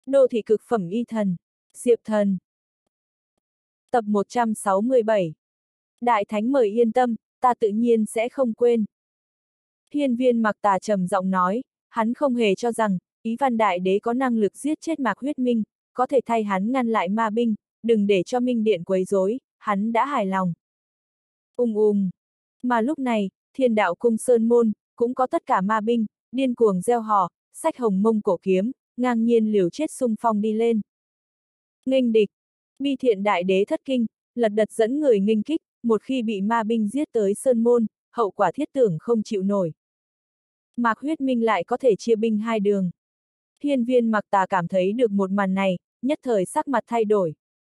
Đô thị cực phẩm y thần. Diệp Thần. Tập 167. Đại Thánh mời yên tâm, ta tự nhiên sẽ không quên. Hiên Viên Mặc Tà trầm giọng nói, hắn không hề cho rằng, Ý Văn Đại Đế có năng lực giết chết Mạc Huyết Minh, có thể thay hắn ngăn lại ma binh, đừng để cho Minh Điện quấy rối, hắn đã hài lòng. Mà lúc này, Thiên Đạo Cung Sơn Môn, cũng có tất cả ma binh, điên cuồng reo hò, xách hồng mông cổ kiếm, ngang nhiên liều chết xung phong đi lên. Nghênh địch, Bi Thiện Đại Đế thất kinh, lật đật dẫn người nghênh kích, một khi bị ma binh giết tới Sơn Môn, hậu quả thiết tưởng không chịu nổi. Mạc Huyết Minh lại có thể chia binh hai đường. Hiên Viên Mặc Tà cảm thấy được một màn này, nhất thời sắc mặt thay đổi.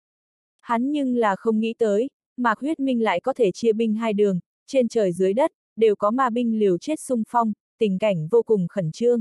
Hắn nhưng là không nghĩ tới, Mạc Huyết Minh lại có thể chia binh hai đường, trên trời dưới đất, đều có ma binh liều chết xung phong, tình cảnh vô cùng khẩn trương.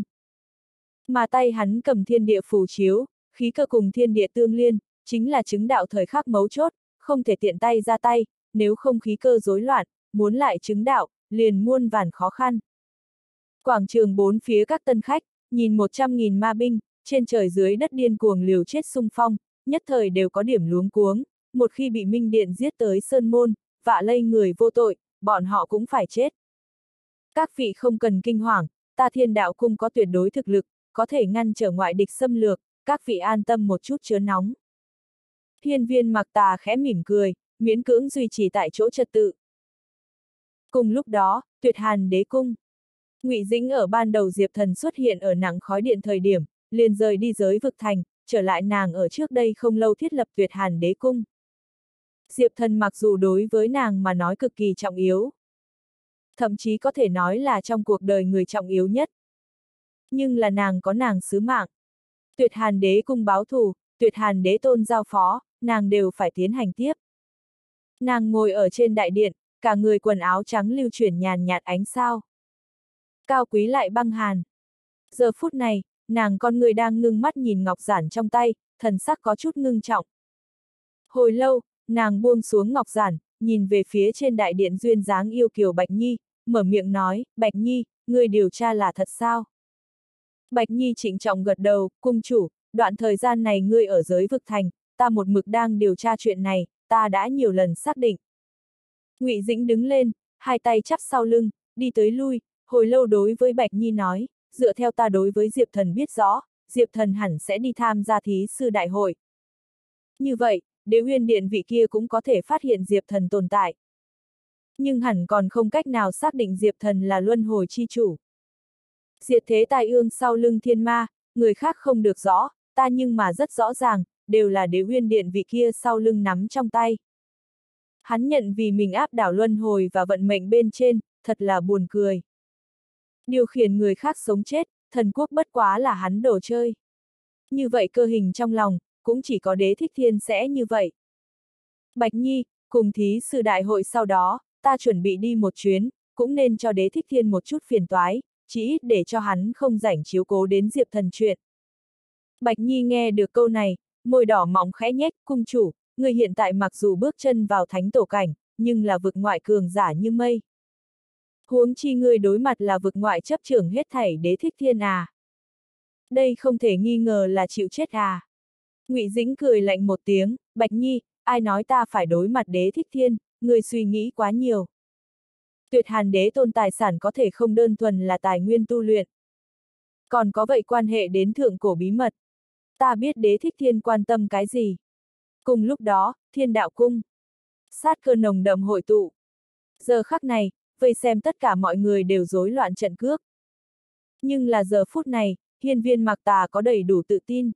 Mà tay hắn cầm thiên địa phù chiếu, khí cơ cùng thiên địa tương liên, chính là chứng đạo thời khắc mấu chốt, không thể tiện tay ra tay, nếu không khí cơ rối loạn, muốn lại chứng đạo, liền muôn vàn khó khăn. Quảng trường bốn phía các tân khách, nhìn 100.000 ma binh, trên trời dưới đất điên cuồng liều chết xung phong, nhất thời đều có điểm luống cuống, một khi bị Minh Điện giết tới Sơn Môn, vạ lây người vô tội, bọn họ cũng phải chết. Các vị không cần kinh hoàng, ta Thiên Đạo Cung có tuyệt đối thực lực, có thể ngăn trở ngoại địch xâm lược, các vị an tâm một chút chớ nóng. Hiên Viên Mặc Tà khẽ mỉm cười, miễn cưỡng duy trì tại chỗ trật tự. Cùng lúc đó, Tuyệt Hàn Đế Cung. Ngụy Dĩnh ở ban đầu Diệp Thần xuất hiện ở nặng khói điện thời điểm, liền rời đi giới vực thành, trở lại nàng ở trước đây không lâu thiết lập Tuyệt Hàn Đế Cung. Diệp Thần mặc dù đối với nàng mà nói cực kỳ trọng yếu, thậm chí có thể nói là trong cuộc đời người trọng yếu nhất. Nhưng là nàng có nàng sứ mạng. Tuyệt Hàn Đế Cung báo thù, Tuyệt Hàn Đế Tôn giao phó, nàng đều phải tiến hành tiếp. Nàng ngồi ở trên đại điện, cả người quần áo trắng lưu chuyển nhàn nhạt ánh sao. Cao quý lại băng hàn. Giờ phút này, nàng con người đang ngưng mắt nhìn ngọc giản trong tay, thần sắc có chút ngưng trọng. Hồi lâu, nàng buông xuống ngọc giản, nhìn về phía trên đại điện duyên dáng yêu kiều Bạch Nhi, mở miệng nói, Bạch Nhi, người điều tra là thật sao? Bạch Nhi trịnh trọng gật đầu, cung chủ, đoạn thời gian này ngươi ở giới vực thành, ta một mực đang điều tra chuyện này, ta đã nhiều lần xác định. Ngụy Dĩnh đứng lên, hai tay chắp sau lưng, đi tới lui, hồi lâu đối với Bạch Nhi nói, dựa theo ta đối với Diệp Thần biết rõ, Diệp Thần hẳn sẽ đi tham gia thí sư đại hội. Như vậy, Đế Uyên Điện vị kia cũng có thể phát hiện Diệp Thần tồn tại. Nhưng hẳn còn không cách nào xác định Diệp Thần là luân hồi chi chủ. Diệt thế tai ương sau lưng thiên ma, người khác không được rõ, ta nhưng mà rất rõ ràng, đều là Đế Uyên Điện vị kia sau lưng nắm trong tay. Hắn nhận vì mình áp đảo luân hồi và vận mệnh bên trên, thật là buồn cười. Điều khiển người khác sống chết, thần quốc bất quá là hắn đồ chơi. Như vậy cơ hình trong lòng, cũng chỉ có Đế Thích Thiên sẽ như vậy. Bạch Nhi, cùng thí sư đại hội sau đó, ta chuẩn bị đi một chuyến, cũng nên cho Đế Thích Thiên một chút phiền toái, chỉ ít để cho hắn không rảnh chiếu cố đến Diệp Thần chuyện. Bạch Nhi nghe được câu này, môi đỏ mọng khẽ nhếch, cung chủ, người hiện tại mặc dù bước chân vào thánh tổ cảnh, nhưng là vực ngoại cường giả như mây. Huống chi ngươi đối mặt là vực ngoại chấp trưởng hết thảy Đế Thích Thiên à. Đây không thể nghi ngờ là chịu chết à. Ngụy Dĩnh cười lạnh một tiếng, Bạch Nhi, ai nói ta phải đối mặt Đế Thích Thiên, ngươi suy nghĩ quá nhiều. Tuyệt Hàn Đế Tôn tài sản có thể không đơn thuần là tài nguyên tu luyện. Còn có vậy quan hệ đến thượng cổ bí mật. Ta biết Đế Thích Thiên quan tâm cái gì. Cùng lúc đó, Thiên Đạo Cung. Sát cơ nồng đậm hội tụ. Giờ khắc này, vây xem tất cả mọi người đều rối loạn trận cước. Nhưng là giờ phút này, Hiên Viên Mặc Tà có đầy đủ tự tin.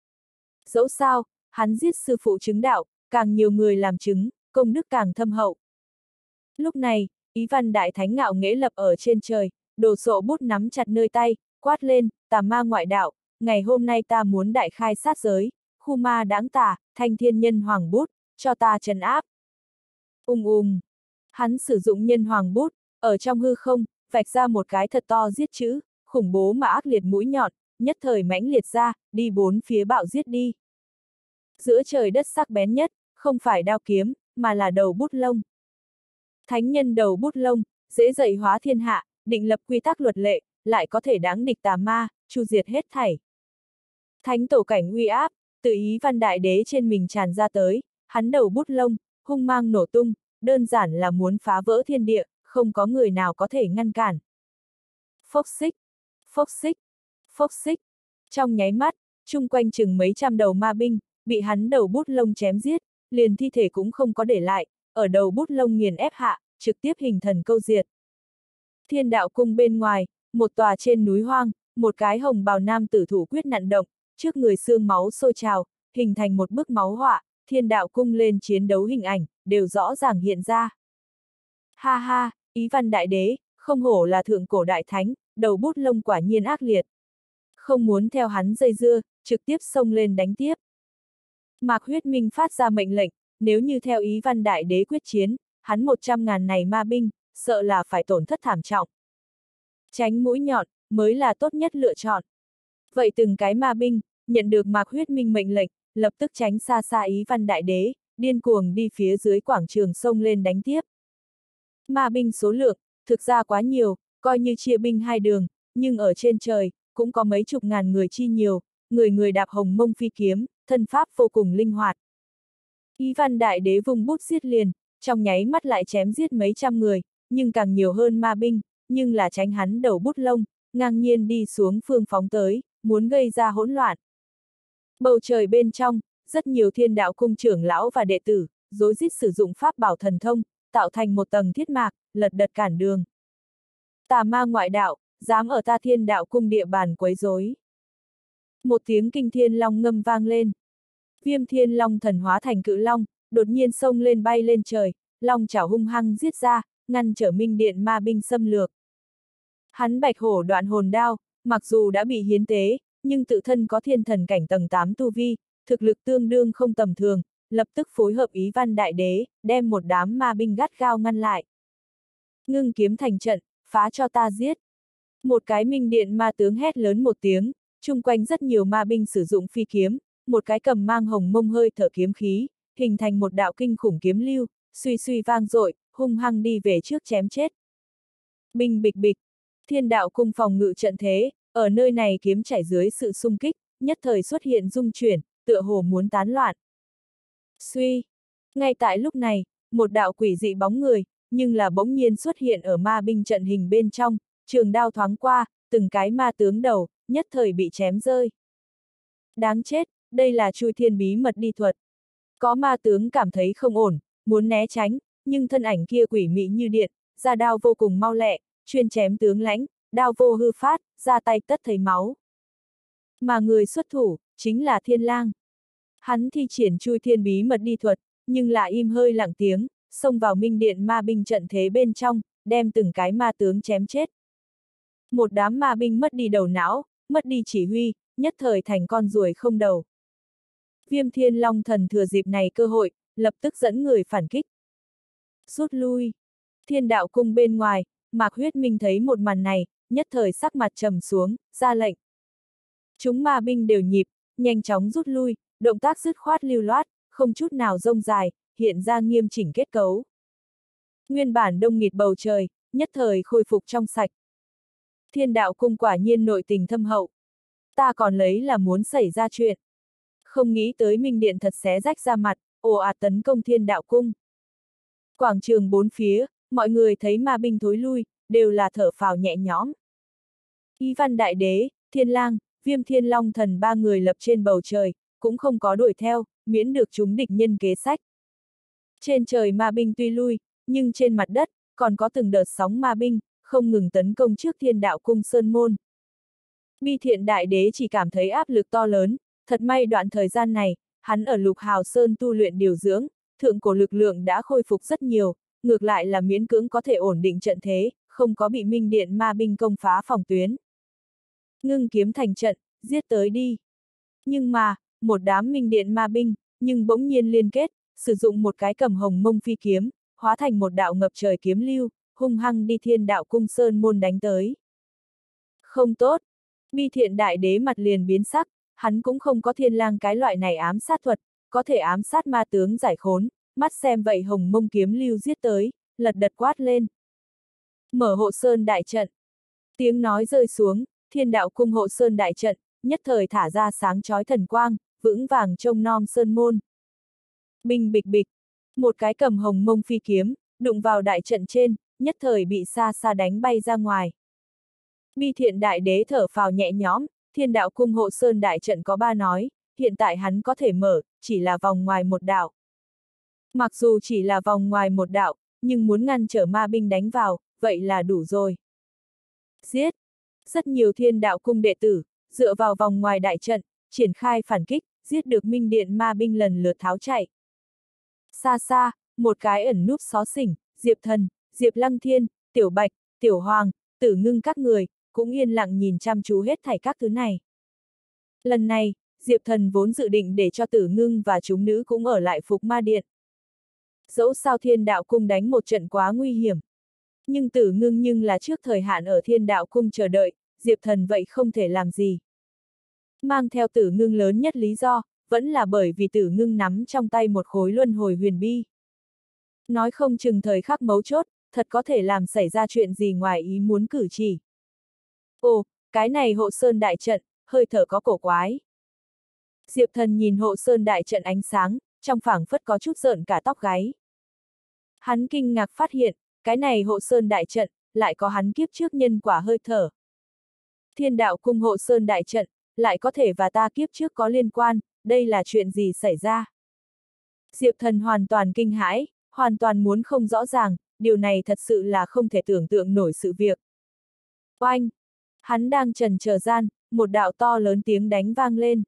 Dẫu sao, hắn giết sư phụ chứng đạo, càng nhiều người làm chứng, công đức càng thâm hậu. Lúc này, Ý Văn Đại Thánh ngạo nghễ lập ở trên trời, đồ sộ bút nắm chặt nơi tay, quát lên, tà ma ngoại đạo, ngày hôm nay ta muốn đại khai sát giới, khu ma đáng tà, thanh thiên nhân hoàng bút, cho ta trấn áp. Hắn sử dụng nhân hoàng bút, ở trong hư không, vạch ra một cái thật to giết chữ, khủng bố mà ác liệt mũi nhọn, nhất thời mãnh liệt ra, đi bốn phía bạo giết đi. Giữa trời đất sắc bén nhất, không phải đao kiếm, mà là đầu bút lông. Thánh nhân đầu bút lông, dễ dạy hóa thiên hạ, định lập quy tắc luật lệ, lại có thể đáng địch tà ma, chu diệt hết thảy. Thánh tổ cảnh uy áp, tự ý văn đại đế trên mình tràn ra tới, hắn đầu bút lông, hung mang nổ tung, đơn giản là muốn phá vỡ thiên địa, không có người nào có thể ngăn cản. Phốc xích, phốc xích, phốc xích. Trong nháy mắt, chung quanh chừng mấy trăm đầu ma binh, bị hắn đầu bút lông chém giết, liền thi thể cũng không có để lại, ở đầu bút lông nghiền ép hạ, trực tiếp hình thần câu diệt. Thiên đạo cung bên ngoài, một tòa trên núi hoang, một cái hồng bào nam tử thủ quyết nặn động, trước người xương máu sôi trào, hình thành một bức máu họa, thiên đạo cung lên chiến đấu hình ảnh, đều rõ ràng hiện ra. Ha ha, Ý Văn Đại Đế, không hổ là thượng cổ đại thánh, đầu bút lông quả nhiên ác liệt. Không muốn theo hắn dây dưa, trực tiếp xông lên đánh tiếp. Mạc Huyết Minh phát ra mệnh lệnh, nếu như theo Ý Văn Đại Đế quyết chiến, hắn 100.000 này ma binh, sợ là phải tổn thất thảm trọng. Tránh mũi nhọn, mới là tốt nhất lựa chọn. Vậy từng cái ma binh, nhận được Mạc Huyết Minh mệnh lệnh, lập tức tránh xa xa Ý Văn Đại Đế, điên cuồng đi phía dưới quảng trường xông lên đánh tiếp. Ma binh số lượng, thực ra quá nhiều, coi như chia binh hai đường, nhưng ở trên trời, cũng có mấy chục ngàn người chi nhiều, người người đạp hồng mông phi kiếm, thân pháp vô cùng linh hoạt. Ý Văn Đại Đế vung bút giết liền, trong nháy mắt lại chém giết mấy trăm người, nhưng càng nhiều hơn ma binh, nhưng là tránh hắn đầu bút lông, ngang nhiên đi xuống phương phóng tới, muốn gây ra hỗn loạn. Bầu trời bên trong, rất nhiều thiên đạo cung trưởng lão và đệ tử, rối rít sử dụng pháp bảo thần thông, tạo thành một tầng thiết mạc, lật đật cản đường. Tà ma ngoại đạo, dám ở ta thiên đạo cung địa bàn quấy rối. Một tiếng kinh thiên long ngâm vang lên. Viêm thiên long thần hóa thành cự long, đột nhiên xông lên bay lên trời, long chảo hung hăng giết ra, ngăn trở minh điện ma binh xâm lược. Hắn bạch hổ đoạn hồn đao, mặc dù đã bị hiến tế, nhưng tự thân có thiên thần cảnh tầng 8 tu vi, thực lực tương đương không tầm thường, lập tức phối hợp Ý Văn Đại Đế, đem một đám ma binh gắt gao ngăn lại. Ngưng kiếm thành trận, phá cho ta giết. Một cái minh điện ma tướng hét lớn một tiếng, chung quanh rất nhiều ma binh sử dụng phi kiếm, một cái cầm mang hồng mông hơi thở kiếm khí, hình thành một đạo kinh khủng kiếm lưu, suy suy vang dội, hung hăng đi về trước chém chết. Binh bịch bịch, thiên đạo cung phòng ngự trận thế, ở nơi này kiếm chảy dưới sự xung kích, nhất thời xuất hiện rung chuyển, tựa hồ muốn tán loạn. Suy, ngay tại lúc này, một đạo quỷ dị bóng người, nhưng là bỗng nhiên xuất hiện ở ma binh trận hình bên trong, trường đao thoáng qua, từng cái ma tướng đầu, nhất thời bị chém rơi. Đáng chết, đây là chui thiên bí mật đi thuật. Có ma tướng cảm thấy không ổn, muốn né tránh, nhưng thân ảnh kia quỷ mị như điện, ra đao vô cùng mau lẹ, chuyên chém tướng lãnh, đao vô hư phát, ra tay tất thấy máu. Mà người xuất thủ, chính là Thiên Lang. Hắn thi triển chui thiên bí mật đi thuật, nhưng lại im hơi lặng tiếng, xông vào minh điện ma binh trận thế bên trong, đem từng cái ma tướng chém chết. Một đám ma binh mất đi đầu não, mất đi chỉ huy, nhất thời thành con ruồi không đầu. Viêm Thiên Long thần thừa dịp này cơ hội, lập tức dẫn người phản kích. Rút lui. Thiên đạo cung bên ngoài, Mạc Huyết Minh thấy một màn này, nhất thời sắc mặt trầm xuống, ra lệnh. Chúng ma binh đều nhịp, nhanh chóng rút lui, động tác dứt khoát lưu loát, không chút nào rông dài, hiện ra nghiêm chỉnh kết cấu. Nguyên bản đông nghịt bầu trời, nhất thời khôi phục trong sạch. Thiên đạo cung quả nhiên nội tình thâm hậu. Ta còn lấy là muốn xảy ra chuyện. Không nghĩ tới minh điện thật xé rách ra mặt, ồ ạt tấn công thiên đạo cung. Quảng trường bốn phía, mọi người thấy ma binh thối lui, đều là thở phào nhẹ nhõm. Ý Văn Đại Đế, Thiên Lang, Viêm Thiên Long thần ba người lập trên bầu trời, cũng không có đuổi theo, miễn được chúng địch nhân kế sách. Trên trời ma binh tuy lui, nhưng trên mặt đất, còn có từng đợt sóng ma binh, không ngừng tấn công trước thiên đạo cung sơn môn. Bi Thiện Đại Đế chỉ cảm thấy áp lực to lớn, thật may đoạn thời gian này, hắn ở Lục Hào Sơn tu luyện điều dưỡng, thượng cổ lực lượng đã khôi phục rất nhiều, ngược lại là miễn cưỡng có thể ổn định trận thế, không có bị minh điện ma binh công phá phòng tuyến. Ngưng kiếm thành trận, giết tới đi. Nhưng mà, một đám minh điện ma binh, nhưng bỗng nhiên liên kết, sử dụng một cái cầm hồng mông phi kiếm, hóa thành một đạo ngập trời kiếm lưu, hung hăng đi thiên đạo cung sơn môn đánh tới. Không tốt. Bi Thiện Đại Đế mặt liền biến sắc, hắn cũng không có Thiên Lang cái loại này ám sát thuật, có thể ám sát ma tướng giải khốn, mắt xem vậy hồng mông kiếm lưu giết tới, lật đật quát lên. Mở hộ sơn đại trận. Tiếng nói rơi xuống, thiên đạo cung hộ sơn đại trận, nhất thời thả ra sáng chói thần quang, vững vàng trông nom sơn môn. Binh bịch bịch, một cái cầm hồng mông phi kiếm, đụng vào đại trận trên, nhất thời bị xa xa đánh bay ra ngoài. Bi Thiện Đại Đế thở phào nhẹ nhõm, Thiên Đạo Cung hộ sơn đại trận có 3 nói, hiện tại hắn có thể mở, chỉ là vòng ngoài một đạo. Mặc dù chỉ là vòng ngoài một đạo, nhưng muốn ngăn trở ma binh đánh vào, vậy là đủ rồi. Giết! Rất nhiều Thiên Đạo Cung đệ tử, dựa vào vòng ngoài đại trận, triển khai phản kích, giết được Minh Điện ma binh lần lượt tháo chạy. Xa xa, một cái ẩn núp xó xỉnh, Diệp Thần, Diệp Lăng Thiên, Tiểu Bạch, Tiểu Hoàng, Tử Ngưng các người, cũng yên lặng nhìn chăm chú hết thảy các thứ này. Lần này, Diệp Thần vốn dự định để cho Tử Ngưng và chúng nữ cũng ở lại Phục Ma Điện. Dẫu sao Thiên Đạo Cung đánh một trận quá nguy hiểm. Nhưng Tử Ngưng nhưng là trước thời hạn ở Thiên Đạo Cung chờ đợi, Diệp Thần vậy không thể làm gì. Mang theo Tử Ngưng lớn nhất lý do, vẫn là bởi vì Tử Ngưng nắm trong tay một khối luân hồi huyền bi. Nói không chừng thời khắc mấu chốt, thật có thể làm xảy ra chuyện gì ngoài ý muốn cử chỉ. Ồ, cái này hộ sơn đại trận, hơi thở có cổ quái. Diệp Thần nhìn hộ sơn đại trận ánh sáng, trong phảng phất có chút rợn cả tóc gáy. Hắn kinh ngạc phát hiện, cái này hộ sơn đại trận, lại có hắn kiếp trước nhân quả hơi thở. Thiên Đạo Cung hộ sơn đại trận, lại có thể và ta kiếp trước có liên quan, đây là chuyện gì xảy ra? Diệp Thần hoàn toàn kinh hãi, hoàn toàn muốn không rõ ràng, điều này thật sự là không thể tưởng tượng nổi sự việc. Oanh! Hắn đang chần chờ gian, một đạo to lớn tiếng đánh vang lên.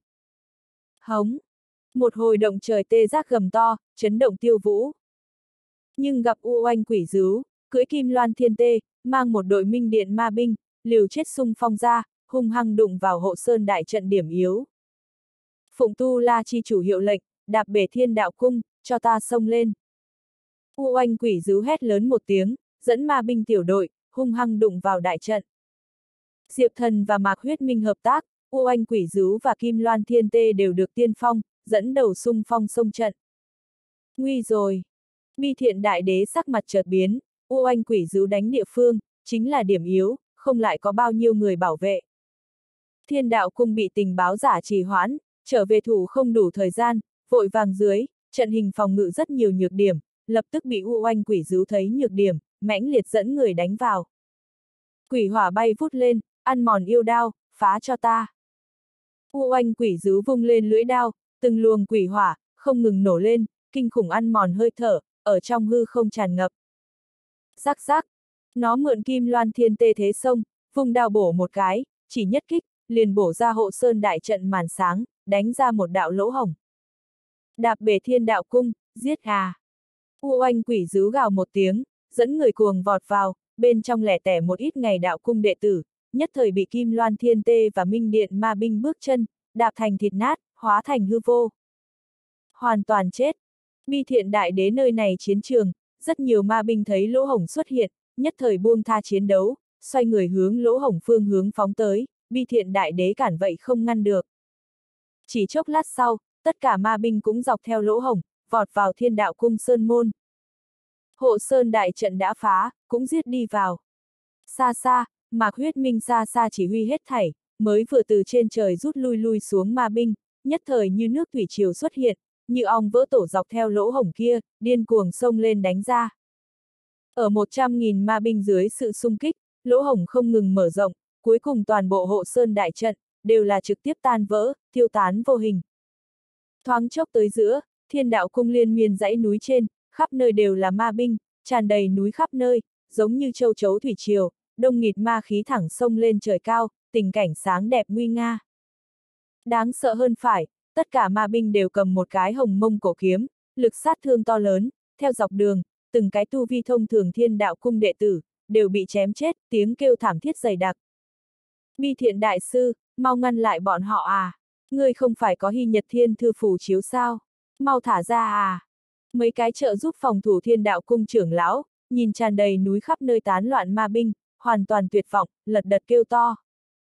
Hống! Một hồi động trời tê giác gầm to, chấn động tiêu vũ. Nhưng gặp U Oanh quỷ dứ, cưỡi kim loan thiên tê, mang một đội Minh Điện ma binh, liều chết xung phong ra, hung hăng đụng vào hộ sơn đại trận điểm yếu. Phụng Tu La chi chủ hiệu lệnh, đạp bể Thiên Đạo Cung, cho ta xông lên. U Oanh quỷ dứ hét lớn một tiếng, dẫn ma binh tiểu đội, hung hăng đụng vào đại trận. Diệp Thần và Mạc Huyết Minh hợp tác, U Oanh quỷ dứ và Kim Loan Thiên Tê đều được tiên phong, dẫn đầu xung phong xông trận. Nguy rồi! Bi Thiện Đại Đế sắc mặt chợt biến, U Oanh quỷ dứ đánh địa phương, chính là điểm yếu, không lại có bao nhiêu người bảo vệ. Thiên Đạo Cung bị tình báo giả trì hoãn, trở về thủ không đủ thời gian, vội vàng dưới, trận hình phòng ngự rất nhiều nhược điểm, lập tức bị U Oanh quỷ dứ thấy nhược điểm, mãnh liệt dẫn người đánh vào. Quỷ hỏa bay vút lên, ăn mòn yêu đao, phá cho ta. U Oanh quỷ dứ vung lên lưỡi đao, từng luồng quỷ hỏa, không ngừng nổ lên, kinh khủng ăn mòn hơi thở, ở trong hư không tràn ngập. Rắc rắc, nó mượn Kim Loan Thiên Tê thế sông, vung đao bổ một cái, chỉ nhất kích, liền bổ ra hộ sơn đại trận màn sáng, đánh ra một đạo lỗ hổng. Đạp bể Thiên Đạo Cung, giết à! U Oanh quỷ dứ gào một tiếng, dẫn người cuồng vọt vào, bên trong lẻ tẻ một ít ngày đạo cung đệ tử, nhất thời bị Kim Loan Thiên Tê và Minh Điện ma binh bước chân, đạp thành thịt nát, hóa thành hư vô. Hoàn toàn chết. Bi Thiện Đại Đế nơi này chiến trường, rất nhiều ma binh thấy lỗ hổng xuất hiện, nhất thời buông tha chiến đấu, xoay người hướng lỗ hổng phương hướng phóng tới, Bi Thiện Đại Đế cản vậy không ngăn được. Chỉ chốc lát sau, tất cả ma binh cũng dọc theo lỗ hổng, vọt vào Thiên Đạo Cung sơn môn. Hộ sơn đại trận đã phá, cũng giết đi vào. Xa xa, Mạc Huyết Minh xa xa chỉ huy hết thảy, mới vừa từ trên trời rút lui xuống ma binh, nhất thời như nước thủy triều xuất hiện, như ong vỡ tổ dọc theo lỗ hổng kia, điên cuồng xông lên đánh ra. Ở 100.000 ma binh dưới sự xung kích, lỗ hổng không ngừng mở rộng, cuối cùng toàn bộ hộ sơn đại trận, đều là trực tiếp tan vỡ, tiêu tán vô hình. Thoáng chốc tới giữa, Thiên Đạo Cung liên miên dãy núi trên, khắp nơi đều là ma binh, tràn đầy núi khắp nơi, giống như châu chấu thủy triều, đông nghịt ma khí thẳng sông lên trời cao, tình cảnh sáng đẹp nguy nga. Đáng sợ hơn phải, tất cả ma binh đều cầm một cái hồng mông cổ kiếm, lực sát thương to lớn, theo dọc đường, từng cái tu vi thông thường Thiên Đạo Cung đệ tử, đều bị chém chết, tiếng kêu thảm thiết dày đặc. Bi Thiện Đại Sư, mau ngăn lại bọn họ à, ngươi không phải có Hy Nhật Thiên Thư phù chiếu sao, mau thả ra à. Mấy cái trợ giúp phòng thủ Thiên Đạo Cung trưởng lão, nhìn tràn đầy núi khắp nơi tán loạn ma binh, hoàn toàn tuyệt vọng, lật đật kêu to.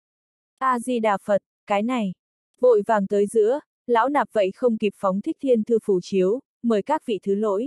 A-di-đà Phật, cái này, vội vàng tới giữa, lão nạp vậy không kịp phóng thích thiên thư phù chiếu, mời các vị thứ lỗi.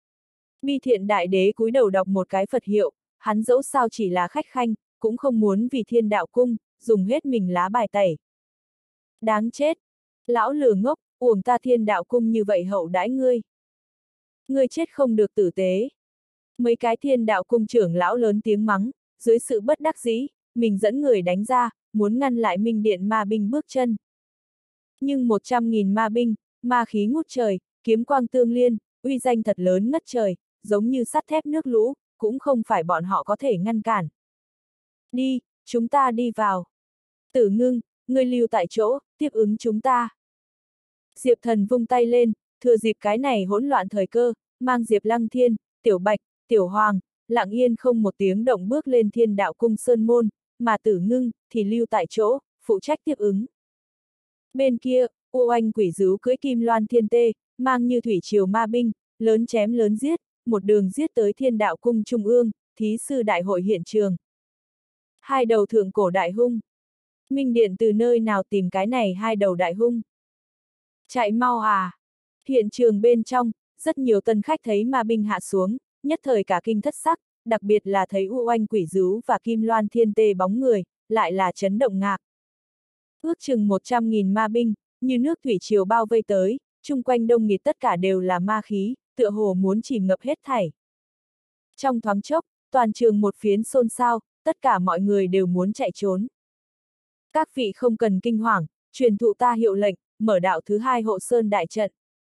Bi Thiện Đại Đế cúi đầu đọc một cái Phật hiệu, hắn dẫu sao chỉ là khách khanh, cũng không muốn vì Thiên Đạo Cung, dùng hết mình lá bài tẩy. Đáng chết! Lão lừa ngốc, uổng ta Thiên Đạo Cung như vậy hậu đãi ngươi. Ngươi chết không được tử tế. Mấy cái Thiên Đạo Cung trưởng lão lớn tiếng mắng, dưới sự bất đắc dĩ, mình dẫn người đánh ra, muốn ngăn lại Minh Điện ma binh bước chân. Nhưng 100.000 ma binh, ma khí ngút trời, kiếm quang tương liên, uy danh thật lớn ngất trời, giống như sắt thép nước lũ, cũng không phải bọn họ có thể ngăn cản. Đi, chúng ta đi vào. Tử Ngưng, ngươi lưu tại chỗ, tiếp ứng chúng ta. Diệp Thần vung tay lên, thừa dịp cái này hỗn loạn thời cơ, mang Diệp Lăng Thiên, Tiểu Bạch, Tiểu Hoàng, lặng yên không một tiếng động bước lên Thiên Đạo Cung Sơn Môn, mà Tử Ngưng thì lưu tại chỗ, phụ trách tiếp ứng. Bên kia, U Oanh Quỷ Dứu cưỡi Kim Loan Thiên Tê, mang như thủy triều ma binh, lớn chém lớn giết, một đường giết tới Thiên Đạo Cung Trung ương, thí sư đại hội hiện trường. Hai đầu thượng cổ đại hung. Minh Điện từ nơi nào tìm cái này hai đầu đại hung? Chạy mau à! Hiện trường bên trong, rất nhiều tân khách thấy ma binh hạ xuống, nhất thời cả kinh thất sắc, đặc biệt là thấy U Oanh Quỷ Dứu và Kim Loan Thiên Tê bóng người, lại là chấn động ngạc. Ước chừng 100.000 ma binh, như nước thủy triều bao vây tới, chung quanh đông nghịt tất cả đều là ma khí, tựa hồ muốn chìm ngập hết thảy. Trong thoáng chốc, toàn trường một phiến xôn xao, tất cả mọi người đều muốn chạy trốn. Các vị không cần kinh hoàng, truyền thụ ta hiệu lệnh, mở đạo thứ hai hộ sơn đại trận.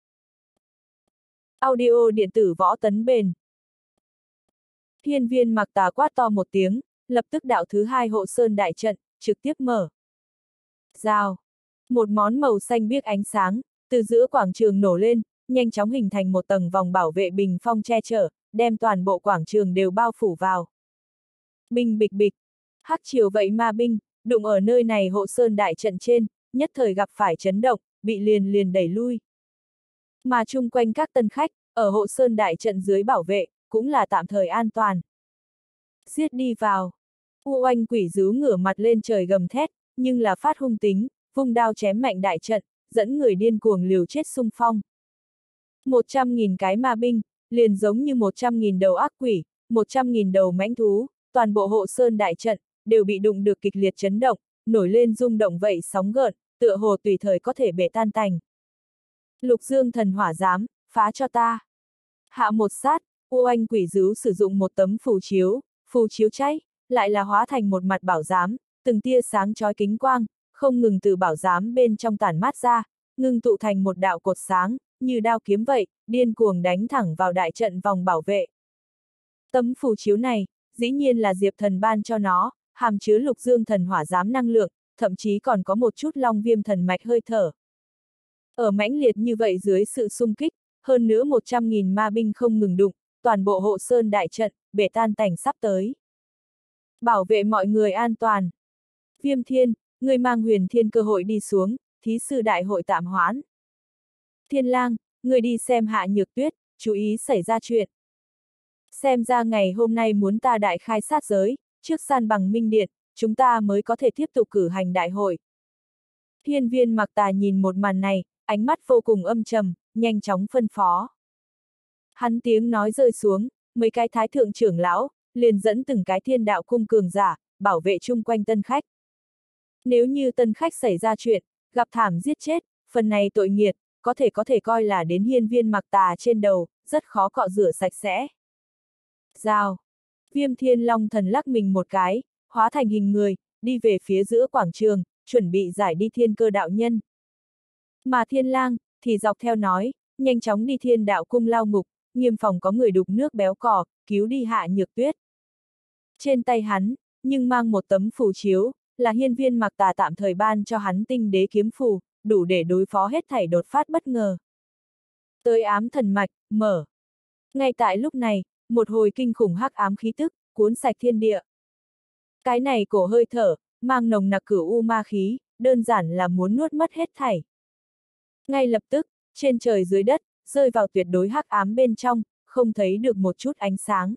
Audio điện tử Võ Tấn Bền. Hiên Viên Mặc Tà quát to một tiếng, lập tức đạo thứ hai hộ sơn đại trận, trực tiếp mở. Rào. Một món màu xanh biếc ánh sáng, từ giữa quảng trường nổ lên, nhanh chóng hình thành một tầng vòng bảo vệ bình phong che chở, đem toàn bộ quảng trường đều bao phủ vào. Binh bịch bịch. Hắc triều vậy ma binh, đụng ở nơi này hộ sơn đại trận trên, nhất thời gặp phải chấn động, bị liền liền đẩy lui. Mà chung quanh các tân khách, ở hộ sơn đại trận dưới bảo vệ, cũng là tạm thời an toàn. Giết đi vào. U Oanh Quỷ Dứu ngửa mặt lên trời gầm thét, nhưng là phát hung tính, vung đao chém mạnh đại trận, dẫn người điên cuồng liều chết xung phong. 100.000 cái ma binh, liền giống như 100.000 đầu ác quỷ, 100.000 đầu mãnh thú, toàn bộ hộ sơn đại trận, đều bị đụng được kịch liệt chấn động, nổi lên rung động vậy sóng gợn, tựa hồ tùy thời có thể bể tan tành. Lục Dương Thần Hỏa Giám, phá cho ta. Hạ một sát, U Oanh Quỷ Dứu sử dụng một tấm phù chiếu cháy, lại là hóa thành một mặt bảo giám, từng tia sáng chói kính quang, không ngừng từ bảo giám bên trong tản mát ra, ngưng tụ thành một đạo cột sáng, như đao kiếm vậy, điên cuồng đánh thẳng vào đại trận vòng bảo vệ. Tấm phù chiếu này, dĩ nhiên là Diệp Thần ban cho nó, hàm chứa Lục Dương Thần Hỏa Giám năng lượng, thậm chí còn có một chút Long Viêm thần mạch hơi thở. Ở mãnh liệt như vậy dưới sự xung kích, hơn nữa 100.000 ma binh không ngừng đụng, toàn bộ hộ sơn đại trận, bể tan tành sắp tới. Bảo vệ mọi người an toàn. Viêm Thiên, người mang Huyền Thiên cơ hội đi xuống, thí sư đại hội tạm hoãn. Thiên Lang, người đi xem Hạ Nhược Tuyết, chú ý xảy ra chuyện. Xem ra ngày hôm nay muốn ta đại khai sát giới, trước san bằng Minh Điện, chúng ta mới có thể tiếp tục cử hành đại hội. Hiên Viên Mặc Tà nhìn một màn này, ánh mắt vô cùng âm trầm, nhanh chóng phân phó. Hắn tiếng nói rơi xuống, mấy cái thái thượng trưởng lão, liền dẫn từng cái Thiên Đạo Cung cường giả, bảo vệ chung quanh tân khách. Nếu như tân khách xảy ra chuyện, gặp thảm giết chết, phần này tội nghiệt, có thể coi là đến Hiên Viên Mặc Tà trên đầu, rất khó cọ rửa sạch sẽ. Rào. Viêm Thiên Long thần lắc mình một cái, hóa thành hình người, đi về phía giữa quảng trường, chuẩn bị giải đi Thiên Cơ đạo nhân. Mà Thiên Lang, thì dọc theo nói, nhanh chóng đi Thiên Đạo Cung lao ngục, nghiêm phòng có người đục nước béo cò, cứu đi Hạ Nhược Tuyết. Trên tay hắn, nhưng mang một tấm phù chiếu, là Hiên Viên Mặc Tà tạm thời ban cho hắn tinh đế kiếm phù, đủ để đối phó hết thảy đột phát bất ngờ. Tới ám thần mạch, mở. Ngay tại lúc này, một hồi kinh khủng hắc ám khí tức, cuốn sạch thiên địa. Cái này cổ hơi thở, mang nồng nặc cửu u ma khí, đơn giản là muốn nuốt mất hết thảy. Ngay lập tức, trên trời dưới đất, rơi vào tuyệt đối hắc ám bên trong, không thấy được một chút ánh sáng.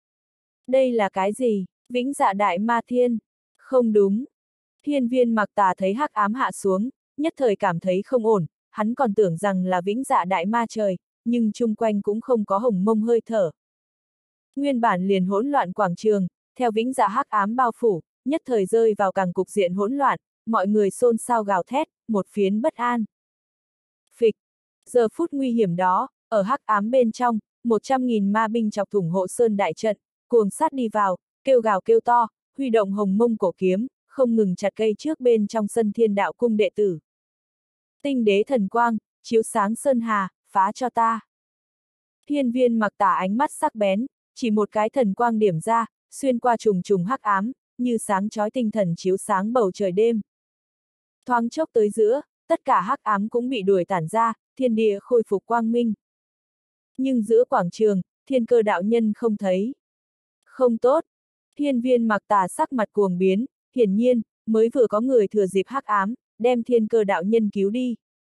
Đây là cái gì? Vĩnh Dạ Đại Ma Thiên? Không đúng. Hiên Viên Mặc Tà thấy hắc ám hạ xuống, nhất thời cảm thấy không ổn, hắn còn tưởng rằng là Vĩnh Dạ Đại Ma trời, nhưng chung quanh cũng không có hồng mông hơi thở. Nguyên bản liền hỗn loạn quảng trường, theo Vĩnh Dạ hắc ám bao phủ, nhất thời rơi vào càng cục diện hỗn loạn, mọi người xôn xao gào thét, một phiến bất an. Phịch, giờ phút nguy hiểm đó, ở hắc ám bên trong, 100.000 ma binh chọc thủng hộ sơn đại trận, cuồng sát đi vào, kêu gào kêu to, huy động hồng mông cổ kiếm, không ngừng chặt cây trước bên trong sân thiên đạo cung đệ tử. Tinh đế thần quang, chiếu sáng sơn hà, phá cho ta. Hiên viên mặc tà ánh mắt sắc bén, chỉ một cái thần quang điểm ra, xuyên qua trùng trùng hắc ám, như sáng chói tinh thần chiếu sáng bầu trời đêm. Thoáng chốc tới giữa, tất cả hắc ám cũng bị đuổi tản ra, thiên địa khôi phục quang minh. Nhưng giữa quảng trường, Thiên Cơ đạo nhân không thấy. Không tốt. Hiên viên mặc tà sắc mặt cuồng biến, hiển nhiên, mới vừa có người thừa dịp hắc ám, đem Thiên Cơ đạo nhân cứu đi.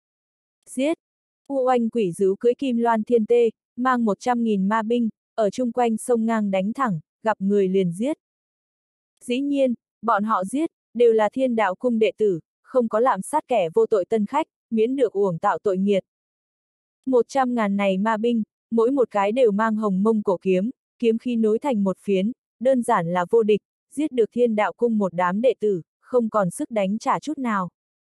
Giết! U oanh quỷ dữ cưỡi kim loan thiên tê, mang 100.000 ma binh, ở chung quanh sông ngang đánh thẳng, gặp người liền giết. Dĩ nhiên, bọn họ giết, đều là thiên đạo cung đệ tử, không có lạm sát kẻ vô tội tân khách, miễn được uổng tạo tội nghiệt. 100.000 này ma binh, mỗi một cái đều mang hồng mông cổ kiếm, kiếm khí nối thành một phiến, đơn giản là vô địch, giết được thiên đạo cung một đám đệ tử, không còn sức đánh trả chút nào.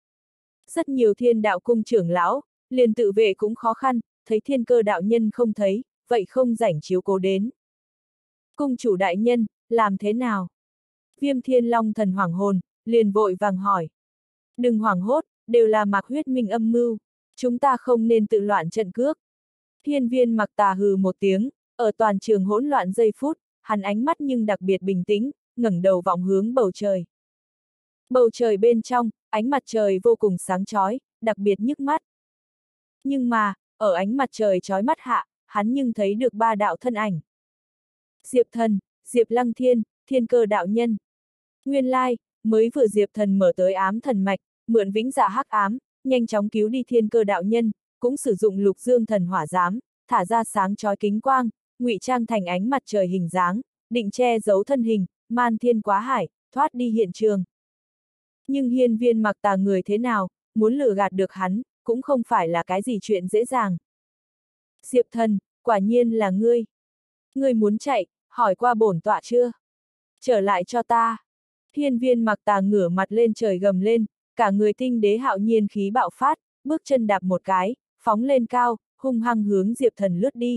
Rất nhiều thiên đạo cung trưởng lão, liền tự vệ cũng khó khăn, thấy Thiên Cơ đạo nhân không thấy, vậy không rảnh chiếu cố đến. Cung chủ đại nhân, làm thế nào? Viêm Thiên Long thần hoảng hồn, liền vội vàng hỏi. Đừng hoảng hốt, đều là Mạc Huyết Minh âm mưu, chúng ta không nên tự loạn trận cước. Hiên viên mặc tà hừ một tiếng, ở toàn trường hỗn loạn giây phút, hắn ánh mắt nhưng đặc biệt bình tĩnh, ngẩng đầu vọng hướng bầu trời. Bầu trời bên trong, ánh mặt trời vô cùng sáng chói, đặc biệt nhức mắt. Nhưng mà, ở ánh mặt trời chói mắt hạ, hắn nhưng thấy được ba đạo thân ảnh. Diệp Thần, Diệp Lăng Thiên, Thiên Cơ đạo nhân. Nguyên lai, mới vừa Diệp Thần mở tới ám thần mạch, mượn vĩnh dạ hắc ám, nhanh chóng cứu đi Thiên Cơ đạo nhân, cũng sử dụng lục dương thần hỏa giám, thả ra sáng chói kính quang, ngụy trang thành ánh mặt trời hình dáng, định che giấu thân hình, man thiên quá hải, thoát đi hiện trường. Nhưng hiên viên mặc tà người thế nào, muốn lừa gạt được hắn, cũng không phải là cái gì chuyện dễ dàng. Diệp Thần, quả nhiên là ngươi. Ngươi muốn chạy, hỏi qua bổn tọa chưa? Trở lại cho ta. Hiên viên mặc tà ngửa mặt lên trời gầm lên, cả người tinh đế hạo nhiên khí bạo phát, bước chân đạp một cái, phóng lên cao, hung hăng hướng Diệp Thần lướt đi.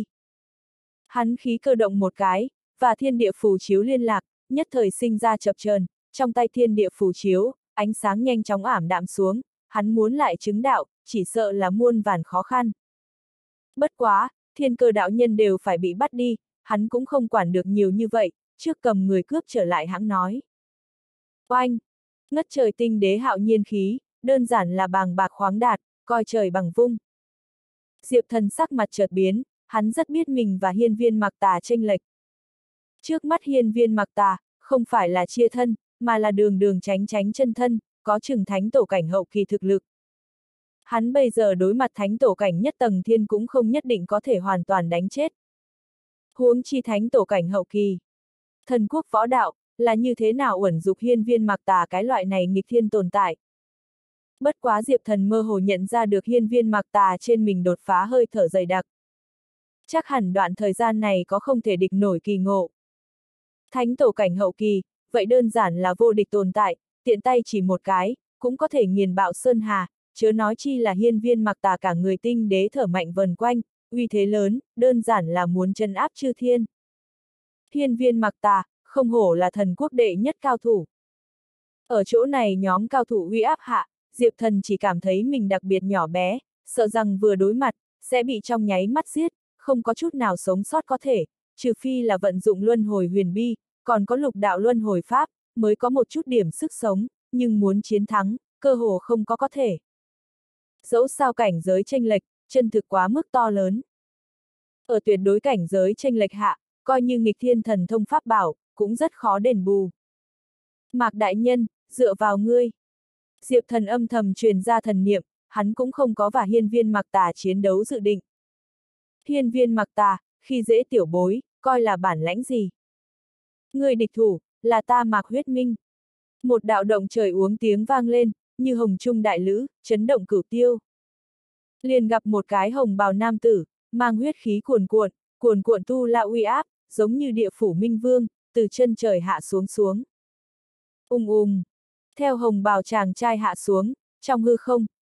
Hắn khí cơ động một cái, và thiên địa phù chiếu liên lạc, nhất thời sinh ra chập chờn, trong tay thiên địa phù chiếu, ánh sáng nhanh chóng ảm đạm xuống, hắn muốn lại chứng đạo, chỉ sợ là muôn vàn khó khăn. Bất quá, Thiên Cơ đạo nhân đều phải bị bắt đi, hắn cũng không quản được nhiều như vậy, trước cầm người cướp trở lại hãng nói. Oanh! Ngất trời tinh đế hạo nhiên khí, đơn giản là bàng bạc khoáng đạt, coi trời bằng vung. Diệp Thần sắc mặt chợt biến, hắn rất biết mình và hiên viên mặc tà chênh lệch. Trước mắt hiên viên mặc tà, không phải là chia thân, mà là đường đường tránh tránh chân thân, có chừng thánh tổ cảnh hậu kỳ thực lực. Hắn bây giờ đối mặt thánh tổ cảnh nhất tầng thiên cũng không nhất định có thể hoàn toàn đánh chết. Huống chi thánh tổ cảnh hậu kỳ. Thần quốc võ đạo, là như thế nào uẩn dục hiên viên mặc tà cái loại này nghịch thiên tồn tại. Bất quá Diệp Thần mơ hồ nhận ra được hiên viên mặc tà trên mình đột phá hơi thở dày đặc. Chắc hẳn đoạn thời gian này có không thể địch nổi kỳ ngộ. Thánh tổ cảnh hậu kỳ, vậy đơn giản là vô địch tồn tại, tiện tay chỉ một cái, cũng có thể nghiền bạo sơn hà, chớ nói chi là hiên viên mặc tà cả người tinh đế thở mạnh vần quanh, uy thế lớn, đơn giản là muốn trấn áp chư thiên. Hiên viên mặc tà, không hổ là thần quốc đệ nhất cao thủ. Ở chỗ này nhóm cao thủ uy áp hạ, Diệp Thần chỉ cảm thấy mình đặc biệt nhỏ bé, sợ rằng vừa đối mặt, sẽ bị trong nháy mắt giết, không có chút nào sống sót có thể, trừ phi là vận dụng luân hồi huyền bi, còn có lục đạo luân hồi pháp, mới có một chút điểm sức sống, nhưng muốn chiến thắng, cơ hồ không có thể. Dẫu sao cảnh giới chênh lệch, chân thực quá mức to lớn. Ở tuyệt đối cảnh giới chênh lệch hạ, coi như nghịch thiên thần thông pháp bảo, cũng rất khó đền bù. Mạc đại nhân, dựa vào ngươi. Diệp Thần âm thầm truyền ra thần niệm, hắn cũng không có và hiên viên mặc tà chiến đấu dự định. Hiên viên mặc tà, khi dễ tiểu bối, coi là bản lãnh gì. Người địch thủ, là ta Mạc Huyết Minh. Một đạo động trời uống tiếng vang lên, như hồng trung đại lữ, chấn động cửu tiêu. Liền gặp một cái hồng bào nam tử, mang huyết khí cuồn cuộn tu la uy áp, giống như địa phủ minh vương, từ chân trời hạ xuống. Theo hồng bào chàng trai hạ xuống, trong hư không,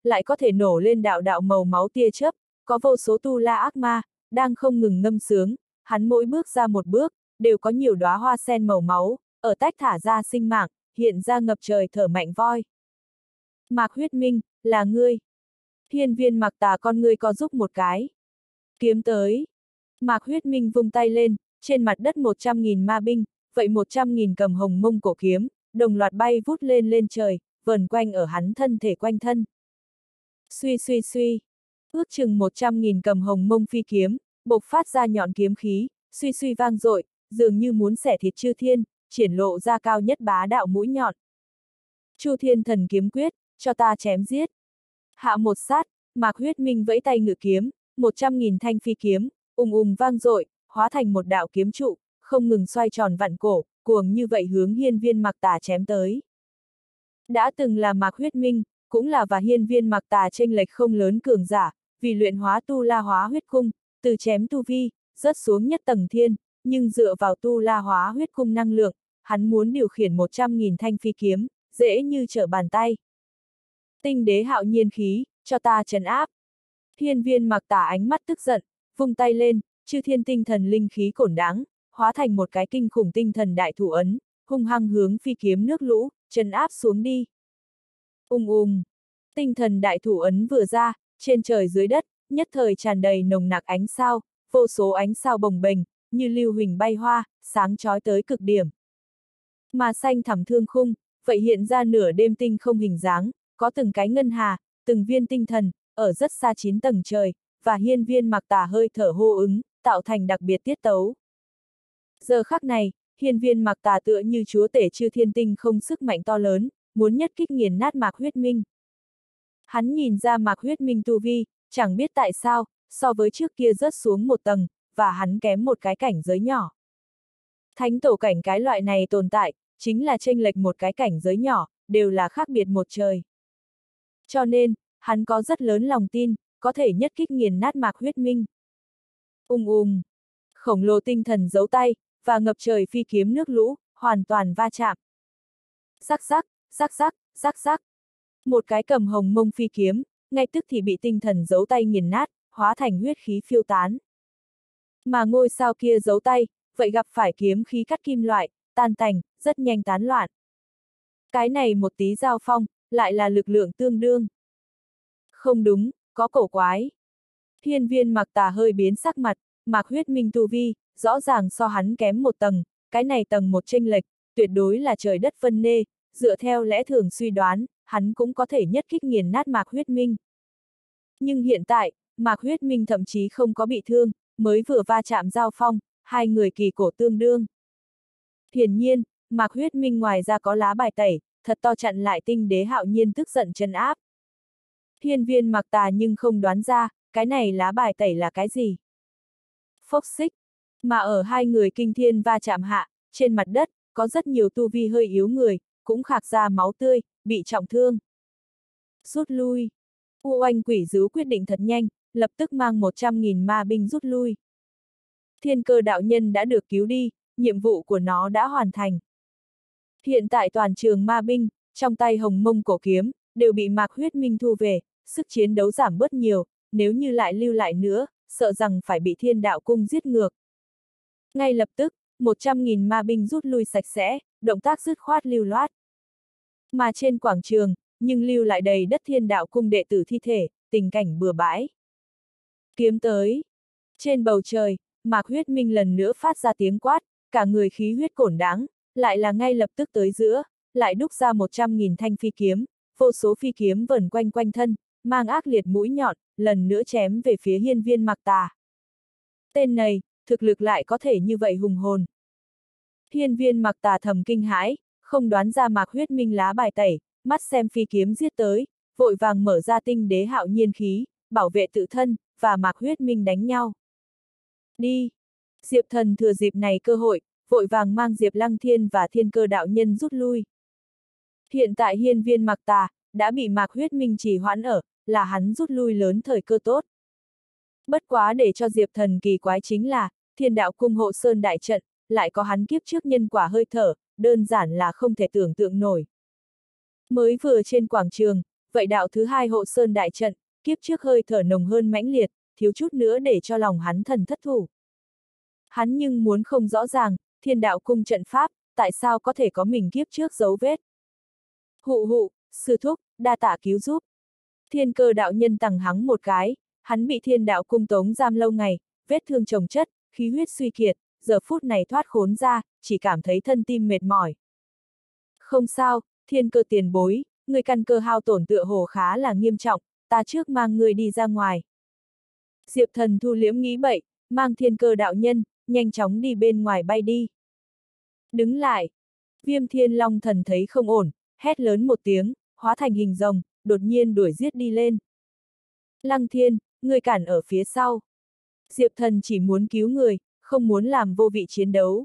lại có thể nổ lên đạo đạo màu máu tia chớp, có vô số tu la ác ma, đang không ngừng ngâm sướng, hắn mỗi bước ra một bước, đều có nhiều đóa hoa sen màu máu, ở tách thả ra sinh mạng, hiện ra ngập trời thở mạnh voi. Mạc Huyết Minh, là ngươi. Hiên Viên Mặc Tà con ngươi co giúp một cái. Kiếm tới. Mạc Huyết Minh vung tay lên, trên mặt đất 100.000 ma binh, vậy 100.000 cầm hồng mông cổ kiếm, đồng loạt bay vút lên lên trời, vờn quanh ở hắn thân thể quanh thân. Suy suy suy. Ước chừng 100.000 cầm hồng mông phi kiếm, bộc phát ra nhọn kiếm khí, suy suy vang dội, dường như muốn xẻ thịt chư thiên, triển lộ ra cao nhất bá đạo mũi nhọn. Chu Thiên Thần Kiếm Quyết, cho ta chém giết. Hạ một sát, Mạc Huyết Minh vẫy tay ngự kiếm, 100.000 thanh phi kiếm, vang dội, hóa thành một đạo kiếm trụ, không ngừng xoay tròn vặn cổ, cuồng như vậy hướng Hiên Viên Mặc Tà chém tới. Đã từng là Mạc Huyết Minh, cũng là và Hiên Viên Mặc Tà chênh lệch không lớn cường giả, vì luyện hóa tu la hóa huyết cung, từ chém tu vi, rớt xuống nhất tầng thiên, nhưng dựa vào tu la hóa huyết cung năng lượng, hắn muốn điều khiển 100.000 thanh phi kiếm, dễ như trở bàn tay. Tinh đế hạo nhiên khí, cho ta trấn áp. Hiên Viên Mặc Tà ánh mắt tức giận, vung tay lên, chư thiên tinh thần linh khí cổn đáng, hóa thành một cái kinh khủng tinh thần đại thủ ấn, hung hăng hướng phi kiếm nước lũ, trấn áp xuống đi. Tinh thần đại thủ ấn vừa ra, trên trời dưới đất, nhất thời tràn đầy nồng nặc ánh sao, vô số ánh sao bồng bềnh, như lưu huỳnh bay hoa, sáng chói tới cực điểm. Mà xanh thẳm thương khung, vậy hiện ra nửa đêm tinh không hình dáng, có từng cái ngân hà, từng viên tinh thần, ở rất xa 9 tầng trời, và Hiên Viên Mặc Tà hơi thở hô ứng, tạo thành đặc biệt tiết tấu. Giờ khắc này, Hiên Viên Mặc Tà tựa như chúa tể chư thiên tinh không sức mạnh to lớn, muốn nhất kích nghiền nát Mạc Huyết Minh. Hắn nhìn ra Mạc Huyết Minh tu vi, chẳng biết tại sao, so với trước kia rớt xuống một tầng, và hắn kém một cái cảnh giới nhỏ. Thánh tổ cảnh cái loại này tồn tại, chính là chênh lệch một cái cảnh giới nhỏ, đều là khác biệt một trời. Cho nên, hắn có rất lớn lòng tin, có thể nhất kích nghiền nát Mạc Huyết Minh. Khổng lồ tinh thần giấu tay, và ngập trời phi kiếm nước lũ, hoàn toàn va chạm. Rắc rắc, rắc rắc, rắc rắc. Một cái cầm hồng mông phi kiếm, ngay tức thì bị tinh thần giấu tay nghiền nát, hóa thành huyết khí phiêu tán. Mà ngôi sao kia giấu tay, vậy gặp phải kiếm khí cắt kim loại, tan tành, rất nhanh tán loạn. Cái này một tí giao phong, lại là lực lượng tương đương. Không đúng, có cổ quái. Hiên Viên Mặc Tà hơi biến sắc mặt, Mạc Huyết Minh tu vi, rõ ràng so hắn kém một tầng, cái này tầng một chênh lệch, tuyệt đối là trời đất phân nê, dựa theo lẽ thường suy đoán, hắn cũng có thể nhất kích nghiền nát Mạc Huyết Minh. Nhưng hiện tại, Mạc Huyết Minh thậm chí không có bị thương, mới vừa va chạm giao phong, hai người kỳ cổ tương đương. Hiển nhiên, Mạc Huyết Minh ngoài ra có lá bài tẩy, thật to chặn lại tinh đế hạo nhiên tức giận trấn áp. Hiên Viên Mặc Tà nhưng không đoán ra, cái này lá bài tẩy là cái gì. Phốc xích, mà ở hai người kinh thiên va chạm hạ, trên mặt đất, có rất nhiều tu vi hơi yếu người, cũng khạc ra máu tươi, bị trọng thương. Rút lui. U Oanh Quỷ Dữ quyết định thật nhanh, lập tức mang 100.000 ma binh rút lui. Thiên Cơ đạo nhân đã được cứu đi, nhiệm vụ của nó đã hoàn thành. Hiện tại toàn trường ma binh, trong tay hồng mông cổ kiếm, đều bị Mạc Huyết Minh thu về, sức chiến đấu giảm bớt nhiều, nếu như lại lưu lại nữa, sợ rằng phải bị Thiên Đạo Cung giết ngược. Ngay lập tức, 100.000 ma binh rút lui sạch sẽ, động tác dứt khoát lưu loát. Mà trên quảng trường, nhưng lưu lại đầy đất Thiên Đạo Cung đệ tử thi thể, tình cảnh bừa bãi. Kiếm tới. Trên bầu trời, Mạc Huyết Minh lần nữa phát ra tiếng quát, cả người khí huyết cổn đáng, lại là ngay lập tức tới giữa, lại đúc ra 100.000 thanh phi kiếm, vô số phi kiếm vẩn quanh quanh thân, mang ác liệt mũi nhọn, lần nữa chém về phía Hiên Viên Mặc Tà. Tên này, thực lực lại có thể như vậy hùng hồn. Hiên Viên Mặc Tà thầm kinh hãi, không đoán ra Mạc Huyết Minh lá bài tẩy, mắt xem phi kiếm giết tới, vội vàng mở ra tinh đế hạo nhiên khí, bảo vệ tự thân, và Mạc Huyết Minh đánh nhau. Đi! Diệp Thần thừa dịp này cơ hội, vội vàng mang Diệp Lăng Thiên và Thiên Cơ đạo nhân rút lui. Hiện tại Hiên Viên Mặc Tà, đã bị Mạc Huyết Minh trì hoãn ở, là hắn rút lui lớn thời cơ tốt. Bất quá để cho Diệp Thần kỳ quái chính là, Thiên Đạo Cung hộ sơn đại trận, lại có hắn kiếp trước nhân quả hơi thở, đơn giản là không thể tưởng tượng nổi. Mới vừa trên quảng trường, vậy đạo thứ hai hộ sơn đại trận, kiếp trước hơi thở nồng hơn mãnh liệt, thiếu chút nữa để cho lòng hắn thần thất thủ. Hắn nhưng muốn không rõ ràng, thiên đạo cung trận pháp, tại sao có thể có mình kiếp trước dấu vết. Hụ, sư thúc, đa tạ cứu giúp. Thiên Cơ đạo nhân tằng hắng một cái, hắn bị thiên đạo cung tống giam lâu ngày, vết thương chồng chất, khí huyết suy kiệt, giờ phút này thoát khốn ra, chỉ cảm thấy thân tim mệt mỏi. Không sao, Thiên Cơ tiền bối, người căn cơ hao tổn tựa hồ khá là nghiêm trọng, ta trước mang người đi ra ngoài. Diệp Thần thu liễm nghĩ bậy, mang Thiên Cơ đạo nhân, nhanh chóng đi bên ngoài bay đi. Đứng lại, Viêm Thiên Long Thần thấy không ổn, hét lớn một tiếng, hóa thành hình rồng, đột nhiên đuổi giết đi lên. Lăng Thiên, người cản ở phía sau. Diệp Thần chỉ muốn cứu người, không muốn làm vô vị chiến đấu.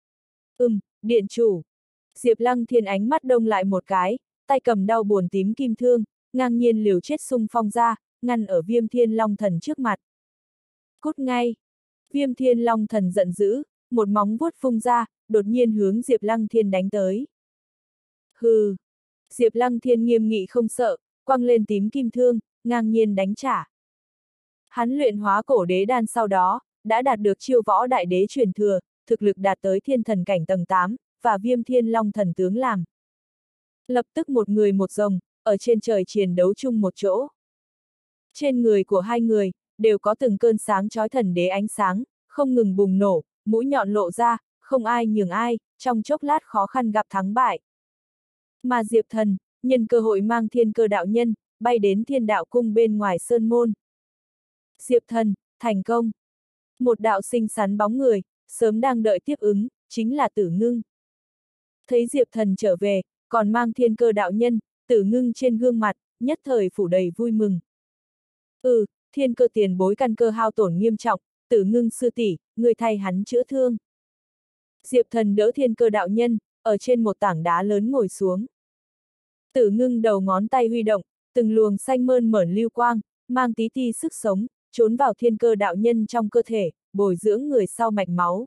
Điện chủ. Diệp Lăng Thiên ánh mắt đông lại một cái, tay cầm đao buồn tím kim thương, ngang nhiên liều chết xung phong ra, ngăn ở Viêm Thiên Long Thần trước mặt. Cút ngay. Viêm Thiên Long Thần giận dữ, một móng vuốt phung ra, đột nhiên hướng Diệp Lăng Thiên đánh tới. Hừ. Diệp Lăng Thiên nghiêm nghị không sợ, quăng lên tím kim thương, ngang nhiên đánh trả. Hắn luyện hóa cổ đế đan sau đó, đã đạt được chiêu võ đại đế truyền thừa, thực lực đạt tới thiên thần cảnh tầng 8, và Viêm Thiên Long Thần tướng làm. Lập tức một người một rồng, ở trên trời chiến đấu chung một chỗ. Trên người của hai người, đều có từng cơn sáng chói thần đế ánh sáng, không ngừng bùng nổ, mũi nhọn lộ ra, không ai nhường ai, trong chốc lát khó khăn gặp thắng bại. Mà Diệp Thần, nhân cơ hội mang Thiên Cơ đạo nhân, bay đến Thiên Đạo cung bên ngoài sơn môn. Diệp Thần, thành công. Một đạo xinh xắn bóng người, sớm đang đợi tiếp ứng, chính là Tử Ngưng. Thấy Diệp Thần trở về, còn mang Thiên Cơ đạo nhân, Tử Ngưng trên gương mặt, nhất thời phủ đầy vui mừng. Thiên Cơ tiền bối căn cơ hao tổn nghiêm trọng, Tử Ngưng sư tỷ, người thay hắn chữa thương. Diệp Thần đỡ Thiên Cơ đạo nhân, ở trên một tảng đá lớn ngồi xuống. Tử Ngưng đầu ngón tay huy động, từng luồng xanh mơn mởn lưu quang, mang tí ti sức sống, trốn vào Thiên Cơ đạo nhân trong cơ thể, bồi dưỡng người sau mạch máu.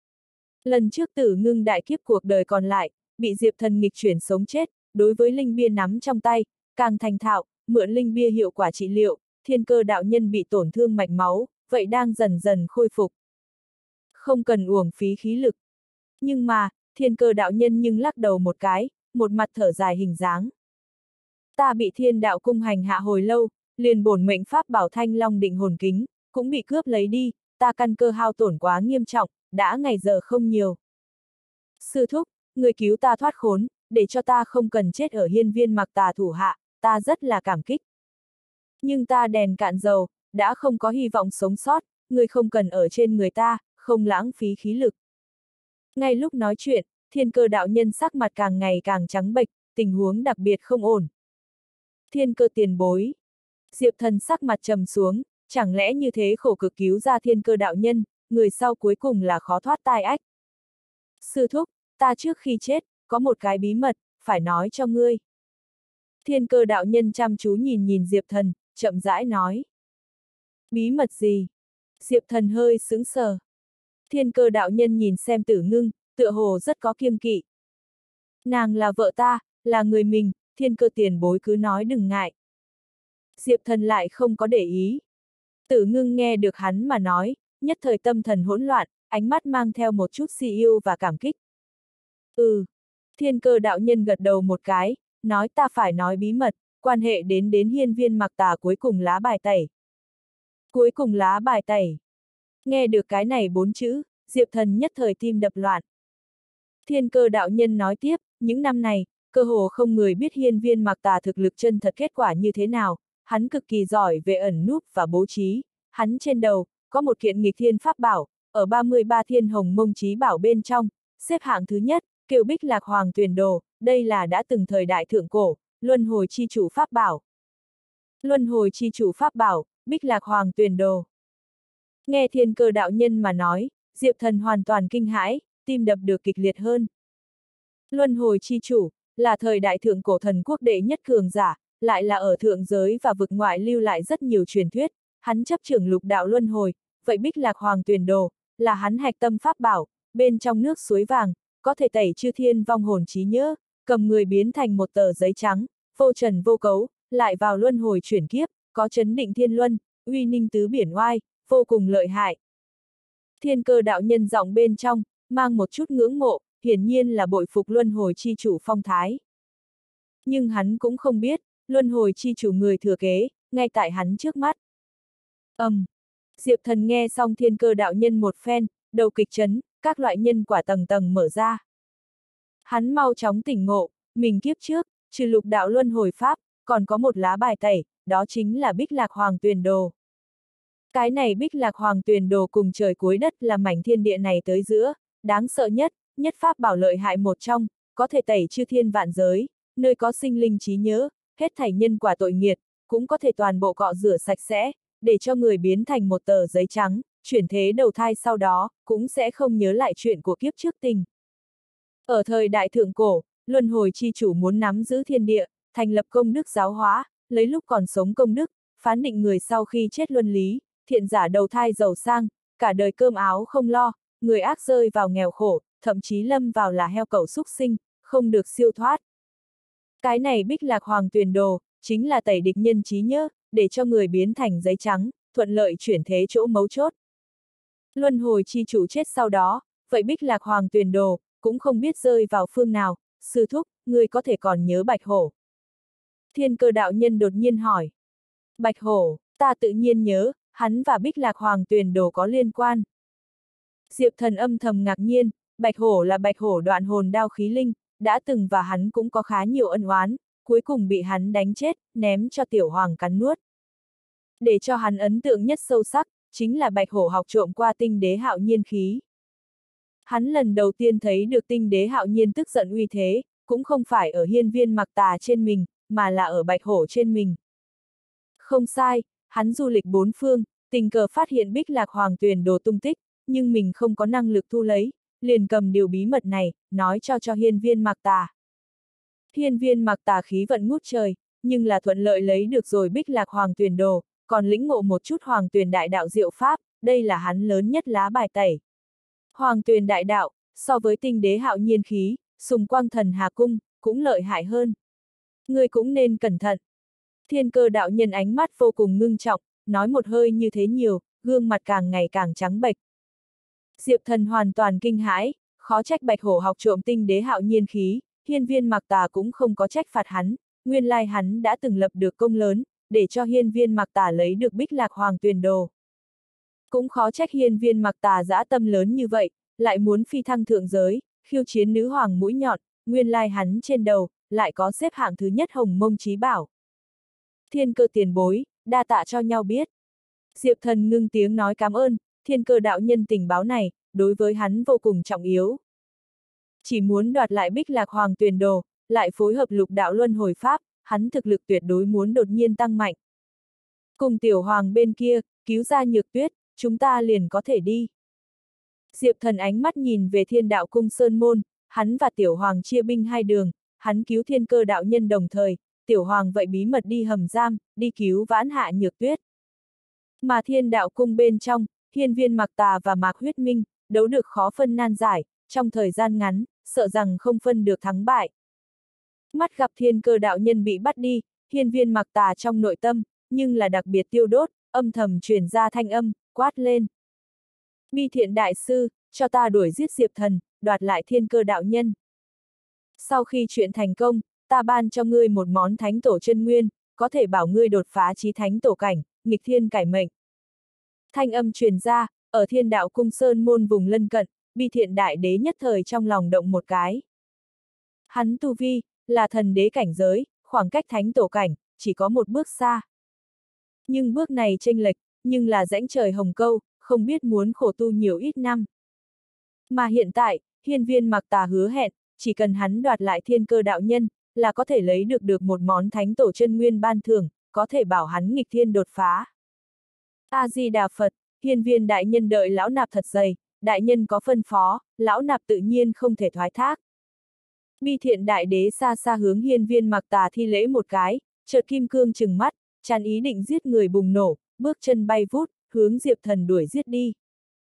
Lần trước Tử Ngưng đại kiếp cuộc đời còn lại, bị Diệp Thần nghịch chuyển sống chết, đối với linh bia nắm trong tay, càng thành thạo, mượn linh bia hiệu quả trị liệu, Thiên Cơ đạo nhân bị tổn thương mạch máu, vậy đang dần dần khôi phục. Không cần uổng phí khí lực. Nhưng mà, Thiên Cơ đạo nhân nhưng lắc đầu một cái, một mặt thở dài hình dáng. Ta bị Thiên Đạo cung hành hạ hồi lâu, liền bổn mệnh pháp bảo Thanh Long định hồn kính, cũng bị cướp lấy đi, ta căn cơ hao tổn quá nghiêm trọng, đã ngày giờ không nhiều. Sư thúc, người cứu ta thoát khốn, để cho ta không cần chết ở hiên viên mặc tà thủ hạ, ta rất là cảm kích. Nhưng ta đèn cạn dầu, đã không có hy vọng sống sót, người không cần ở trên người ta, không lãng phí khí lực. Ngay lúc nói chuyện, Thiên Cơ đạo nhân sắc mặt càng ngày càng trắng bệch, tình huống đặc biệt không ổn. Thiên Cơ tiền bối. Diệp Thần sắc mặt trầm xuống, chẳng lẽ như thế khổ cực cứu ra Thiên Cơ đạo nhân, người sau cuối cùng là khó thoát tai ách. Sư thúc, ta trước khi chết, có một cái bí mật, phải nói cho ngươi. Thiên Cơ đạo nhân chăm chú nhìn Diệp Thần, chậm rãi nói. Bí mật gì? Diệp Thần hơi sững sờ. Thiên Cơ đạo nhân nhìn xem Tử Ngưng, tựa hồ rất có kiêng kỵ. Nàng là vợ ta, là người mình, Thiên Cơ tiền bối cứ nói đừng ngại. Diệp Thần lại không có để ý. Tử Ngưng nghe được hắn mà nói, nhất thời tâm thần hỗn loạn, ánh mắt mang theo một chút si yêu và cảm kích. Thiên Cơ đạo nhân gật đầu một cái, nói ta phải nói bí mật, quan hệ đến hiên viên mặc tà cuối cùng lá bài tẩy. Cuối cùng lá bài tẩy. Nghe được cái này 4 chữ, Diệp Thần nhất thời tim đập loạn. Thiên Cơ đạo nhân nói tiếp, những năm này, cơ hồ không người biết hiên viên mặc tà thực lực chân thật kết quả như thế nào, hắn cực kỳ giỏi về ẩn núp và bố trí, hắn trên đầu, có một kiện nghịch thiên pháp bảo, ở 33 thiên hồng mông chí bảo bên trong, xếp hạng thứ nhất, kêu Bích Lạc Hoàng Tuyền Đồ, đây là đã từng thời đại thượng cổ, luân hồi chi chủ pháp bảo. Luân hồi chi chủ pháp bảo, Bích Lạc Hoàng Tuyền Đồ. Nghe Thiên Cơ đạo nhân mà nói, Diệp Thần hoàn toàn kinh hãi, tim đập được kịch liệt hơn. Luân hồi chi chủ, là thời đại thượng cổ thần quốc đệ nhất cường giả, lại là ở thượng giới và vực ngoại lưu lại rất nhiều truyền thuyết, hắn chấp trưởng lục đạo luân hồi, vậy Bích Lạc Hoàng Tuyền Đồ, là hắn hạch tâm pháp bảo, bên trong nước suối vàng, có thể tẩy chư thiên vong hồn trí nhớ, cầm người biến thành một tờ giấy trắng, vô trần vô cấu, lại vào luân hồi chuyển kiếp, có chấn định thiên luân, uy ninh tứ biển oai, vô cùng lợi hại. Thiên Cơ đạo nhân giọng bên trong, mang một chút ngưỡng mộ, hiển nhiên là bội phục luân hồi chi chủ phong thái. Nhưng hắn cũng không biết, luân hồi chi chủ người thừa kế, ngay tại hắn trước mắt. Diệp Thần nghe xong Thiên Cơ đạo nhân một phen, đầu kịch chấn, các loại nhân quả tầng tầng mở ra. Hắn mau chóng tỉnh ngộ, mình kiếp trước, trừ lục đạo luân hồi pháp, còn có một lá bài tẩy, đó chính là Bích Lạc Hoàng Tuyền Đồ. Cái này Bích Lạc Hoàng Tuyền Đồ cùng trời cuối đất là mảnh thiên địa này tới giữa, đáng sợ nhất, nhất pháp bảo lợi hại một trong, có thể tẩy chư thiên vạn giới, nơi có sinh linh trí nhớ, hết thảy nhân quả tội nghiệt, cũng có thể toàn bộ cọ rửa sạch sẽ, để cho người biến thành một tờ giấy trắng, chuyển thế đầu thai sau đó, cũng sẽ không nhớ lại chuyện của kiếp trước tình. Ở thời đại thượng cổ, luân hồi chi chủ muốn nắm giữ thiên địa, thành lập công đức giáo hóa, lấy lúc còn sống công đức, phán định người sau khi chết luân lý, thiện giả đầu thai giàu sang, cả đời cơm áo không lo, người ác rơi vào nghèo khổ, thậm chí lâm vào là heo cẩu súc sinh, không được siêu thoát. Cái này Bích Lạc Hoàng Tuyền Đồ, chính là tẩy địch nhân trí nhớ, để cho người biến thành giấy trắng, thuận lợi chuyển thế chỗ mấu chốt. Luân hồi chi chủ chết sau đó, vậy Bích Lạc Hoàng Tuyền Đồ, cũng không biết rơi vào phương nào, sư thúc, người có thể còn nhớ Bạch Hổ. Thiên Cơ đạo nhân đột nhiên hỏi. Bạch Hổ, ta tự nhiên nhớ, hắn và Bích Lạc Hoàng Tuyền Đồ có liên quan. Diệp Thần âm thầm ngạc nhiên, Bạch Hổ là Bạch Hổ đoạn hồn đao khí linh, đã từng và hắn cũng có khá nhiều ân oán, cuối cùng bị hắn đánh chết, ném cho Tiểu Hoàng cắn nuốt. Để cho hắn ấn tượng nhất sâu sắc, chính là Bạch Hổ học trộm qua tinh đế hạo nhiên khí. Hắn lần đầu tiên thấy được tinh đế hạo nhiên tức giận uy thế, cũng không phải ở hiên viên mặc tà trên mình, mà là ở Bạch Hổ trên mình. Không sai, hắn du lịch bốn phương, tình cờ phát hiện Bích Lạc Hoàng Tuyền Đồ tung tích, nhưng mình không có năng lực thu lấy, liền cầm điều bí mật này, nói cho hiên viên mặc tà. Hiên viên mặc tà khí vận ngút trời, nhưng là thuận lợi lấy được rồi Bích Lạc Hoàng Tuyền Đồ, còn lĩnh ngộ một chút Hoàng Tuyền Đại Đạo diệu pháp, đây là hắn lớn nhất lá bài tẩy. Hoàng Tuyền Đại Đạo, so với tinh đế hạo nhiên khí, Sùng Quang Thần Hà Cung, cũng lợi hại hơn. Người cũng nên cẩn thận. Thiên Cơ đạo nhân ánh mắt vô cùng ngưng trọng, nói một hơi như thế nhiều, gương mặt càng ngày càng trắng bệch. Diệp Thần hoàn toàn kinh hãi, khó trách Bạch Hổ học trộm tinh đế hạo nhiên khí, hiên viên mặc tà cũng không có trách phạt hắn, nguyên lai hắn đã từng lập được công lớn, để cho hiên viên mặc tà lấy được Bích Lạc Hoàng Tuyền Đồ. Cũng khó trách hiên viên mặc tà dã tâm lớn như vậy, lại muốn phi thăng thượng giới, khiêu chiến nữ hoàng mũi nhọn, nguyên lai hắn trên đầu, lại có xếp hạng thứ nhất Hồng Mông Chí Bảo. Thiên Cơ tiền bối, đa tạ cho nhau biết. Diệp Thần ngưng tiếng nói cảm ơn, Thiên Cơ đạo nhân tình báo này, đối với hắn vô cùng trọng yếu. Chỉ muốn đoạt lại Bích Lạc Hoàng Tuyền Đồ, lại phối hợp lục đạo luân hồi pháp, hắn thực lực tuyệt đối muốn đột nhiên tăng mạnh. Cùng Tiểu Hoàng bên kia, cứu ra Nhược Tuyết, chúng ta liền có thể đi. Diệp Thần ánh mắt nhìn về Thiên Đạo Cung Sơn Môn, hắn và Tiểu Hoàng chia binh hai đường, hắn cứu Thiên Cơ đạo nhân đồng thời, Tiểu Hoàng vậy bí mật đi hầm giam, đi cứu vãn hạ Nhược Tuyết. Mà Thiên Đạo Cung bên trong, hiên viên mặc tà và Mạc Huyết Minh, đấu được khó phân nan giải, trong thời gian ngắn, sợ rằng không phân được thắng bại. Mắt gặp Thiên Cơ đạo nhân bị bắt đi, hiên viên mặc tà trong nội tâm, nhưng là đặc biệt tiêu đốt, âm thầm truyền ra thanh âm, quát lên. Bi Thiện đại sư, cho ta đuổi giết Diệp Thần, đoạt lại Thiên Cơ đạo nhân. Sau khi chuyện thành công, ta ban cho ngươi một món thánh tổ chân nguyên, có thể bảo ngươi đột phá chí thánh tổ cảnh, nghịch thiên cải mệnh. Thanh âm truyền ra, ở Thiên Đạo Cung Sơn Môn vùng lân cận, Bi Thiện đại đế nhất thời trong lòng động một cái. Hắn tu vi, là thần đế cảnh giới, khoảng cách thánh tổ cảnh, chỉ có một bước xa. Nhưng bước này chênh lệch, nhưng là rãnh trời hồng câu, không biết muốn khổ tu nhiều ít năm. Mà hiện tại, hiên viên mặc tà hứa hẹn, chỉ cần hắn đoạt lại Thiên Cơ đạo nhân, là có thể lấy được một món thánh tổ chân nguyên ban thưởng, có thể bảo hắn nghịch thiên đột phá. A-di-đà Phật, hiên viên đại nhân đợi lão nạp thật dày, đại nhân có phân phó, lão nạp tự nhiên không thể thoái thác. Bi Thiện đại đế xa xa hướng hiên viên mặc tà thi lễ một cái, chợt kim cương trừng mắt, tràn ý định giết người bùng nổ, bước chân bay vút, hướng Diệp Thần đuổi giết đi.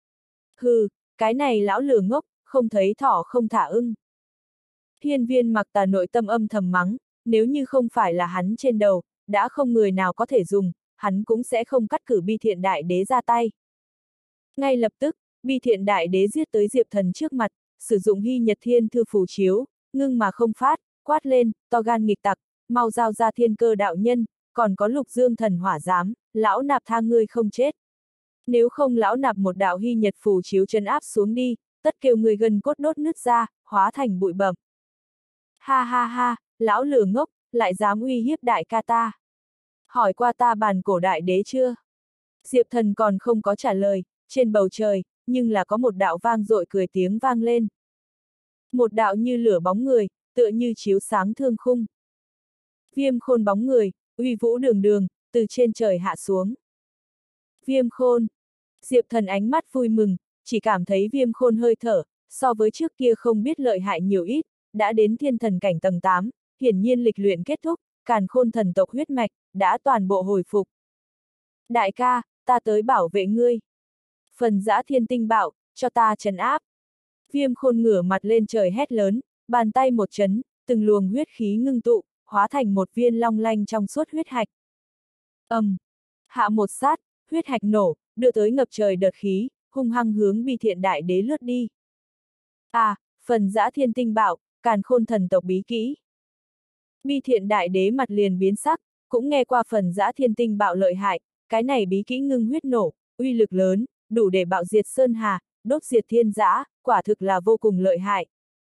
Hừ, cái này lão lừa ngốc, không thấy thỏ không thả ưng. Hiên viên mặc tà nội tâm âm thầm mắng, nếu như không phải là hắn trên đầu, đã không người nào có thể dùng, hắn cũng sẽ không cắt cử Bi Thiện Đại Đế ra tay. Ngay lập tức, Bi Thiện Đại Đế giết tới Diệp Thần trước mặt, sử dụng Hy Nhật Thiên Thư phù chiếu, ngưng mà không phát, quát lên, to gan nghịch tặc, mau giao ra Thiên Cơ đạo nhân, còn có Lục Dương Thần Hỏa Giám, lão nạp tha ngươi không chết. Nếu không lão nạp một đạo Hy Nhật phù chiếu trấn áp xuống đi, tất kêu người gần cốt đốt nứt ra, hóa thành bụi bẩm. Ha ha ha, lão lừa ngốc, lại dám uy hiếp đại ca ta. Hỏi qua ta bàn cổ đại đế chưa? Diệp Thần còn không có trả lời, trên bầu trời, nhưng là có một đạo vang dội cười tiếng vang lên. Một đạo như lửa bóng người, tựa như chiếu sáng thương khung. Viêm Khôn bóng người, uy vũ đường đường, từ trên trời hạ xuống. Viêm Khôn. Diệp Thần ánh mắt vui mừng, chỉ cảm thấy Viêm Khôn hơi thở, so với trước kia không biết lợi hại nhiều ít, đã đến thiên thần cảnh tầng 8, hiển nhiên lịch luyện kết thúc, càn khôn thần tộc huyết mạch, đã toàn bộ hồi phục. Đại ca, ta tới bảo vệ ngươi. Phần Dã Thiên Tinh Bạo, cho ta trấn áp. Viêm Khôn ngửa mặt lên trời hét lớn, bàn tay một chấn, từng luồng huyết khí ngưng tụ, hóa thành một viên long lanh trong suốt huyết hạch. Hạ một sát, huyết hạch nổ, đưa tới ngập trời đợt khí, hung hăng hướng Bi Thiện Đại Đế lướt đi. Phần Dã Thiên Tinh Bạo, càn khôn thần tộc bí kỹ. Bi Thiện Đại Đế mặt liền biến sắc, cũng nghe qua Phần Dã Thiên Tinh Bạo lợi hại, cái này bí kỹ ngưng huyết nổ, uy lực lớn, đủ để bạo diệt sơn hà, đốt diệt thiên dã, quả thực là vô cùng lợi hại.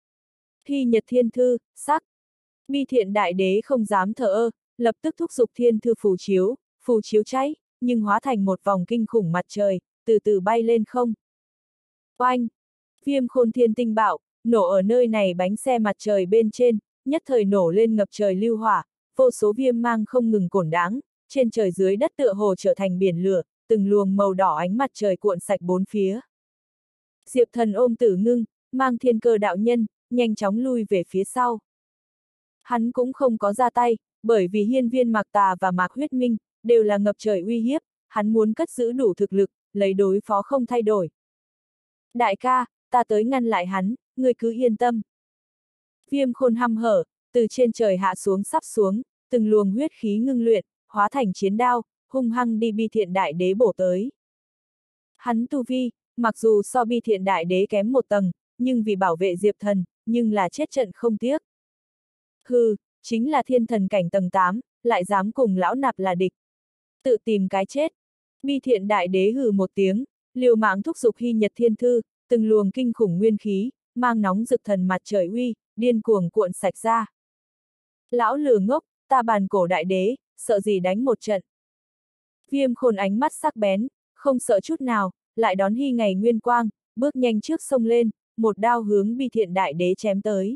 Hy Nhật Thiên Thư, sắc. Bi Thiện Đại Đế không dám thờ ơ, lập tức thúc giục Thiên Thư phù chiếu cháy, nhưng hóa thành một vòng kinh khủng mặt trời, từ từ bay lên không. Oanh! Viêm Khôn Thiên Tinh Bạo, nổ ở nơi này bánh xe mặt trời bên trên, nhất thời nổ lên ngập trời lưu hỏa, vô số viêm mang không ngừng cổn đáng, trên trời dưới đất tựa hồ trở thành biển lửa, từng luồng màu đỏ ánh mặt trời cuộn sạch bốn phía. Diệp Thần ôm Tử Ngưng, mang Thiên Cơ đạo nhân, nhanh chóng lui về phía sau. Hắn cũng không có ra tay, bởi vì hiên viên Mạc Tà và Mạc Huyết Minh, đều là ngập trời uy hiếp, hắn muốn cất giữ đủ thực lực, lấy đối phó không thay đổi. Đại ca, ta tới ngăn lại hắn, ngươi cứ yên tâm. Viêm Khôn hăm hở, từ trên trời hạ xuống sắp xuống, từng luồng huyết khí ngưng luyện, hóa thành chiến đao, hung hăng đi Bi Thiện Đại Đế bổ tới. Hắn tu vi, mặc dù so Bi Thiện Đại Đế kém một tầng, nhưng vì bảo vệ Diệp Thần, nhưng là chết trận không tiếc. Hừ, chính là thiên thần cảnh tầng 8, lại dám cùng lão nạp là địch. Tự tìm cái chết. Bi Thiện Đại Đế hừ một tiếng, liều mạng thúc giục Hy Nhật Thiên Thư, từng luồng kinh khủng nguyên khí, mang nóng rực thần mặt trời uy, điên cuồng cuộn sạch ra. Lão lừa ngốc, ta bàn cổ đại đế, sợ gì đánh một trận. Viêm Khôn ánh mắt sắc bén, không sợ chút nào, lại đón Hy Ngày Nguyên Quang, bước nhanh trước sông lên, một đao hướng Bi Thiện Đại Đế chém tới.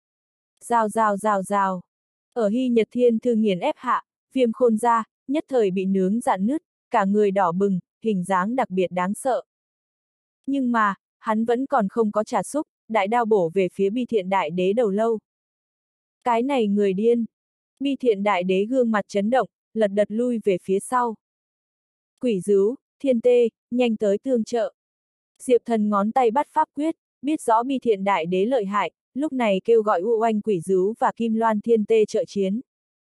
Rào rào rào rào. Ở Hy Nhật Thiên Thư nghiền ép hạ, Viêm Khôn ra, nhất thời bị nướng rạn nứt, cả người đỏ bừng, hình dáng đặc biệt đáng sợ. Nhưng mà, hắn vẫn còn không có trả xúc, đại đao bổ về phía Bi Thiện Đại Đế đầu lâu. Cái này người điên. Bi Thiện Đại Đế gương mặt chấn động, lật đật lui về phía sau. Quỷ dứu, Thiên Tê, nhanh tới tương trợ. Diệp Thần ngón tay bắt pháp quyết, biết rõ Bi Thiện Đại Đế lợi hại, lúc này kêu gọi U Oanh Quỷ Dứu và Kim Loan Thiên Tê trợ chiến.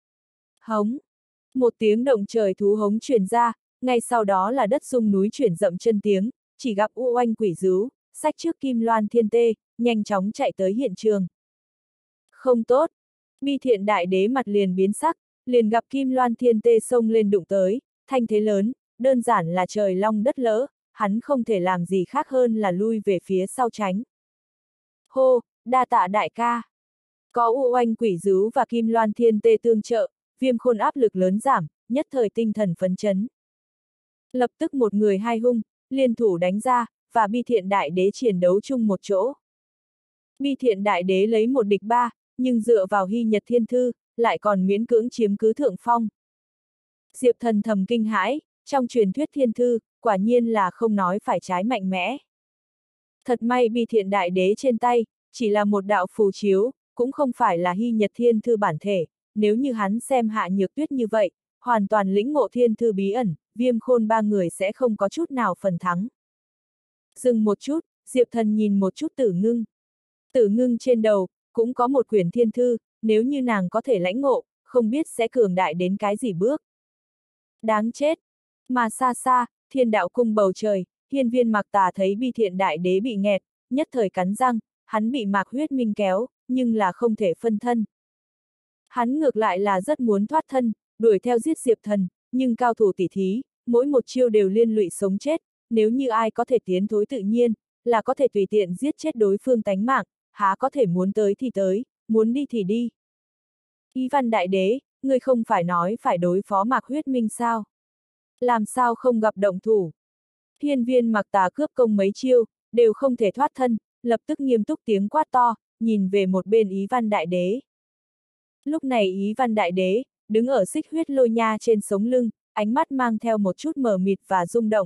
Hống. Một tiếng động trời thú hống truyền ra, ngay sau đó là đất rung núi chuyển dậm chân tiếng, chỉ gặp U Oanh Quỷ Dứu, xách trước Kim Loan Thiên Tê, nhanh chóng chạy tới hiện trường. Không tốt. Bi Thiện Đại Đế mặt liền biến sắc, liền gặp Kim Loan Thiên Tê xông lên đụng tới, thanh thế lớn, đơn giản là trời long đất lỡ, hắn không thể làm gì khác hơn là lui về phía sau tránh. Hô, đa tạ đại ca. Có U Oanh Quỷ Dứu và Kim Loan Thiên Tê tương trợ, Viêm Khôn áp lực lớn giảm, nhất thời tinh thần phấn chấn. Lập tức một người hai hung, liên thủ đánh ra, và Bi Thiện Đại Đế chiến đấu chung một chỗ. Bi Thiện Đại Đế lấy một địch ba, nhưng dựa vào Hy Nhật Thiên Thư, lại còn miễn cưỡng chiếm cứ thượng phong. Diệp Thần thầm kinh hãi, trong truyền thuyết Thiên Thư, quả nhiên là không nói phải trái mạnh mẽ. Thật may Bi Thiện Đại Đế trên tay, chỉ là một đạo phù chiếu, cũng không phải là Hy Nhật Thiên Thư bản thể, nếu như hắn xem Hạ Nhược Tuyết như vậy, hoàn toàn lĩnh ngộ Thiên Thư bí ẩn, Viêm Khôn ba người sẽ không có chút nào phần thắng. Dừng một chút, Diệp Thần nhìn một chút Tử Ngưng. Tử Ngưng trên đầu, cũng có một quyển Thiên Thư, nếu như nàng có thể lãnh ngộ, không biết sẽ cường đại đến cái gì bước. Đáng chết! Mà xa xa, Thiên Đạo Cung bầu trời, Hiên Viên Mạc Tà thấy Bi Thiện Đại Đế bị nghẹt, nhất thời cắn răng, hắn bị Mạc Huyết Minh kéo, nhưng là không thể phân thân. Hắn ngược lại là rất muốn thoát thân, đuổi theo giết Diệp Thần, nhưng cao thủ tỉ thí, mỗi một chiêu đều liên lụy sống chết, nếu như ai có thể tiến thối tự nhiên, là có thể tùy tiện giết chết đối phương tánh mạng, há có thể muốn tới thì tới, muốn đi thì đi. Ý Văn Đại Đế, ngươi không phải nói phải đối phó Mạc Huyết Minh sao? Làm sao không gặp động thủ? Hiên Viên Mạc Tà cướp công mấy chiêu, đều không thể thoát thân, lập tức nghiêm túc tiếng quát to, nhìn về một bên Ý Văn Đại Đế. Lúc này Ý Văn Đại Đế, đứng ở xích huyết lôi nha trên sống lưng, ánh mắt mang theo một chút mờ mịt và rung động.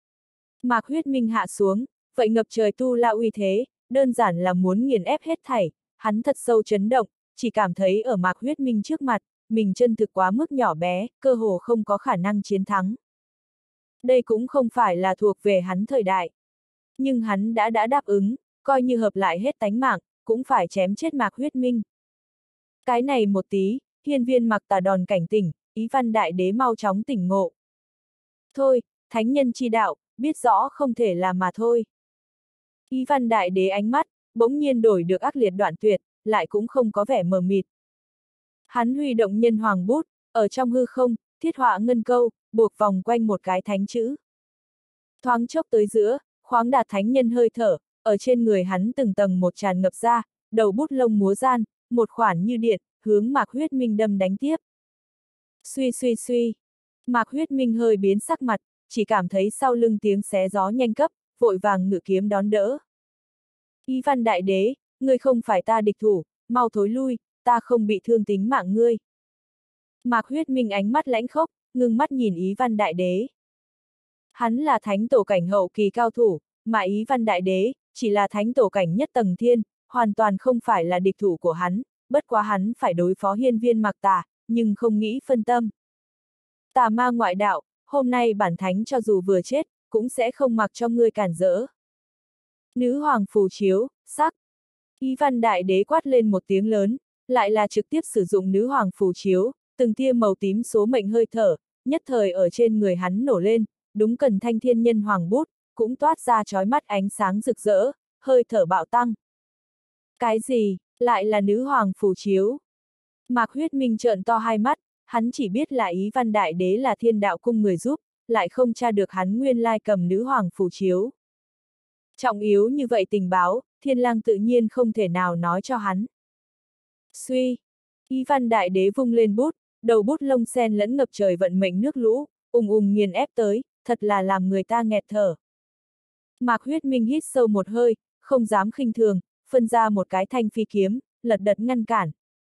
Mạc Huyết Minh hạ xuống, vậy ngập trời tu la uy thế, đơn giản là muốn nghiền ép hết thảy, hắn thật sâu chấn động, chỉ cảm thấy ở Mạc Huyết Minh trước mặt, mình chân thực quá mức nhỏ bé, cơ hồ không có khả năng chiến thắng. Đây cũng không phải là thuộc về hắn thời đại. Nhưng hắn đã đáp ứng, coi như hợp lại hết tánh mạng, cũng phải chém chết Mạc Huyết Minh. Cái này một tí, Hiên Viên Mạc Tà đòn cảnh tỉnh, Ý Văn Đại Đế mau chóng tỉnh ngộ. Thôi, thánh nhân chi đạo, biết rõ không thể làm mà thôi. Ý Văn Đại Đế ánh mắt, bỗng nhiên đổi được ác liệt đoạn tuyệt, lại cũng không có vẻ mờ mịt. Hắn huy động nhân hoàng bút, ở trong hư không, thiết họa ngân câu, buộc vòng quanh một cái thánh chữ. Thoáng chốc tới giữa, khoáng đạt thánh nhân hơi thở, ở trên người hắn từng tầng một tràn ngập ra, đầu bút lông múa gian, một khoản như điện, hướng Mạc Huyết Minh đâm đánh tiếp. Suy suy suy, Mạc Huyết Minh hơi biến sắc mặt, chỉ cảm thấy sau lưng tiếng xé gió nhanh cấp, vội vàng ngự kiếm đón đỡ. Ý Văn Đại Đế, ngươi không phải ta địch thủ, mau thối lui, ta không bị thương tính mạng ngươi. Mạc Huyết Minh ánh mắt lãnh khốc, ngưng mắt nhìn Ý Văn Đại Đế. Hắn là thánh tổ cảnh hậu kỳ cao thủ, mà Ý Văn Đại Đế, chỉ là thánh tổ cảnh nhất tầng thiên, hoàn toàn không phải là địch thủ của hắn, bất quá hắn phải đối phó Hiên Viên Mạc Tà, nhưng không nghĩ phân tâm. Tà ma ngoại đạo, hôm nay bản thánh cho dù vừa chết, cũng sẽ không mặc cho ngươi cản rỡ. Nữ hoàng phù chiếu, sắc. Ý Văn Đại Đế quát lên một tiếng lớn, lại là trực tiếp sử dụng nữ hoàng phù chiếu, từng tia màu tím số mệnh hơi thở, nhất thời ở trên người hắn nổ lên, đúng cần thanh thiên nhân hoàng bút, cũng toát ra chói mắt ánh sáng rực rỡ, hơi thở bạo tăng. Cái gì, lại là nữ hoàng phù chiếu? Mạc Huyết Minh trợn to hai mắt, hắn chỉ biết là Ý Văn Đại Đế là Thiên Đạo Cung người giúp, lại không tra được hắn nguyên lai cầm nữ hoàng phù chiếu. Trọng yếu như vậy tình báo, Thiên Lang tự nhiên không thể nào nói cho hắn. Suy, Ý Văn Đại Đế vung lên bút, đầu bút lông sen lẫn ngập trời vận mệnh nước lũ, nghiền ép tới, thật là làm người ta nghẹt thở. Mạc Huyết Minh hít sâu một hơi, không dám khinh thường, phân ra một cái thanh phi kiếm, lật đật ngăn cản.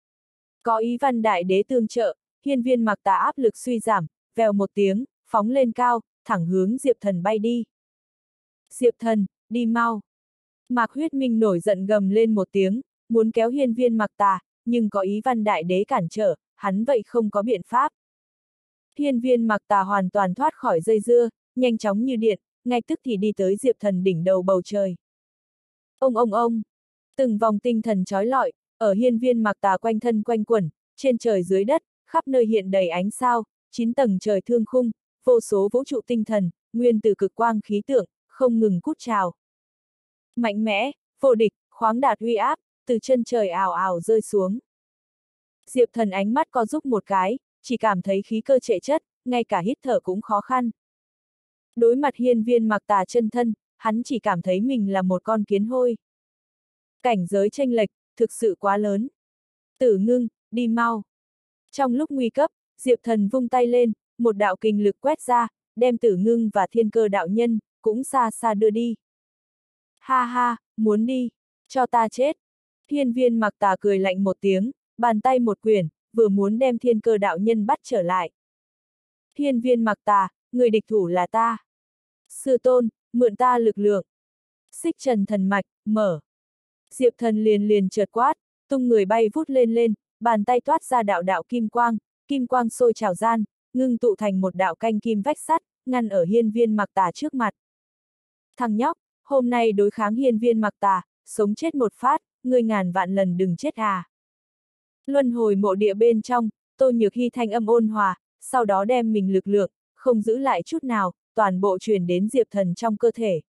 Có Ý Văn Đại Đế tương trợ, Hiên Viên Mạc Tà áp lực suy giảm, vèo một tiếng, phóng lên cao, thẳng hướng Diệp Thần bay đi. Diệp Thần, đi mau! Mạc Huyết Minh nổi giận gầm lên một tiếng, muốn kéo Hiên Viên Mạc Tà, nhưng có Ý Văn Đại Đế cản trở, hắn vậy không có biện pháp. Hiên Viên Mạc Tà hoàn toàn thoát khỏi dây dưa, nhanh chóng như điện, ngay tức thì đi tới Diệp Thần đỉnh đầu bầu trời. Ông! Từng vòng tinh thần chói lọi, ở Hiên Viên Mạc Tà quanh thân quanh quẩn, trên trời dưới đất, khắp nơi hiện đầy ánh sao, 9 tầng trời thương khung, vô số vũ trụ tinh thần, nguyên từ cực quang khí tượng, không ngừng cút trào. Mạnh mẽ, vô địch, khoáng đạt uy áp, từ chân trời ào ào rơi xuống. Diệp Thần ánh mắt co rúm một cái, chỉ cảm thấy khí cơ trệ chất, ngay cả hít thở cũng khó khăn. Đối mặt Hiên Viên Mạc Tà chân thân, hắn chỉ cảm thấy mình là một con kiến hôi. Cảnh giới chênh lệch, thực sự quá lớn. Tử Ngưng, đi mau. Trong lúc nguy cấp, Diệp Thần vung tay lên, một đạo kình lực quét ra, đem Tử Ngưng và Thiên Cơ đạo nhân, cũng xa xa đưa đi. Ha ha, muốn đi, cho ta chết. Hiên Viên Mạc Tà cười lạnh một tiếng, bàn tay một quyển, vừa muốn đem Thiên Cơ đạo nhân bắt trở lại. Hiên Viên Mạc Tà, người địch thủ là ta. Sư tôn, mượn ta lực lượng. Xích Trần thần mạch, mở. Diệp Thần liền chợt quát, tung người bay vút lên, bàn tay toát ra đạo đạo kim quang sôi trào gian, ngưng tụ thành một đạo canh kim vách sắt, ngăn ở Hiên Viên Mạc Tà trước mặt. Thằng nhóc, hôm nay đối kháng Hiên Viên Mạc Tà, sống chết một phát, ngươi ngàn vạn lần đừng chết à. Luân hồi mộ địa bên trong, Tô Nhược Hy thanh âm ôn hòa, sau đó đem mình lực lượng, không giữ lại chút nào, toàn bộ truyền đến Diệp Thần trong cơ thể.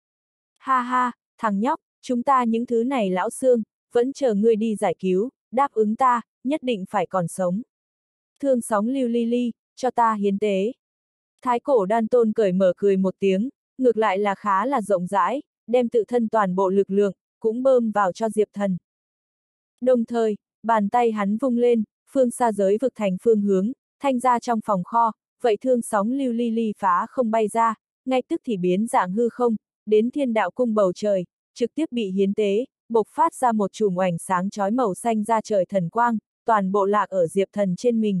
Ha ha, thằng nhóc, chúng ta những thứ này lão xương, vẫn chờ ngươi đi giải cứu, đáp ứng ta, nhất định phải còn sống. Thương sóng lưu ly ly, cho ta hiến tế. Thái cổ đan tôn cởi mở cười một tiếng, ngược lại là khá là rộng rãi, đem tự thân toàn bộ lực lượng, cũng bơm vào cho Diệp Thần. Đồng thời, bàn tay hắn vung lên, phương xa giới vực thành phương hướng, thanh ra trong phòng kho, vậy thương sóng lưu ly ly phá không bay ra, ngay tức thì biến dạng hư không, đến thiên đạo cung bầu trời, trực tiếp bị hiến tế, bộc phát ra một chùm oảnh sáng chói màu xanh ra trời thần quang, toàn bộ lạc ở Diệp Thần trên mình.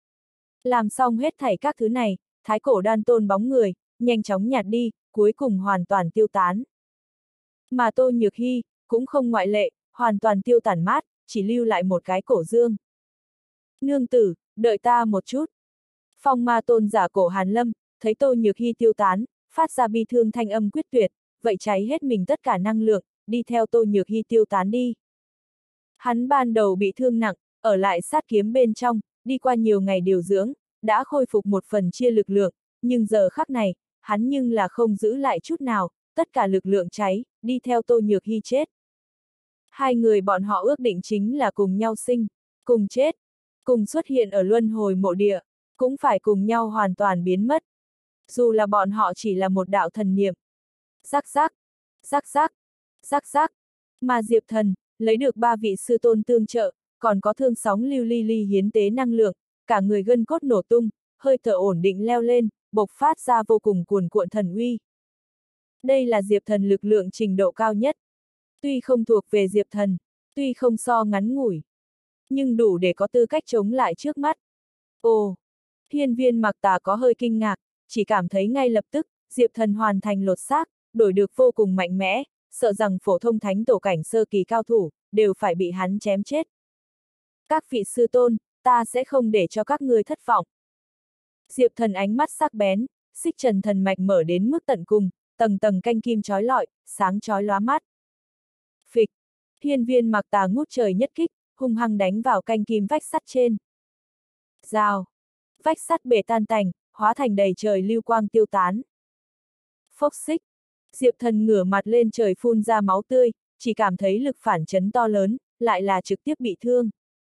Làm xong hết thảy các thứ này, thái cổ đan tôn bóng người, nhanh chóng nhạt đi, cuối cùng hoàn toàn tiêu tán. Mà Tô Nhược Hy, cũng không ngoại lệ, hoàn toàn tiêu tản mát, chỉ lưu lại một cái cổ dương. Nương tử, đợi ta một chút. Phong ma tôn giả cổ Hàn Lâm, thấy Tô Nhược Hy tiêu tán, phát ra bi thương thanh âm quyết tuyệt, vậy cháy hết mình tất cả năng lượng, đi theo Tô Nhược Hy tiêu tán đi. Hắn ban đầu bị thương nặng, ở lại sát kiếm bên trong, đi qua nhiều ngày điều dưỡng, đã khôi phục một phần chia lực lượng, nhưng giờ khắc này, hắn nhưng là không giữ lại chút nào, tất cả lực lượng cháy, đi theo Tô Nhược Hy chết. Hai người bọn họ ước định chính là cùng nhau sinh, cùng chết, cùng xuất hiện ở luân hồi mộ địa, cũng phải cùng nhau hoàn toàn biến mất. Dù là bọn họ chỉ là một đạo thần niệm. Rắc rắc, rắc rắc, rắc rắc. Mà Diệp Thần, lấy được 3 vị sư tôn tương trợ, còn có thương sóng lưu ly ly hiến tế năng lượng, cả người gân cốt nổ tung, hơi thở ổn định leo lên, bộc phát ra vô cùng cuồn cuộn thần uy. Đây là Diệp Thần lực lượng trình độ cao nhất. Tuy không thuộc về Diệp Thần, tuy không so ngắn ngủi, nhưng đủ để có tư cách chống lại trước mắt. Ồ! Hiên Viên Mặc Tà có hơi kinh ngạc, chỉ cảm thấy ngay lập tức, Diệp Thần hoàn thành lột xác, đổi được vô cùng mạnh mẽ, sợ rằng phổ thông thánh tổ cảnh sơ kỳ cao thủ, đều phải bị hắn chém chết. Các vị sư tôn, ta sẽ không để cho các ngươi thất vọng. Diệp Thần ánh mắt sắc bén, xích trần thần mạch mở đến mức tận cùng, tầng tầng canh kim chói lọi, sáng chói lóa mắt. Phịch! Hiên Viên Mặc Tà ngút trời nhất kích, hung hăng đánh vào canh kim vách sắt trên. Rào! Vách sắt bể tan tành, hóa thành đầy trời lưu quang tiêu tán. Phốc xích! Diệp Thần ngửa mặt lên trời phun ra máu tươi, chỉ cảm thấy lực phản chấn to lớn, lại là trực tiếp bị thương.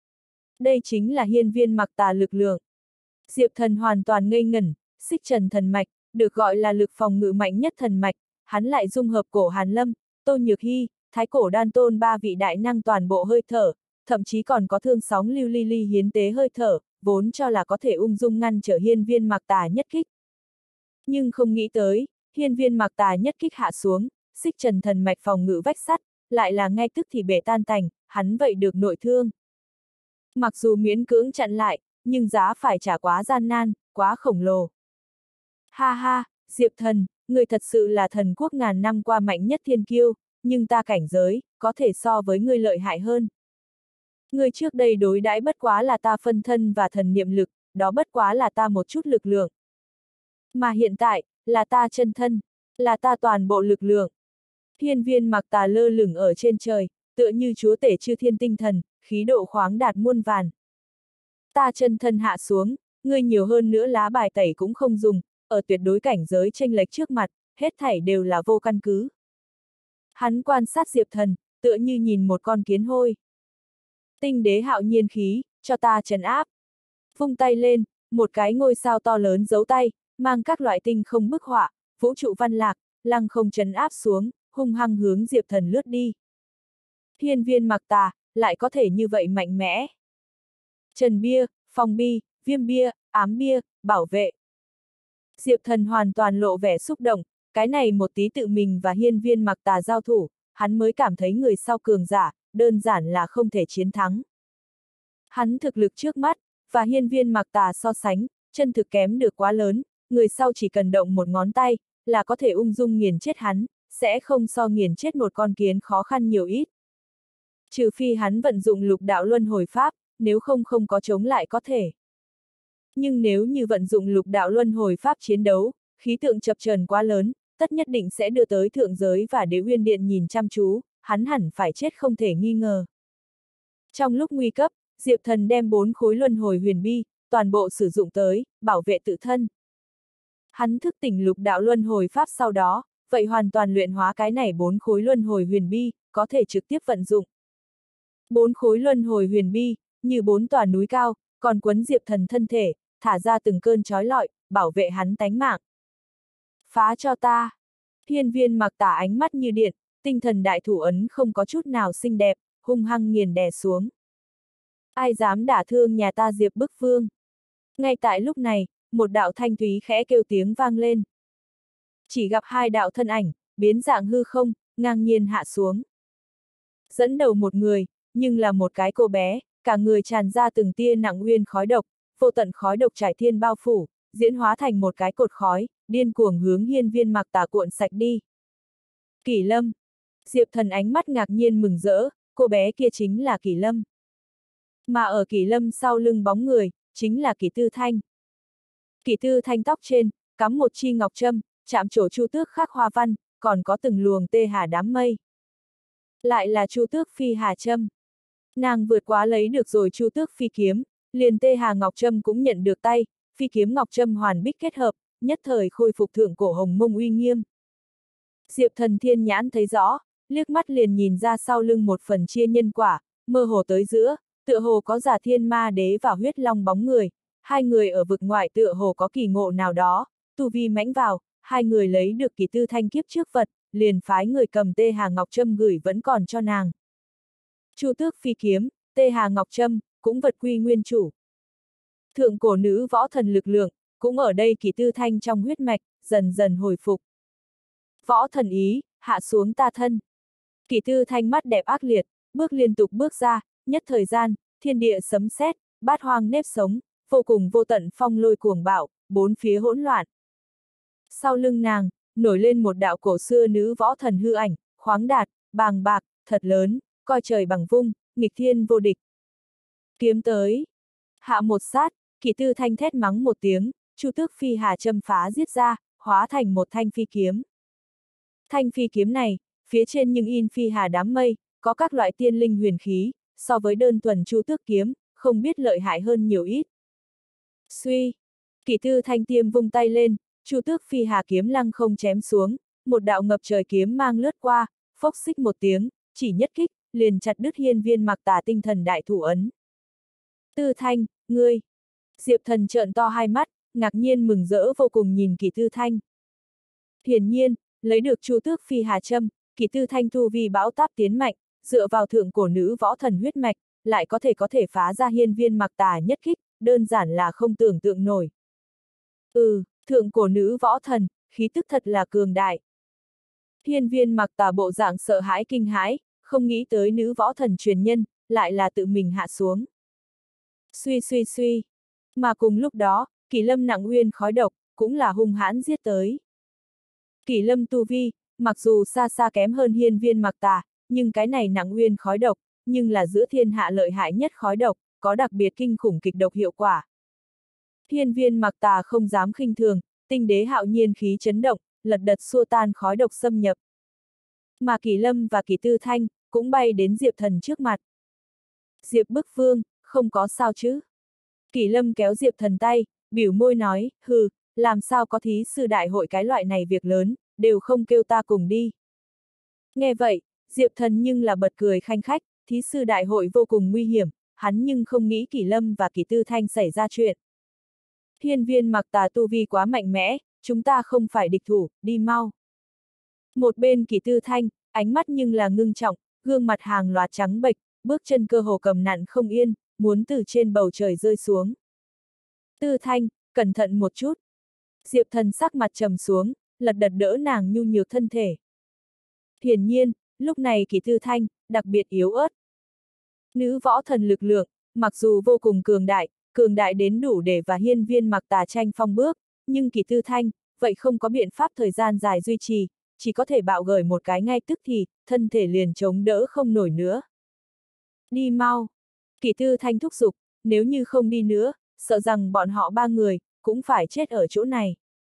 Đây chính là Hiên Viên Mặc Tà lực lượng. Diệp Thần hoàn toàn ngây ngẩn, xích trần thần mạch, được gọi là lực phòng ngự mạnh nhất thần mạch, hắn lại dung hợp cổ Hàn Lâm, Tô Nhược Hy, thái cổ đan tôn 3 vị đại năng toàn bộ hơi thở, thậm chí còn có thương sóng lưu ly ly hiến tế hơi thở, vốn cho là có thể ung dung ngăn trở Hiên Viên Mặc Tà nhất kích. Nhưng không nghĩ tới, Hiên Viên Mặc Tà nhất kích hạ xuống, xích trần thần mạch phòng ngự vách sắt, lại là ngay tức thì bể tan tành, hắn vậy được nội thương. Mặc dù miễn cưỡng chặn lại, nhưng giá phải trả quá gian nan, quá khổng lồ. Ha ha, Diệp Thần, người thật sự là thần quốc ngàn năm qua mạnh nhất thiên kiêu, nhưng ta cảnh giới, có thể so với người lợi hại hơn. Người trước đây đối đãi bất quá là ta phân thân và thần niệm lực, đó bất quá là ta một chút lực lượng. Mà hiện tại, là ta chân thân, là ta toàn bộ lực lượng. Hiên Viên Mặc Tà lơ lửng ở trên trời, tựa như chúa tể chư thiên tinh thần, khí độ khoáng đạt muôn vàn. Ta chân thân hạ xuống, ngươi nhiều hơn nữa lá bài tẩy cũng không dùng, ở tuyệt đối cảnh giới chênh lệch trước mặt, hết thảy đều là vô căn cứ. Hắn quan sát Diệp Thần, tựa như nhìn một con kiến hôi. Tinh đế hạo nhiên khí, cho ta trấn áp. Vung tay lên, một cái ngôi sao to lớn giấu tay, mang các loại tinh không bức họa, vũ trụ văn lạc, lăng không trấn áp xuống, hung hăng hướng Diệp Thần lướt đi. Hiên Viên Mặc Tà, lại có thể như vậy mạnh mẽ. Trần bia, phong bi, viêm bia, ám bia, bảo vệ. Diệp Thần hoàn toàn lộ vẻ xúc động, cái này một tí tự mình và Hiên Viên Mặc Tà giao thủ, hắn mới cảm thấy người sau cường giả, đơn giản là không thể chiến thắng. Hắn thực lực trước mắt, và Hiên Viên Mặc Tà so sánh, chân thực kém được quá lớn, người sau chỉ cần động một ngón tay, là có thể ung dung nghiền chết hắn, sẽ không so nghiền chết một con kiến khó khăn nhiều ít. Trừ phi hắn vận dụng lục đạo luân hồi pháp, nếu không không có chống lại có thể. Nhưng nếu như vận dụng lục đạo luân hồi pháp chiến đấu, khí tượng chập chờn quá lớn, tất nhất định sẽ đưa tới thượng giới và Đế Uyên Điện nhìn chăm chú, hắn hẳn phải chết không thể nghi ngờ. Trong lúc nguy cấp, Diệp Thần đem 4 khối luân hồi huyền bi, toàn bộ sử dụng tới, bảo vệ tự thân. Hắn thức tỉnh lục đạo luân hồi pháp sau đó, vậy hoàn toàn luyện hóa cái này 4 khối luân hồi huyền bi, có thể trực tiếp vận dụng. 4 khối luân hồi huyền bi, như 4 tòa núi cao, còn quấn Diệp Thần thân thể, thả ra từng cơn trói lọi, bảo vệ hắn tánh mạng. Phá cho ta! Hiên Viên Mặc Tà ánh mắt như điện, tinh thần đại thủ ấn không có chút nào xinh đẹp, hung hăng nghiền đè xuống. Ai dám đả thương nhà ta Diệp Bức Vương? Ngay tại lúc này, một đạo thanh thúy khẽ kêu tiếng vang lên. Chỉ gặp 2 đạo thân ảnh, biến dạng hư không, ngang nhiên hạ xuống. Dẫn đầu một người, nhưng là một cái cô bé, cả người tràn ra từng tia nặng nguyên khói độc, vô tận khói độc trải thiên bao phủ, diễn hóa thành một cái cột khói, điên cuồng hướng Hiên Viên Mặc Tà cuộn sạch đi. Kỷ Lâm! Diệp Thần ánh mắt ngạc nhiên mừng rỡ, cô bé kia chính là Kỷ Lâm. Mà ở Kỷ Lâm sau lưng bóng người, chính là Kỷ Tư Thanh. Kỷ Tư Thanh tóc trên, cắm một chi ngọc trâm, chạm trổ chu tước khắc hoa văn, còn có từng luồng tê hà đám mây. Lại là chu tước phi hà trâm. Nàng vượt quá lấy được rồi chu tước phi kiếm, liền tê hà ngọc trâm cũng nhận được tay, phi kiếm ngọc trâm hoàn bích kết hợp, nhất thời khôi phục thượng cổ hồng mông uy nghiêm. Diệp Thần thiên nhãn thấy rõ, liếc mắt liền nhìn ra sau lưng một phần chia nhân quả, mơ hồ tới giữa, tựa hồ có Giả Thiên Ma Đế và Huyết Long bóng người, 2 người ở vực ngoại tựa hồ có kỳ ngộ nào đó, tu vi mãnh vào, 2 người lấy được Kỷ Tư Thanh kiếp trước vật, liền phái người cầm tê hà ngọc trâm gửi vẫn còn cho nàng. Chu tước phi kiếm, tê hà ngọc trâm, cũng vật quy nguyên chủ. Thượng cổ nữ võ thần lực lượng, cũng ở đây Kỷ Tư Thanh trong huyết mạch, dần dần hồi phục. Võ thần ý, hạ xuống ta thân. Kỷ Tư Thanh mắt đẹp ác liệt, bước liên tục bước ra, nhất thời gian, thiên địa sấm sét, bát hoang nếp sống, vô cùng vô tận phong lôi cuồng bạo, 4 phía hỗn loạn. Sau lưng nàng, nổi lên một đạo cổ xưa nữ võ thần hư ảnh, khoáng đạt, bàng bạc, thật lớn, coi trời bằng vung, nghịch thiên vô địch. Kiếm tới. Hạ một sát, Kỷ Tư Thanh thét mắng một tiếng, chu tước phi hà châm phá giết ra, hóa thành một thanh phi kiếm. Thanh phi kiếm này, phía trên nhưng in phi hà đám mây, có các loại tiên linh huyền khí, so với đơn thuần chu tước kiếm, không biết lợi hại hơn nhiều ít. Suy! Kỷ Tư Thanh tiêm vung tay lên, chu tước phi hà kiếm lăng không chém xuống, một đạo ngập trời kiếm mang lướt qua, phốc xích một tiếng, chỉ nhất kích, liền chặt đứt Hiên Viên Mặc Tà tinh thần đại thủ ấn. Tư Thanh, ngươi! Diệp Thần trợn to hai mắt, ngạc nhiên mừng rỡ vô cùng nhìn Kỷ Tư Thanh. Hiển nhiên, lấy được chu tước phi hà châm, Kỷ Tư Thanh tu vi bão táp tiến mạnh, dựa vào thượng cổ nữ võ thần huyết mạch, lại có thể phá ra Hiên Viên Mặc Tà nhất kích, đơn giản là không tưởng tượng nổi. Thượng cổ nữ võ thần, khí tức thật là cường đại. Hiên Viên Mặc Tà bộ dạng sợ hãi kinh hãi, không nghĩ tới nữ võ thần truyền nhân, lại là tự mình hạ xuống. Suy suy suy. Mà cùng lúc đó, Kỷ Lâm nặng nguyên khói độc, cũng là hung hãn giết tới. Kỷ Lâm tu vi, mặc dù xa xa kém hơn Hiên Viên Mặc Tà, nhưng cái này nặng nguyên khói độc, nhưng là giữa thiên hạ lợi hại nhất khói độc, có đặc biệt kinh khủng kịch độc hiệu quả. Hiên Viên Mặc Tà không dám khinh thường, tinh đế hạo nhiên khí chấn động, lật đật xua tan khói độc xâm nhập. Mà Kỷ Lâm và Kỷ Tư Thanh, cũng bay đến Diệp Thần trước mặt. Diệp Bức Vương, không có sao chứ? Kỷ Lâm kéo Diệp Thần tay, biểu môi nói, hừ, làm sao có thí sư đại hội cái loại này việc lớn, đều không kêu ta cùng đi. Nghe vậy, Diệp Thần nhưng là bật cười khanh khách, thí sư đại hội vô cùng nguy hiểm, hắn nhưng không nghĩ Kỷ Lâm và Kỷ Tư Thanh xảy ra chuyện. Hiên Viên Mặc Tà tu vi quá mạnh mẽ, chúng ta không phải địch thủ, đi mau. Một bên Kỷ Tư Thanh, ánh mắt nhưng là ngưng trọng, gương mặt hàng loạt trắng bệch, bước chân cơ hồ cầm nặn không yên, muốn từ trên bầu trời rơi xuống. Tư Thanh, cẩn thận một chút. Diệp Thần sắc mặt trầm xuống, lật đật đỡ nàng nhu nhược thân thể. Hiển nhiên, lúc này Kỷ Tư Thanh, đặc biệt yếu ớt. Nữ võ thần lực lượng, mặc dù vô cùng cường đại đến đủ để và Hiên Viên Mặc Tà tranh phong bước, nhưng Kỷ Tư Thanh, vậy không có biện pháp thời gian dài duy trì, chỉ có thể bạo gởi một cái ngay tức thì, thân thể liền chống đỡ không nổi nữa. Đi mau! Kỷ Tư Thanh thúc giục, nếu như không đi nữa, sợ rằng bọn họ 3 người, cũng phải chết ở chỗ này.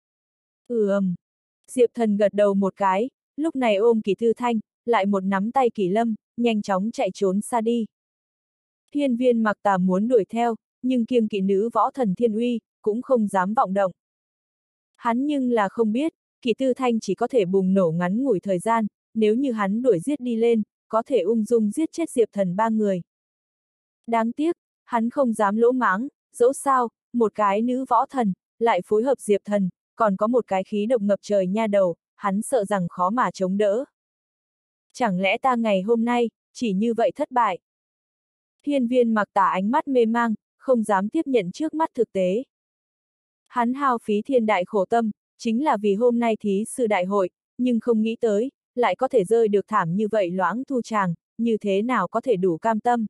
Diệp Thần gật đầu một cái, lúc này ôm Kỷ Tư Thanh, lại một nắm tay Kỷ Lâm, nhanh chóng chạy trốn xa đi. Hiên Viên Mặc Tà muốn đuổi theo, nhưng kiêng kỵ nữ võ thần thiên uy, cũng không dám vọng động. Hắn nhưng là không biết, Kỷ Tư Thanh chỉ có thể bùng nổ ngắn ngủi thời gian, nếu như hắn đuổi giết đi lên, có thể ung dung giết chết Diệp Thần ba người. Đáng tiếc, hắn không dám lỗ mãng, dẫu sao, một cái nữ võ thần, lại phối hợp Diệp Thần, còn có một cái khí độc ngập trời nha đầu, hắn sợ rằng khó mà chống đỡ. Chẳng lẽ ta ngày hôm nay, chỉ như vậy thất bại? Hiên Viên Mặc Tà ánh mắt mê mang, không dám tiếp nhận trước mắt thực tế. Hắn hao phí thiên đại khổ tâm, chính là vì hôm nay thí sư đại hội, nhưng không nghĩ tới, lại có thể rơi được thảm như vậy Loãng Thu Tràng, như thế nào có thể đủ cam tâm.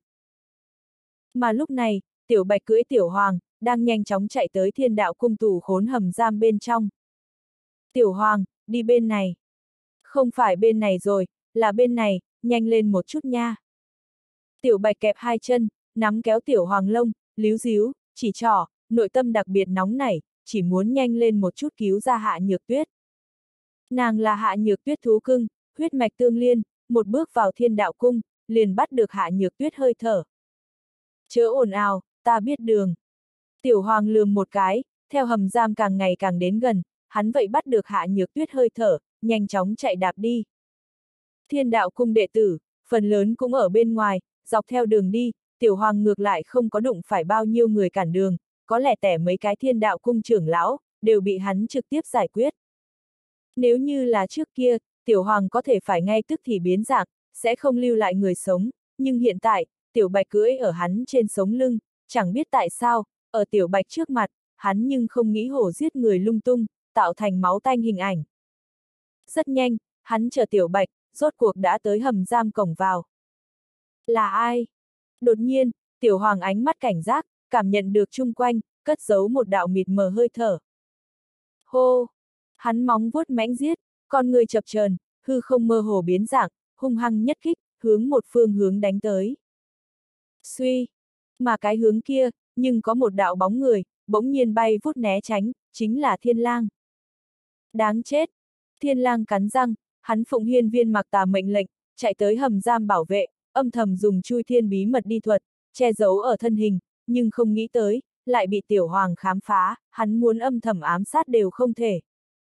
Mà lúc này, Tiểu Bạch cưỡi Tiểu Hoàng, đang nhanh chóng chạy tới Thiên Đạo Cung tù khốn hầm giam bên trong. Tiểu Hoàng, đi bên này. Không phải bên này rồi, là bên này, nhanh lên một chút nha. Tiểu Bạch kẹp hai chân, nắm kéo Tiểu Hoàng lông, líu díu, chỉ trỏ, nội tâm đặc biệt nóng nảy, chỉ muốn nhanh lên một chút cứu ra Hạ Nhược Tuyết. Nàng là Hạ Nhược Tuyết thú cưng, huyết mạch tương liên, một bước vào Thiên Đạo Cung, liền bắt được Hạ Nhược Tuyết hơi thở. Chớ ồn ào, ta biết đường. Tiểu Hoàng lườm một cái, theo hầm giam càng ngày càng đến gần, hắn vậy bắt được Hạ Nhược Tuyết hơi thở, nhanh chóng chạy đạp đi. Thiên Đạo Cung đệ tử, phần lớn cũng ở bên ngoài, dọc theo đường đi, Tiểu Hoàng ngược lại không có đụng phải bao nhiêu người cản đường, có lẽ tẻ mấy cái Thiên Đạo Cung trưởng lão, đều bị hắn trực tiếp giải quyết. Nếu như là trước kia, Tiểu Hoàng có thể phải ngay tức thì biến dạng, sẽ không lưu lại người sống, nhưng hiện tại, Tiểu Bạch cưỡi ở hắn trên sống lưng, chẳng biết tại sao, ở Tiểu Bạch trước mặt, hắn nhưng không nghĩ hổ giết người lung tung, tạo thành máu tanh hình ảnh. Rất nhanh, hắn chờ Tiểu Bạch, rốt cuộc đã tới hầm giam cổng vào. Là ai? Đột nhiên, Tiểu Hoàng ánh mắt cảnh giác, cảm nhận được chung quanh, cất giấu một đạo mịt mờ hơi thở. Hô! Hắn móng vuốt mãnh giết, con người chập chờn, hư không mơ hồ biến dạng, hung hăng nhất kích, hướng một phương hướng đánh tới. Suy! Mà cái hướng kia, nhưng có một đạo bóng người, bỗng nhiên bay vút né tránh, chính là Thiên Lang. Đáng chết! Thiên Lang cắn răng, hắn phụng Hiên Viên Mặc Tà mệnh lệnh, chạy tới hầm giam bảo vệ, âm thầm dùng chui thiên bí mật đi thuật, che giấu ở thân hình, nhưng không nghĩ tới, lại bị Tiểu Hoàng khám phá, hắn muốn âm thầm ám sát đều không thể.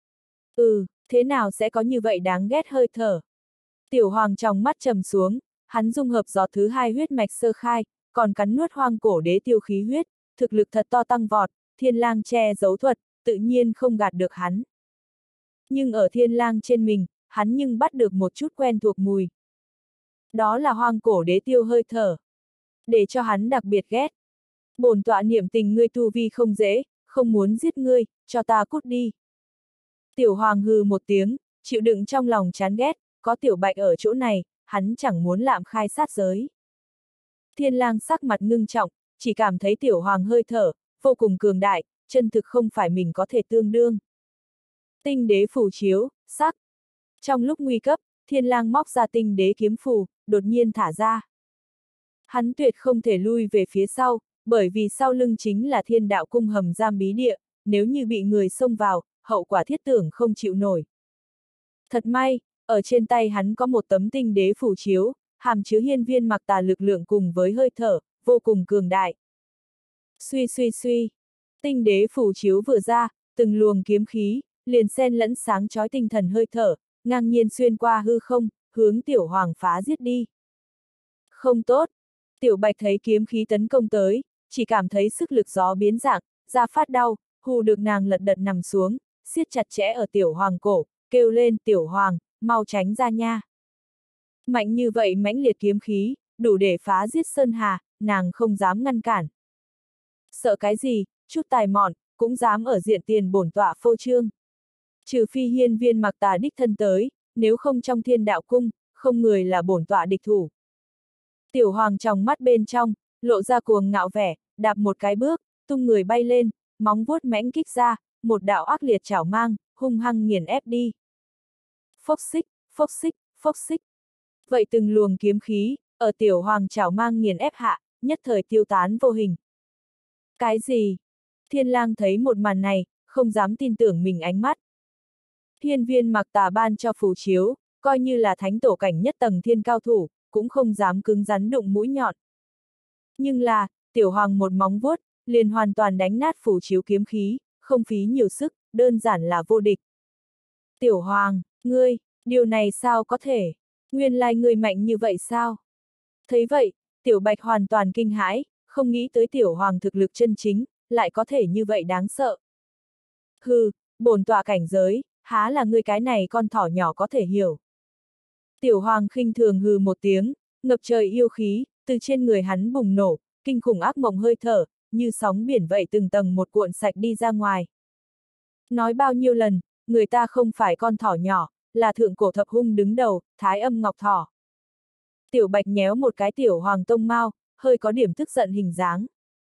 Thế nào sẽ có như vậy đáng ghét hơi thở? Tiểu Hoàng trong mắt trầm xuống, hắn dung hợp giọt thứ hai huyết mạch sơ khai, còn cắn nuốt hoang cổ đế tiêu khí huyết, thực lực thật to tăng vọt, Thiên Lang che giấu thuật, tự nhiên không gạt được hắn. Nhưng ở Thiên Lang trên mình, hắn nhưng bắt được một chút quen thuộc mùi. Đó là hoang cổ đế tiêu hơi thở. Để cho hắn đặc biệt ghét. Bổn tọa niệm tình ngươi tu vi không dễ, không muốn giết ngươi, cho ta cút đi. Tiểu Hoàng hừ một tiếng, chịu đựng trong lòng chán ghét, có Tiểu Bạch ở chỗ này, hắn chẳng muốn lạm khai sát giới. Thiên Lang sắc mặt ngưng trọng, chỉ cảm thấy Tiểu Hoàng hơi thở, vô cùng cường đại, chân thực không phải mình có thể tương đương. Tinh đế phù chiếu, sắc. Trong lúc nguy cấp, Thiên Lang móc ra tinh đế kiếm phù, đột nhiên thả ra. Hắn tuyệt không thể lui về phía sau, bởi vì sau lưng chính là Thiên Đạo Cung hầm giam bí địa, nếu như bị người xông vào, hậu quả thiết tưởng không chịu nổi. Thật may, ở trên tay hắn có một tấm tinh đế phù chiếu, hàm chứa Hiên Viên Mặc Tà lực lượng cùng với hơi thở, vô cùng cường đại. Suy suy suy, tinh đế phù chiếu vừa ra, từng luồng kiếm khí, liền xen lẫn sáng chói tinh thần hơi thở, ngang nhiên xuyên qua hư không, hướng Tiểu Hoàng phá giết đi. Không tốt, Tiểu Bạch thấy kiếm khí tấn công tới, chỉ cảm thấy sức lực gió biến dạng, da phát đau, hù được nàng lật đật nằm xuống, siết chặt chẽ ở Tiểu Hoàng cổ, kêu lên Tiểu Hoàng, mau tránh ra nha. Mạnh như vậy mãnh liệt kiếm khí, đủ để phá giết Sơn Hà, nàng không dám ngăn cản. Sợ cái gì, chút tài mọn, cũng dám ở diện tiền bổn tọa phô trương. Trừ phi Hiên Viên Mặc Tà đích thân tới, nếu không trong Thiên Đạo Cung, không người là bổn tọa địch thủ. Tiểu Hoàng trong mắt bên trong, lộ ra cuồng ngạo vẻ, đạp một cái bước, tung người bay lên, móng vuốt mãnh kích ra, một đạo ác liệt chảo mang, hung hăng nghiền ép đi. Phốc xích, phốc xích, phốc xích. Vậy từng luồng kiếm khí, ở Tiểu Hoàng chảo mang nghiền ép hạ, nhất thời tiêu tán vô hình. Cái gì? Thiên Lang thấy một màn này, không dám tin tưởng mình ánh mắt. Hiên Viên Mặc Tà ban cho phù chiếu, coi như là thánh tổ cảnh nhất tầng thiên cao thủ, cũng không dám cứng rắn đụng mũi nhọn. Nhưng là, tiểu hoàng một móng vuốt, liền hoàn toàn đánh nát phù chiếu kiếm khí, không phí nhiều sức, đơn giản là vô địch. Tiểu hoàng, ngươi, điều này sao có thể? Nguyên lai ngươi mạnh như vậy sao? Thấy vậy, tiểu bạch hoàn toàn kinh hãi, không nghĩ tới tiểu hoàng thực lực chân chính, lại có thể như vậy đáng sợ. Hừ, bổn tọa cảnh giới, há là ngươi cái này con thỏ nhỏ có thể hiểu. Tiểu hoàng khinh thường hừ một tiếng, ngập trời yêu khí, từ trên người hắn bùng nổ, kinh khủng ác mộng hơi thở, như sóng biển vậy từng tầng một cuộn sạch đi ra ngoài. Nói bao nhiêu lần, người ta không phải con thỏ nhỏ, là thượng cổ thập hung đứng đầu, Thái Âm Ngọc Thỏ. Tiểu bạch nhéo một cái tiểu hoàng tông mao, hơi có điểm tức giận hình dáng.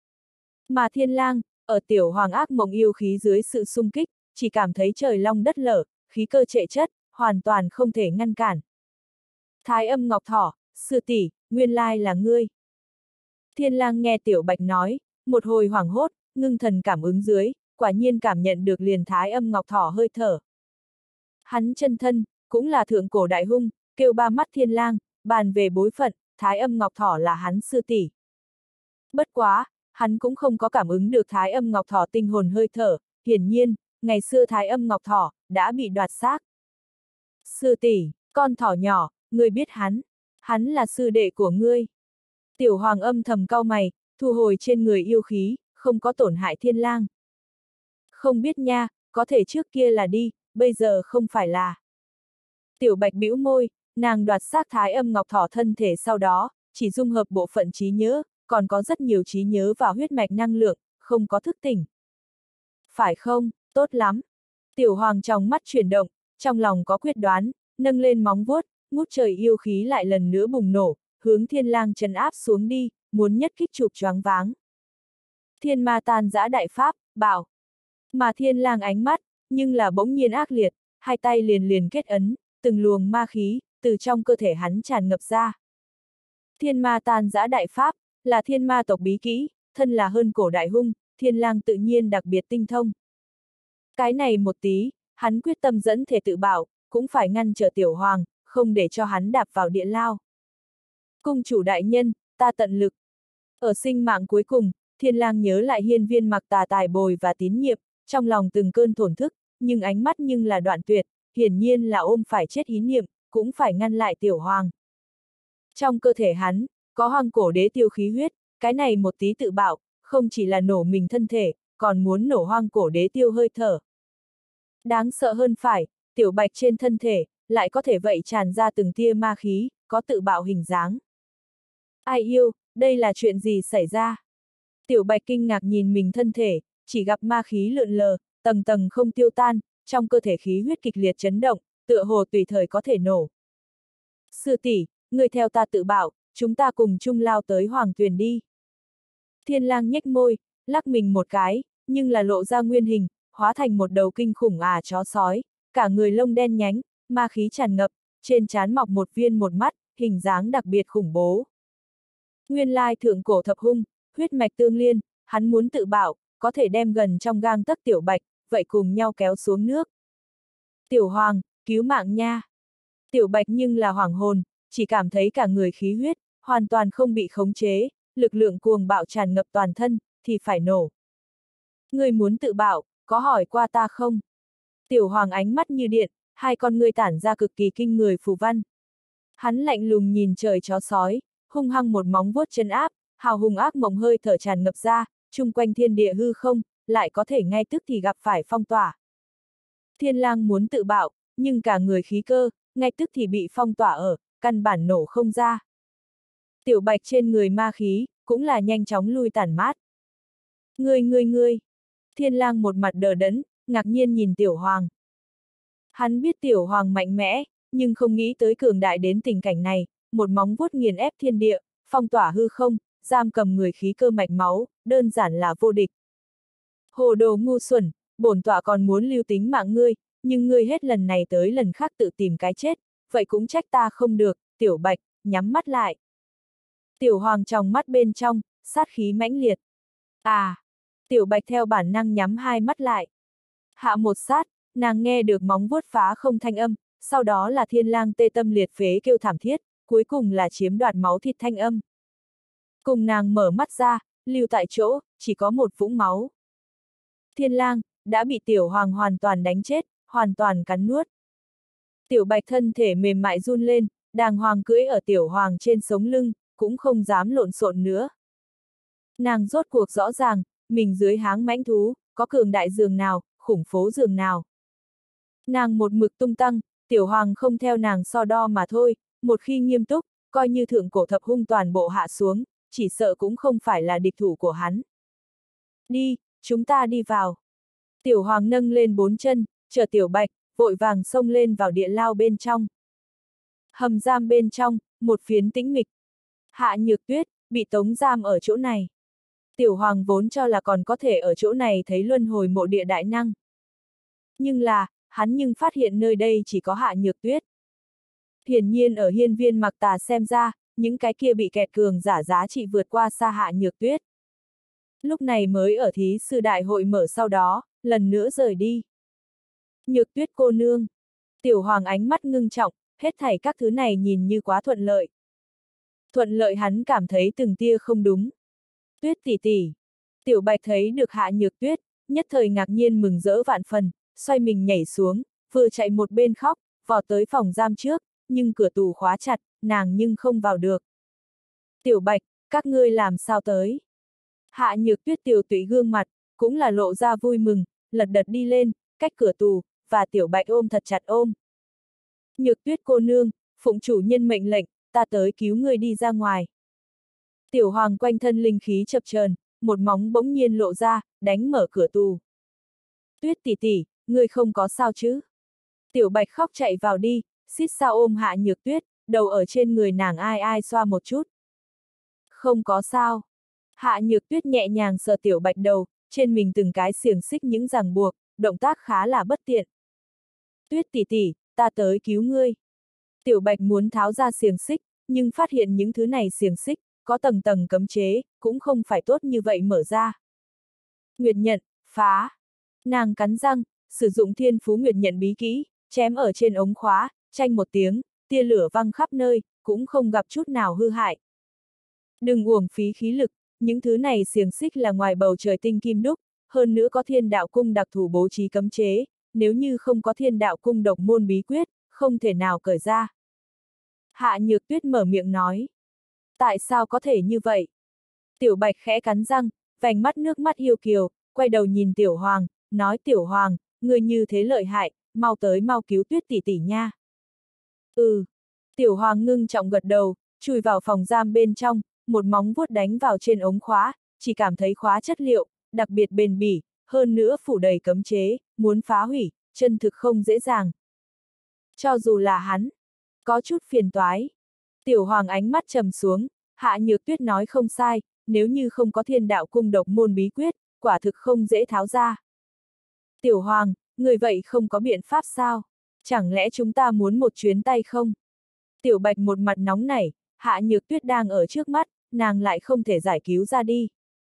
Mà thiên lang, ở tiểu hoàng ác mộng yêu khí dưới sự xung kích, chỉ cảm thấy trời long đất lở, khí cơ trệ chất, hoàn toàn không thể ngăn cản. Thái Âm Ngọc Thỏ, sư tỷ, nguyên lai là ngươi. Thiên lang nghe tiểu bạch nói, một hồi hoảng hốt, ngưng thần cảm ứng dưới, quả nhiên cảm nhận được liền Thái Âm Ngọc Thỏ hơi thở. Hắn chân thân, cũng là thượng cổ đại hung, kêu ba mắt thiên lang, bàn về bối phận, Thái Âm Ngọc Thỏ là hắn sư tỷ. Bất quá, hắn cũng không có cảm ứng được Thái Âm Ngọc Thỏ tinh hồn hơi thở, hiển nhiên, ngày xưa Thái Âm Ngọc Thỏ đã bị đoạt xác. Sư tỷ, con thỏ nhỏ, ngươi biết hắn là sư đệ của ngươi. Tiểu hoàng âm thầm cau mày, thu hồi trên người yêu khí, không có tổn hại thiên lang. Không biết nha, có thể trước kia là đi, bây giờ không phải là. Tiểu bạch bĩu môi, nàng đoạt xác Thái Âm Ngọc Thỏ thân thể sau đó, chỉ dung hợp bộ phận trí nhớ, còn có rất nhiều trí nhớ và huyết mạch năng lượng, không có thức tỉnh. Phải không, tốt lắm. Tiểu hoàng trong mắt chuyển động, trong lòng có quyết đoán, nâng lên móng vuốt, ngút trời yêu khí lại lần nữa bùng nổ, hướng thiên lang trấn áp xuống đi, muốn nhất kích chụp choáng váng. Thiên ma tan giã đại pháp, bảo. Mà thiên lang ánh mắt, nhưng là bỗng nhiên ác liệt, hai tay liền liền kết ấn, từng luồng ma khí, từ trong cơ thể hắn tràn ngập ra. Thiên ma tan giã đại pháp, là thiên ma tộc bí kỹ, thân là hơn cổ đại hung, thiên lang tự nhiên đặc biệt tinh thông. Cái này một tí, hắn quyết tâm dẫn thể tự bảo, cũng phải ngăn trở tiểu hoàng, không để cho hắn đạp vào địa lao. Cung chủ đại nhân, ta tận lực. Ở sinh mạng cuối cùng, thiên lang nhớ lại hiên viên mặc tà tài bồi và tín nhiệm, trong lòng từng cơn thổn thức, nhưng ánh mắt nhưng là đoạn tuyệt, hiển nhiên là ôm phải chết ý niệm, cũng phải ngăn lại tiểu hoàng. Trong cơ thể hắn, có hoang cổ đế tiêu khí huyết, cái này một tí tự bạo, không chỉ là nổ mình thân thể, còn muốn nổ hoang cổ đế tiêu hơi thở. Đáng sợ hơn phải, tiểu bạch trên thân thể, lại có thể vậy tràn ra từng tia ma khí, có tự bạo hình dáng. Ai yêu, đây là chuyện gì xảy ra? Tiểu bạch kinh ngạc nhìn mình thân thể, chỉ gặp ma khí lượn lờ, tầng tầng không tiêu tan, trong cơ thể khí huyết kịch liệt chấn động, tựa hồ tùy thời có thể nổ. Sư tỷ, người theo ta tự bảo, chúng ta cùng chung lao tới hoàng tuyền đi. Thiên lang nhếch môi, lắc mình một cái, nhưng là lộ ra nguyên hình, hóa thành một đầu kinh khủng chó sói, cả người lông đen nhánh, ma khí tràn ngập, trên trán mọc một viên một mắt, hình dáng đặc biệt khủng bố. Nguyên lai thượng cổ thập hung, huyết mạch tương liên, hắn muốn tự bảo, có thể đem gần trong gang tấc tiểu bạch, vậy cùng nhau kéo xuống nước. Tiểu hoàng, cứu mạng nha. Tiểu bạch nhưng là hoàng hồn, chỉ cảm thấy cả người khí huyết, hoàn toàn không bị khống chế, lực lượng cuồng bạo tràn ngập toàn thân, thì phải nổ. Ngươi muốn tự bảo, có hỏi qua ta không? Tiểu hoàng ánh mắt như điện, hai con ngươi tản ra cực kỳ kinh người phù văn. Hắn lạnh lùng nhìn trời chó sói, hung hăng một móng vuốt chân áp, hào hùng ác mộng hơi thở tràn ngập ra, chung quanh thiên địa hư không, lại có thể ngay tức thì gặp phải phong tỏa. Thiên lang muốn tự bạo, nhưng cả người khí cơ, ngay tức thì bị phong tỏa ở, căn bản nổ không ra. Tiểu bạch trên người ma khí, cũng là nhanh chóng lui tản mát. Ngươi! Thiên lang một mặt đờ đẫn, ngạc nhiên nhìn tiểu hoàng. Hắn biết tiểu hoàng mạnh mẽ, nhưng không nghĩ tới cường đại đến tình cảnh này, một móng vuốt nghiền ép thiên địa, phong tỏa hư không, giam cầm người khí cơ mạch máu, đơn giản là vô địch. Hồ đồ ngu xuẩn, bổn tọa còn muốn lưu tính mạng ngươi, nhưng ngươi hết lần này tới lần khác tự tìm cái chết, vậy cũng trách ta không được, tiểu bạch, nhắm mắt lại. Tiểu hoàng trong mắt bên trong, sát khí mãnh liệt. Tiểu bạch theo bản năng nhắm hai mắt lại. Hạ một sát, nàng nghe được móng vuốt phá không thanh âm, sau đó là thiên lang tê tâm liệt phế kêu thảm thiết, cuối cùng là chiếm đoạt máu thịt thanh âm. Cùng nàng mở mắt ra, lưu tại chỗ, chỉ có một vũng máu. Thiên lang, đã bị tiểu hoàng hoàn toàn đánh chết, hoàn toàn cắn nuốt. Tiểu bạch thân thể mềm mại run lên, đàng hoàng cưỡi ở tiểu hoàng trên sống lưng, cũng không dám lộn xộn nữa. Nàng rốt cuộc rõ ràng, mình dưới háng mãnh thú, có cường đại giường nào, khủng phố giường nào. Nàng một mực tung tăng, tiểu hoàng không theo nàng so đo mà thôi, một khi nghiêm túc, coi như thượng cổ thập hung toàn bộ hạ xuống, chỉ sợ cũng không phải là địch thủ của hắn. Đi, chúng ta đi vào. Tiểu hoàng nâng lên 4 chân, chở tiểu bạch, vội vàng xông lên vào địa lao bên trong. Hầm giam bên trong, một phiến tĩnh mịch. Hạ Nhược Tuyết, bị tống giam ở chỗ này. Tiểu hoàng vốn cho là còn có thể ở chỗ này thấy luân hồi mộ địa đại năng. Nhưng là, hắn nhưng phát hiện nơi đây chỉ có Hạ Nhược Tuyết. Hiển nhiên ở hiên viên Mặc Tà xem ra, những cái kia bị kẹt cường giả giá trị vượt qua xa Hạ Nhược Tuyết. Lúc này mới ở thí sư đại hội mở sau đó, lần nữa rời đi. Nhược Tuyết cô nương. Tiểu hoàng ánh mắt ngưng trọng, hết thảy các thứ này nhìn như quá thuận lợi. Thuận lợi hắn cảm thấy từng tia không đúng. Tuyết tỷ tỷ. Tiểu bạch thấy được Hạ Nhược Tuyết, nhất thời ngạc nhiên mừng rỡ vạn phần, xoay mình nhảy xuống, vừa chạy một bên khóc, vọt tới phòng giam trước, nhưng cửa tù khóa chặt, nàng nhưng không vào được. Tiểu bạch, các ngươi làm sao tới? Hạ Nhược Tuyết tiểu tụy gương mặt, cũng là lộ ra vui mừng, lật đật đi lên, cách cửa tù, và tiểu bạch ôm thật chặt ôm. Nhược Tuyết cô nương, phụng chủ nhân mệnh lệnh, ta tới cứu ngươi đi ra ngoài. Tiểu hoàng quanh thân linh khí chập chờn, một móng bỗng nhiên lộ ra, đánh mở cửa tù. Tuyết tỷ tỷ, ngươi không có sao chứ? Tiểu bạch khóc chạy vào đi, xít sao ôm Hạ Nhược Tuyết, đầu ở trên người nàng ai ai xoa một chút. Không có sao. Hạ Nhược Tuyết nhẹ nhàng sờ tiểu bạch đầu, trên mình từng cái xiềng xích những ràng buộc, động tác khá là bất tiện. Tuyết tỷ tỷ, ta tới cứu ngươi. Tiểu bạch muốn tháo ra xiềng xích, nhưng phát hiện những thứ này xiềng xích, có tầng tầng cấm chế, cũng không phải tốt như vậy mở ra. Nguyệt nhận, phá. Nàng cắn răng, sử dụng thiên phú nguyệt nhận bí kỹ, chém ở trên ống khóa, chanh một tiếng, tia lửa văng khắp nơi, cũng không gặp chút nào hư hại. Đừng uổng phí khí lực, những thứ này xiềng xích là ngoài bầu trời tinh kim đúc, hơn nữa có thiên đạo cung đặc thù bố trí cấm chế, nếu như không có thiên đạo cung độc môn bí quyết, không thể nào cởi ra. Hạ Nhược Tuyết mở miệng nói. Tại sao có thể như vậy? Tiểu bạch khẽ cắn răng, vành mắt nước mắt yêu kiều, quay đầu nhìn tiểu hoàng, nói tiểu hoàng, người như thế lợi hại, mau tới mau cứu Tuyết tỷ tỷ nha. Ừ. Tiểu hoàng ngưng trọng gật đầu, chui vào phòng giam bên trong, một móng vuốt đánh vào trên ống khóa, chỉ cảm thấy khóa chất liệu, đặc biệt bền bỉ, hơn nữa phủ đầy cấm chế, muốn phá hủy, chân thực không dễ dàng. Cho dù là hắn, có chút phiền toái. Tiểu hoàng ánh mắt trầm xuống, Hạ Nhược Tuyết nói không sai, nếu như không có thiên đạo cung độc môn bí quyết, quả thực không dễ tháo ra. Tiểu hoàng, người vậy không có biện pháp sao? Chẳng lẽ chúng ta muốn một chuyến tay không? Tiểu bạch một mặt nóng nảy, Hạ Nhược Tuyết đang ở trước mắt, nàng lại không thể giải cứu ra đi.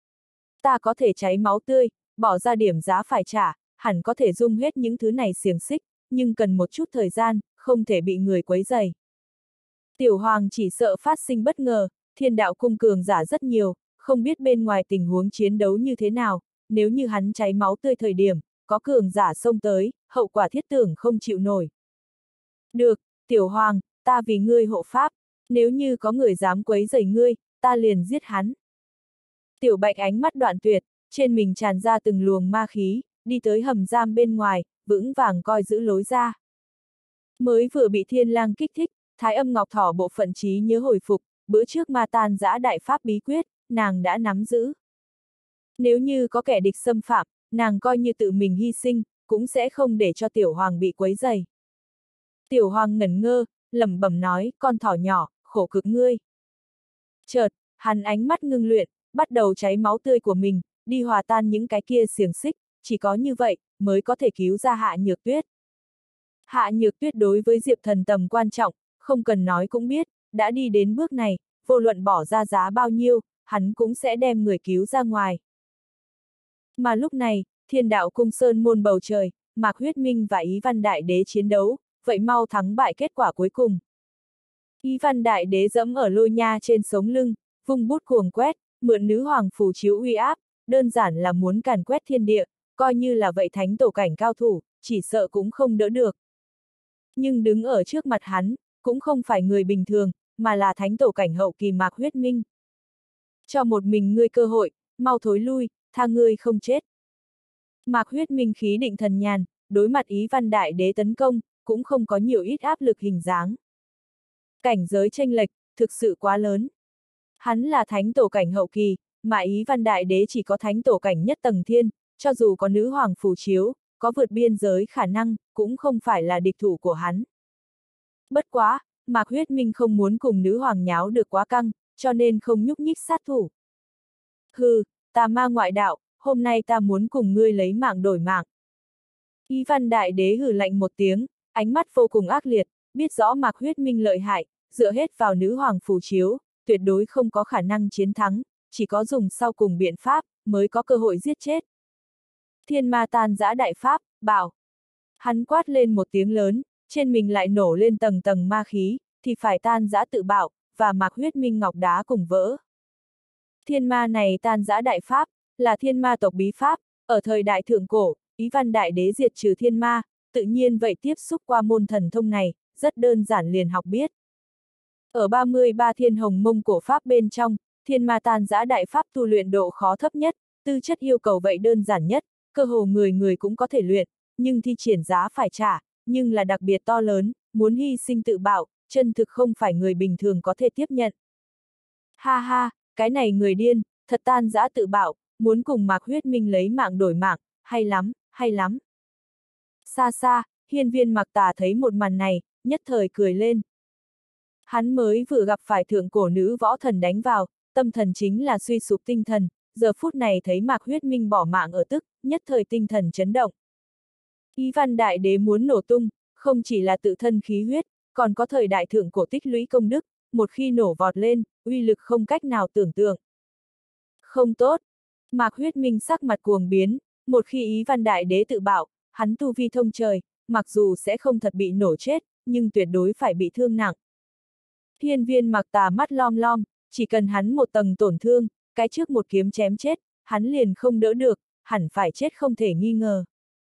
Ta có thể cháy máu tươi, bỏ ra điểm giá phải trả, hẳn có thể dung hết những thứ này xiềng xích, nhưng cần một chút thời gian, không thể bị người quấy rầy. Tiểu hoàng chỉ sợ phát sinh bất ngờ, thiên đạo cung cường giả rất nhiều, không biết bên ngoài tình huống chiến đấu như thế nào, nếu như hắn cháy máu tươi thời điểm, có cường giả xông tới, hậu quả thiết tưởng không chịu nổi. Được, tiểu hoàng, ta vì ngươi hộ pháp, nếu như có người dám quấy rầy ngươi, ta liền giết hắn. Tiểu bạch ánh mắt đoạn tuyệt, trên mình tràn ra từng luồng ma khí, đi tới hầm giam bên ngoài, vững vàng coi giữ lối ra. Mới vừa bị thiên lang kích thích, Thái Âm Ngọc Thỏ bộ phận trí nhớ hồi phục, bữa trước ma tan giã đại pháp bí quyết, nàng đã nắm giữ. Nếu như có kẻ địch xâm phạm, nàng coi như tự mình hy sinh, cũng sẽ không để cho tiểu hoàng bị quấy rầy. Tiểu hoàng ngẩn ngơ, lẩm bẩm nói, con thỏ nhỏ, khổ cực ngươi. Chợt, hắn ánh mắt ngưng luyện, bắt đầu cháy máu tươi của mình, đi hòa tan những cái kia xiềng xích, chỉ có như vậy, mới có thể cứu ra Hạ Nhược Tuyết. Hạ Nhược Tuyết đối với Diệp Thần tầm quan trọng, không cần nói cũng biết, đã đi đến bước này, vô luận bỏ ra giá bao nhiêu, hắn cũng sẽ đem người cứu ra ngoài. Mà lúc này, thiên đạo cung sơn môn bầu trời, Mạc Huyết Minh và Ý Văn Đại Đế chiến đấu, vậy mau thắng bại kết quả cuối cùng. Ý Văn Đại Đế dẫm ở Lôi Nha trên sống lưng, vung bút cuồng quét, mượn nữ hoàng phù chiếu uy áp, đơn giản là muốn càn quét thiên địa, coi như là vậy thánh tổ cảnh cao thủ, chỉ sợ cũng không đỡ được. Nhưng đứng ở trước mặt hắn, cũng không phải người bình thường, mà là thánh tổ cảnh hậu kỳ Mạc Huyết Minh. Cho một mình ngươi cơ hội, mau thối lui, tha ngươi không chết. Mạc Huyết Minh khí định thần nhàn, đối mặt Ý Văn Đại Đế tấn công, cũng không có nhiều ít áp lực hình dáng. Cảnh giới chênh lệch, thực sự quá lớn. Hắn là thánh tổ cảnh hậu kỳ, mà Ý Văn Đại Đế chỉ có thánh tổ cảnh nhất tầng thiên, cho dù có nữ hoàng phù chiếu, có vượt biên giới khả năng, cũng không phải là địch thủ của hắn. Bất quá, Mạc Huyết Minh không muốn cùng nữ hoàng nháo được quá căng, cho nên không nhúc nhích sát thủ. Hừ, tà ma ngoại đạo, hôm nay ta muốn cùng ngươi lấy mạng đổi mạng. Ý Văn Đại Đế hừ lạnh một tiếng, ánh mắt vô cùng ác liệt, biết rõ Mạc Huyết Minh lợi hại, dựa hết vào nữ hoàng phù chiếu, tuyệt đối không có khả năng chiến thắng, chỉ có dùng sau cùng biện pháp, mới có cơ hội giết chết. Thiên ma tan giã đại pháp, bảo. Hắn quát lên một tiếng lớn, trên mình lại nổ lên tầng tầng ma khí, thì phải tan giã tự bạo, và Mạc Huyết Minh ngọc đá cùng vỡ. Thiên ma này tan giã đại pháp, là thiên ma tộc bí pháp, ở thời đại thượng cổ, Ý Văn Đại Đế diệt trừ thiên ma, tự nhiên vậy tiếp xúc qua môn thần thông này, rất đơn giản liền học biết. Ở 33 thiên hồng mông cổ pháp bên trong, thiên ma tan giã đại pháp tu luyện độ khó thấp nhất, tư chất yêu cầu vậy đơn giản nhất, cơ hồ người người cũng có thể luyện, nhưng thi triển giá phải trả, nhưng là đặc biệt to lớn, muốn hy sinh tự bạo, chân thực không phải người bình thường có thể tiếp nhận. Ha ha, cái này người điên, thật tan giã tự bạo, muốn cùng Mạc Huyết Minh lấy mạng đổi mạng, hay lắm, hay lắm. Xa xa, hiên viên Mặc Tà thấy một màn này, nhất thời cười lên. Hắn mới vừa gặp phải thượng cổ nữ võ thần đánh vào, tâm thần chính là suy sụp tinh thần, giờ phút này thấy Mạc Huyết Minh bỏ mạng ở tức, nhất thời tinh thần chấn động. Ý Văn Đại Đế muốn nổ tung, không chỉ là tự thân khí huyết, còn có thời đại thượng cổ tích lũy công đức, một khi nổ vọt lên, uy lực không cách nào tưởng tượng. Không tốt. Mạc Huyết Minh sắc mặt cuồng biến, một khi Ý Văn Đại Đế tự bạo, hắn tu vi thông trời, mặc dù sẽ không thật bị nổ chết, nhưng tuyệt đối phải bị thương nặng. Hiên viên Mặc Tà mắt lom lom, chỉ cần hắn một tầng tổn thương, cái trước một kiếm chém chết, hắn liền không đỡ được, hẳn phải chết không thể nghi ngờ.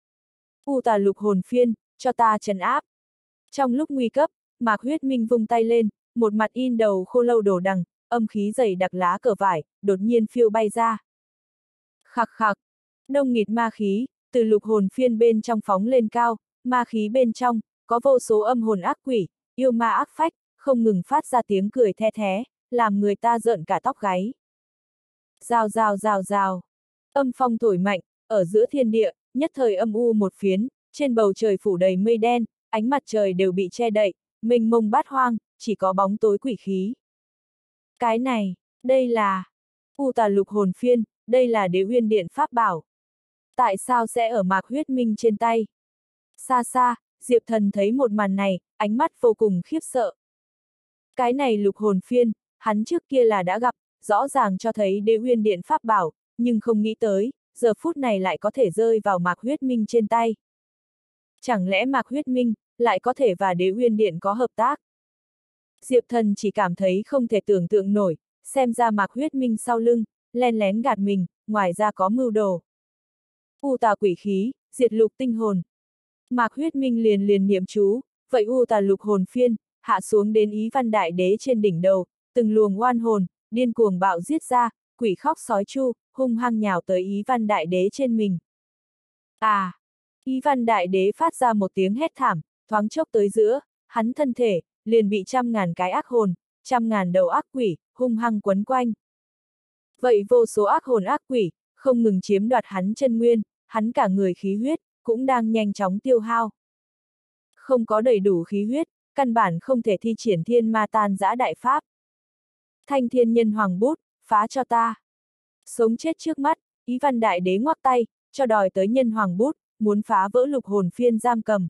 U Tà Lục Hồn Phiên, cho ta trấn áp. Trong lúc nguy cấp, Mạc Huyết Minh vung tay lên, một mặt in đầu khô lâu đồ đằng, âm khí dày đặc lá cờ vải, đột nhiên phiêu bay ra. Khạc khạc, đông nghịt ma khí, từ lục hồn phiên bên trong phóng lên cao, ma khí bên trong, có vô số âm hồn ác quỷ, yêu ma ác phách, không ngừng phát ra tiếng cười the thé, làm người ta rợn cả tóc gáy. Rào rào rào rào, âm phong thổi mạnh, ở giữa thiên địa, nhất thời âm u một phiến, trên bầu trời phủ đầy mây đen, ánh mặt trời đều bị che đậy, mênh mông bát hoang, chỉ có bóng tối quỷ khí. Cái này, đây là U Tà Lục Hồn Phiên, đây là Đế Uyên Điện pháp bảo. Tại sao sẽ ở Mạc Huyết Minh trên tay? Xa xa, Diệp Thần thấy một màn này, ánh mắt vô cùng khiếp sợ. Cái này Lục Hồn Phiên, hắn trước kia là đã gặp, rõ ràng cho thấy Đế Uyên Điện pháp bảo, nhưng không nghĩ tới, giờ phút này lại có thể rơi vào Mạc Huyết Minh trên tay. Chẳng lẽ Mạc Huyết Minh lại có thể và Đế Uyên Điện có hợp tác? Diệp Thần chỉ cảm thấy không thể tưởng tượng nổi, xem ra Mạc Huyết Minh sau lưng, len lén gạt mình, ngoài ra có mưu đồ. U Tà quỷ khí, diệt lục tinh hồn. Mạc Huyết Minh liền niệm chú, vậy U Tà Lục Hồn Phiên, hạ xuống đến Ý Văn Đại Đế trên đỉnh đầu, từng luồng oan hồn, điên cuồng bạo giết ra, quỷ khóc sói chu, hung hăng nhào tới Ý Văn Đại Đế trên mình. À! Ý Văn Đại Đế phát ra một tiếng hét thảm, thoáng chốc tới giữa, hắn thân thể, liền bị trăm ngàn cái ác hồn, trăm ngàn đầu ác quỷ, hung hăng quấn quanh. Vậy vô số ác hồn ác quỷ, không ngừng chiếm đoạt hắn chân nguyên, hắn cả người khí huyết, cũng đang nhanh chóng tiêu hao. Không có đầy đủ khí huyết, căn bản không thể thi triển thiên ma tan giã đại pháp. Thanh thiên nhân hoàng bút, phá cho ta. Sống chết trước mắt, Ý Văn Đại Đế ngoắc tay, cho đòi tới nhân hoàng bút, muốn phá vỡ lục hồn phiên giam cầm.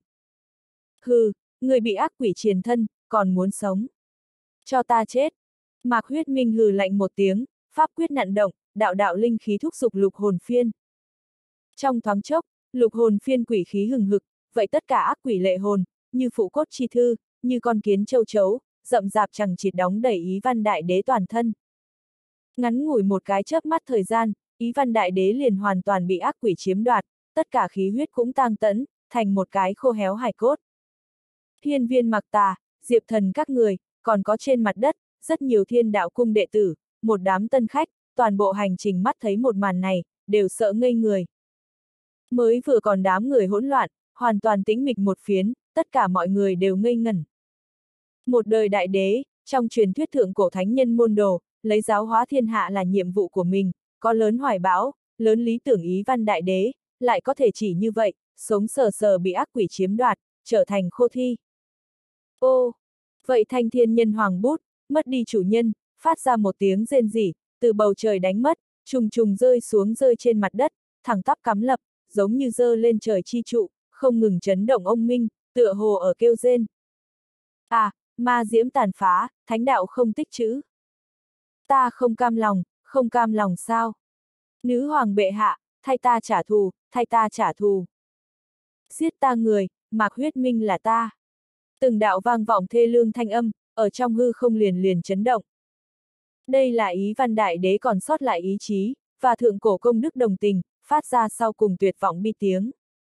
Hừ, người bị ác quỷ triền thân, còn muốn sống. Cho ta chết. Mạc Huyết Minh hừ lạnh một tiếng, pháp quyết nặn động, đạo đạo linh khí thúc giục lục hồn phiên. Trong thoáng chốc, lục hồn phiên quỷ khí hừng hực, vậy tất cả ác quỷ lệ hồn, như phụ cốt chi thư, như con kiến châu chấu, rậm rạp chằng chịt đóng đẩy Ý Văn Đại Đế toàn thân. Ngắn ngủi một cái chớp mắt thời gian, Ý Văn Đại Đế liền hoàn toàn bị ác quỷ chiếm đoạt, tất cả khí huyết cũng tang tẫn, thành một cái khô héo hài cốt. Hiên Viên Mặc Tà, Diệp Thần các người, còn có trên mặt đất, rất nhiều Thiên Đạo Cung đệ tử, một đám tân khách, toàn bộ hành trình mắt thấy một màn này, đều sợ ngây người. Mới vừa còn đám người hỗn loạn, hoàn toàn tĩnh mịch một phiến, tất cả mọi người đều ngây ngẩn. Một đời đại đế, trong truyền thuyết thượng cổ thánh nhân môn đồ, lấy giáo hóa thiên hạ là nhiệm vụ của mình, có lớn hoài bão, lớn lý tưởng Ý Văn Đại Đế, lại có thể chỉ như vậy, sống sờ sờ bị ác quỷ chiếm đoạt, trở thành khô thi. Ô! Vậy thanh thiên nhân hoàng bút, mất đi chủ nhân, phát ra một tiếng rên rỉ, từ bầu trời đánh mất, trùng trùng rơi xuống rơi trên mặt đất, thẳng tắp cắm lập, giống như dơ lên trời chi trụ, không ngừng chấn động ông minh, tựa hồ ở kêu rên. À, ma diễm tàn phá, thánh đạo không tích trữ. Ta không cam lòng sao? Nữ hoàng bệ hạ, thay ta trả thù, thay ta trả thù. Giết ta người, Mạc Huyết Minh là ta. Từng đạo vang vọng thê lương thanh âm, ở trong hư không liền liền chấn động. Đây là Ý Văn Đại Đế còn sót lại ý chí, và thượng cổ công đức đồng tình, phát ra sau cùng tuyệt vọng bi tiếng.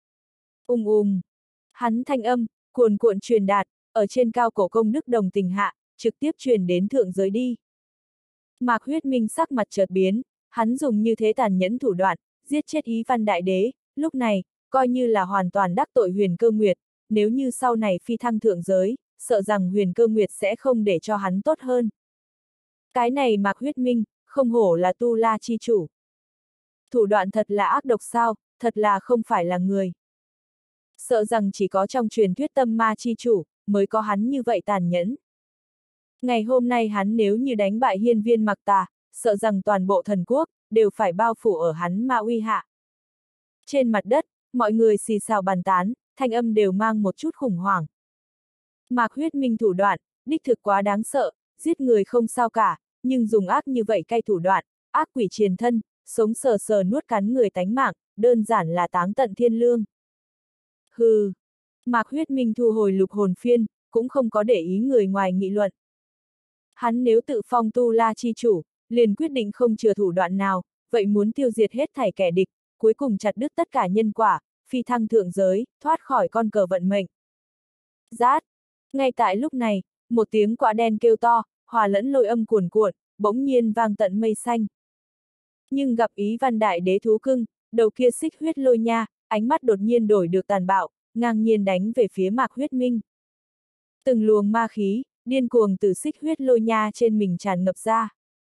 Hắn thanh âm, cuồn cuộn truyền đạt, ở trên cao cổ công đức đồng tình hạ, trực tiếp truyền đến thượng giới đi. Mạc Huyết Minh sắc mặt chợt biến, hắn dùng như thế tàn nhẫn thủ đoạn, giết chết Ý Văn Đại Đế, lúc này, coi như là hoàn toàn đắc tội Huyền Cơ Nguyệt, nếu như sau này phi thăng thượng giới, sợ rằng Huyền Cơ Nguyệt sẽ không để cho hắn tốt hơn. Cái này Mạc Huyết Minh, không hổ là Tu La chi chủ. Thủ đoạn thật là ác độc sao, thật là không phải là người. Sợ rằng chỉ có trong truyền thuyết tâm ma chi chủ, mới có hắn như vậy tàn nhẫn. Ngày hôm nay hắn nếu như đánh bại Hiên Viên Mặc Tà, sợ rằng toàn bộ thần quốc, đều phải bao phủ ở hắn ma uy hạ. Trên mặt đất, mọi người xì xào bàn tán, thanh âm đều mang một chút khủng hoảng. Mạc Huyết Minh thủ đoạn, đích thực quá đáng sợ, giết người không sao cả, nhưng dùng ác như vậy cay thủ đoạn, ác quỷ triền thân, sống sờ sờ nuốt cắn người tánh mạng, đơn giản là táng tận thiên lương. Hừ! Mạc Huyết Minh thu hồi lục hồn phiên, cũng không có để ý người ngoài nghị luận. Hắn nếu tự phong Tu La chi chủ, liền quyết định không chừa thủ đoạn nào, vậy muốn tiêu diệt hết thảy kẻ địch, cuối cùng chặt đứt tất cả nhân quả, phi thăng thượng giới, thoát khỏi con cờ vận mệnh. Rát! Ngay tại lúc này, một tiếng quạ đen kêu to, hòa lẫn lôi âm cuồn cuộn, bỗng nhiên vang tận mây xanh. Nhưng gặp Ý Văn Đại Đế thú cưng, đầu kia xích huyết lôi nha, ánh mắt đột nhiên đổi được tàn bạo, ngang nhiên đánh về phía Mạc Huyết Minh. Từng luồng ma khí, điên cuồng từ xích huyết lôi nha trên mình tràn ngập ra.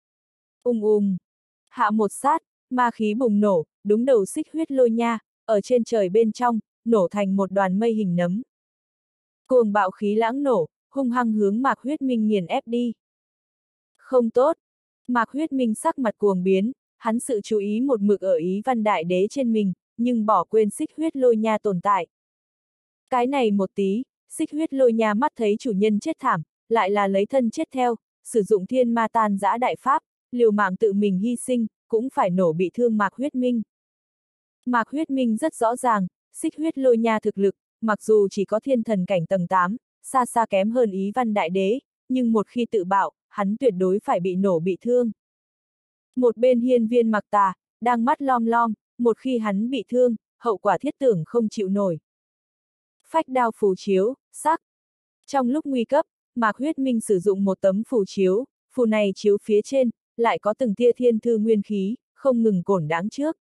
Hạ một sát, ma khí bùng nổ, đúng đầu xích huyết lôi nha, ở trên trời bên trong, nổ thành một đoàn mây hình nấm. Cuồng bạo khí lãng nổ, hung hăng hướng Mạc Huyết Minh nghiền ép đi. Không tốt! Mạc Huyết Minh sắc mặt cuồng biến, hắn sự chú ý một mực ở Ý Văn Đại Đế trên mình, nhưng bỏ quên xích huyết lôi nha tồn tại. Cái này một tí, xích huyết lôi nha mắt thấy chủ nhân chết thảm, lại là lấy thân chết theo, sử dụng thiên ma tan dã đại pháp, liều mạng tự mình hy sinh, cũng phải nổ bị thương Mạc Huyết Minh. Mạc Huyết Minh rất rõ ràng, xích huyết lôi nha thực lực, mặc dù chỉ có thiên thần cảnh tầng 8, xa xa kém hơn Ý Văn Đại Đế, nhưng một khi tự bạo, hắn tuyệt đối phải bị nổ bị thương. Một bên Hiên Viên Mặc Tà, đang mắt lom lom, một khi hắn bị thương, hậu quả thiết tưởng không chịu nổi. Phách đao phù chiếu, sắc. Trong lúc nguy cấp, Mạc Huyết Minh sử dụng một tấm phù chiếu, phù này chiếu phía trên, lại có từng tia thiên thư nguyên khí, không ngừng cổn đáng trước.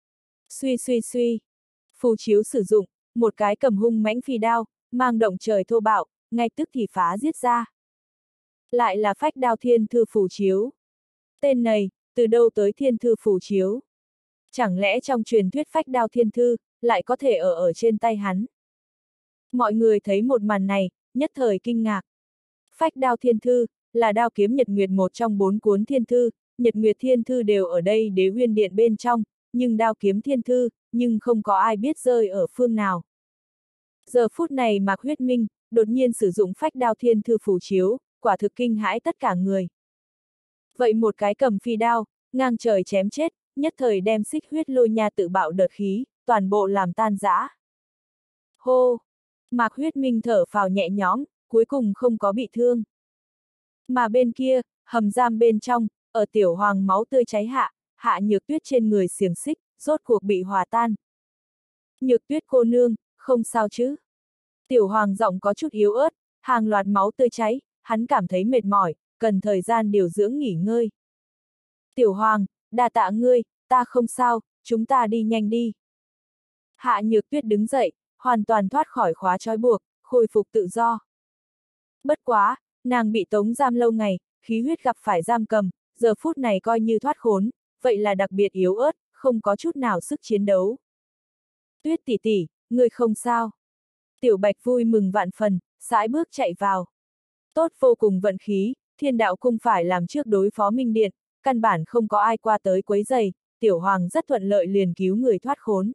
Suy. Phù chiếu sử dụng, một cái cầm hung mãnh phi đao, mang động trời thô bạo, ngay tức thì phá giết ra. Lại là phách đao thiên thư phù chiếu. Tên này, từ đâu tới thiên thư phù chiếu? Chẳng lẽ trong truyền thuyết phách đao thiên thư, lại có thể ở trên tay hắn? Mọi người thấy một màn này, nhất thời kinh ngạc. Phách đao thiên thư, là đao kiếm Nhật Nguyệt một trong 4 cuốn thiên thư, Nhật Nguyệt thiên thư đều ở đây Đế Uyên Điện bên trong, nhưng đao kiếm thiên thư, nhưng không có ai biết rơi ở phương nào. Giờ phút này Mạc Huyết Minh, đột nhiên sử dụng phách đao thiên thư phù chiếu, quả thực kinh hãi tất cả người. Vậy một cái cầm phi đao, ngang trời chém chết, nhất thời đem xích huyết lôi nha tự bạo đợt khí, toàn bộ làm tan rã. Hô! Mạc Huyết Minh thở phào nhẹ nhõm, cuối cùng không có bị thương. Mà bên kia, hầm giam bên trong, ở Tiểu Hoàng máu tươi cháy hạ, Hạ Nhược Tuyết trên người xiềng xích, rốt cuộc bị hòa tan. Nhược Tuyết cô nương, không sao chứ? Tiểu Hoàng giọng có chút yếu ớt, hàng loạt máu tươi cháy, hắn cảm thấy mệt mỏi, cần thời gian điều dưỡng nghỉ ngơi. Tiểu Hoàng, đa tạ ngươi, ta không sao, chúng ta đi nhanh đi. Hạ Nhược Tuyết đứng dậy, hoàn toàn thoát khỏi khóa trói buộc, khôi phục tự do. Bất quá, nàng bị tống giam lâu ngày, khí huyết gặp phải giam cầm, giờ phút này coi như thoát khốn, vậy là đặc biệt yếu ớt, không có chút nào sức chiến đấu. Tuyết tỷ tỷ, ngươi không sao. Tiểu Bạch vui mừng vạn phần, sải bước chạy vào. Tốt vô cùng vận khí, Thiên Đạo Cung phải làm trước đối phó Minh Điện, căn bản không có ai qua tới quấy giày, Tiểu Hoàng rất thuận lợi liền cứu người thoát khốn.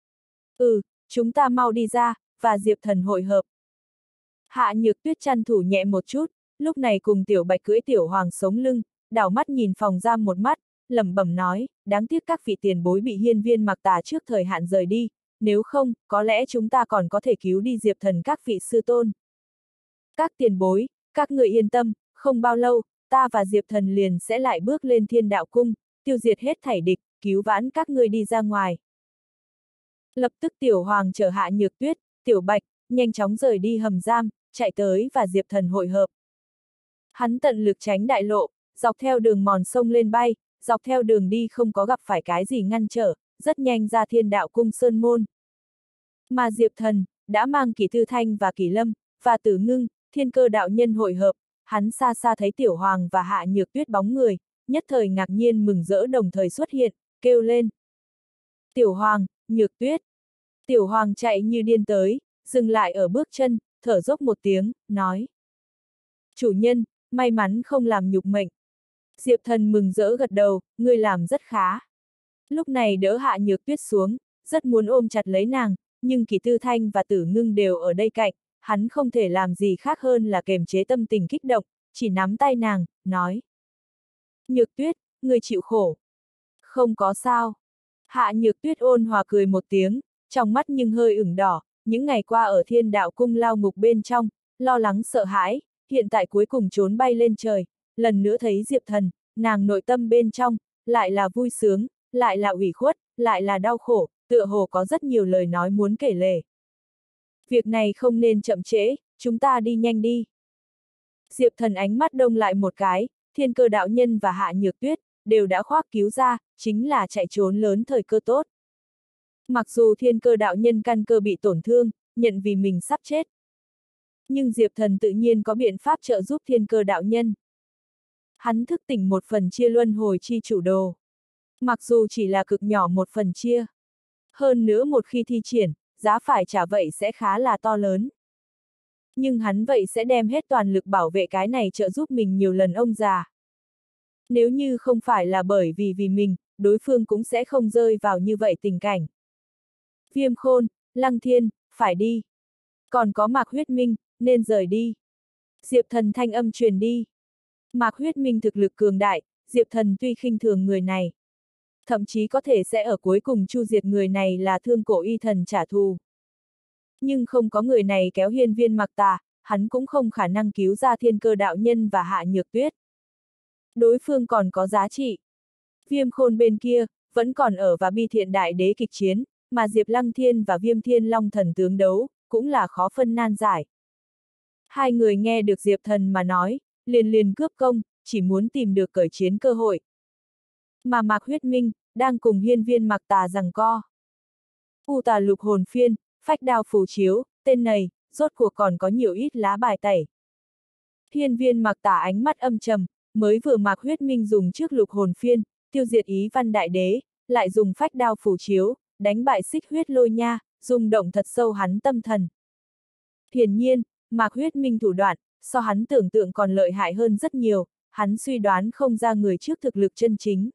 Chúng ta mau đi ra, và Diệp Thần hội hợp. Hạ Nhược Tuyết chăn thủ nhẹ một chút, lúc này cùng Tiểu Bạch cưỡi Tiểu Hoàng sống lưng, đảo mắt nhìn phòng giam một mắt, lẩm bẩm nói, đáng tiếc các vị tiền bối bị Hiên Viên Mặc Tà trước thời hạn rời đi, nếu không, có lẽ chúng ta còn có thể cứu đi Diệp Thần các vị sư tôn. Các tiền bối, các người yên tâm, không bao lâu, ta và Diệp Thần liền sẽ lại bước lên Thiên Đạo Cung, tiêu diệt hết thảy địch, cứu vãn các ngươi đi ra ngoài. Lập tức Tiểu Hoàng chở Hạ Nhược Tuyết, Tiểu Bạch, nhanh chóng rời đi hầm giam, chạy tới và Diệp Thần hội hợp. Hắn tận lực tránh đại lộ, dọc theo đường mòn sông lên bay, dọc theo đường đi không có gặp phải cái gì ngăn trở, rất nhanh ra Thiên Đạo Cung sơn môn. Mà Diệp Thần, đã mang Kỷ Thư Thanh và Kỷ Lâm, và Tử Ngưng, Thiên Cơ đạo nhân hội hợp, hắn xa xa thấy Tiểu Hoàng và Hạ Nhược Tuyết bóng người, nhất thời ngạc nhiên mừng rỡ đồng thời xuất hiện, kêu lên. Tiểu Hoàng, Nhược Tuyết. Tiểu Hoàng chạy như điên tới, dừng lại ở bước chân, thở dốc một tiếng, nói. Chủ nhân, may mắn không làm nhục mệnh. Diệp Thần mừng rỡ gật đầu, ngươi làm rất khá. Lúc này đỡ Hạ Nhược Tuyết xuống, rất muốn ôm chặt lấy nàng, nhưng Kỷ Tư Thanh và Tử Ngưng đều ở đây cạnh, hắn không thể làm gì khác hơn là kiềm chế tâm tình kích động, chỉ nắm tay nàng, nói. Nhược Tuyết, ngươi chịu khổ. Không có sao. Hạ Nhược Tuyết ôn hòa cười một tiếng, trong mắt nhưng hơi ửng đỏ, những ngày qua ở Thiên Đạo Cung lao ngục bên trong, lo lắng sợ hãi, hiện tại cuối cùng trốn bay lên trời, lần nữa thấy Diệp Thần, nàng nội tâm bên trong, lại là vui sướng, lại là ủy khuất, lại là đau khổ, tựa hồ có rất nhiều lời nói muốn kể lể. Việc này không nên chậm trễ, chúng ta đi nhanh đi. Diệp Thần ánh mắt đông lại một cái, Thiên Cơ đạo nhân và Hạ Nhược Tuyết, đều đã khoác cứu ra, chính là chạy trốn lớn thời cơ tốt. Mặc dù Thiên Cơ đạo nhân căn cơ bị tổn thương, nhận vì mình sắp chết. Nhưng Diệp Thần tự nhiên có biện pháp trợ giúp Thiên Cơ đạo nhân. Hắn thức tỉnh một phần chia luân hồi chi chủ đồ. Mặc dù chỉ là cực nhỏ một phần chia. Hơn nữa một khi thi triển, giá phải trả vậy sẽ khá là to lớn. Nhưng hắn vậy sẽ đem hết toàn lực bảo vệ cái này trợ giúp mình nhiều lần ông già. Nếu như không phải là bởi vì mình, đối phương cũng sẽ không rơi vào như vậy tình cảnh. Viêm Khôn, Lăng Thiên, phải đi. Còn có Mạc Huyết Minh, nên rời đi. Diệp Thần thanh âm truyền đi. Mạc Huyết Minh thực lực cường đại, Diệp Thần tuy khinh thường người này. Thậm chí có thể sẽ ở cuối cùng chu diệt người này là Thương Cổ Y Thần trả thù. Nhưng không có người này kéo Hiên Viên Mặc Tà, hắn cũng không khả năng cứu ra Thiên Cơ đạo nhân và Hạ Nhược Tuyết. Đối phương còn có giá trị. Viêm Khôn bên kia, vẫn còn ở và Bi Thiện Đại Đế kịch chiến, mà Diệp Lăng Thiên và Viêm Thiên Long Thần tướng đấu, cũng là khó phân nan giải. Hai người nghe được Diệp Thần mà nói, liền cướp công, chỉ muốn tìm được cởi chiến cơ hội. Mà Mạc Huyết Minh, đang cùng Hiên Viên Mặc Tà giằng co. U Tà Lục Hồn Phiên, Phách Đao Phù Chiếu, tên này, rốt cuộc còn có nhiều ít lá bài tẩy. Hiên Viên Mặc Tà ánh mắt âm trầm, mới vừa Mạc Huyết Minh dùng trước Lục Hồn Phiên, tiêu diệt Ý Văn Đại Đế, lại dùng Phách Đao Phù Chiếu, đánh bại Xích Huyết Lôi Nha, rung động thật sâu hắn tâm thần. Hiển nhiên, Mạc Huyết Minh thủ đoạn, so hắn tưởng tượng còn lợi hại hơn rất nhiều, hắn suy đoán không ra người trước thực lực chân chính.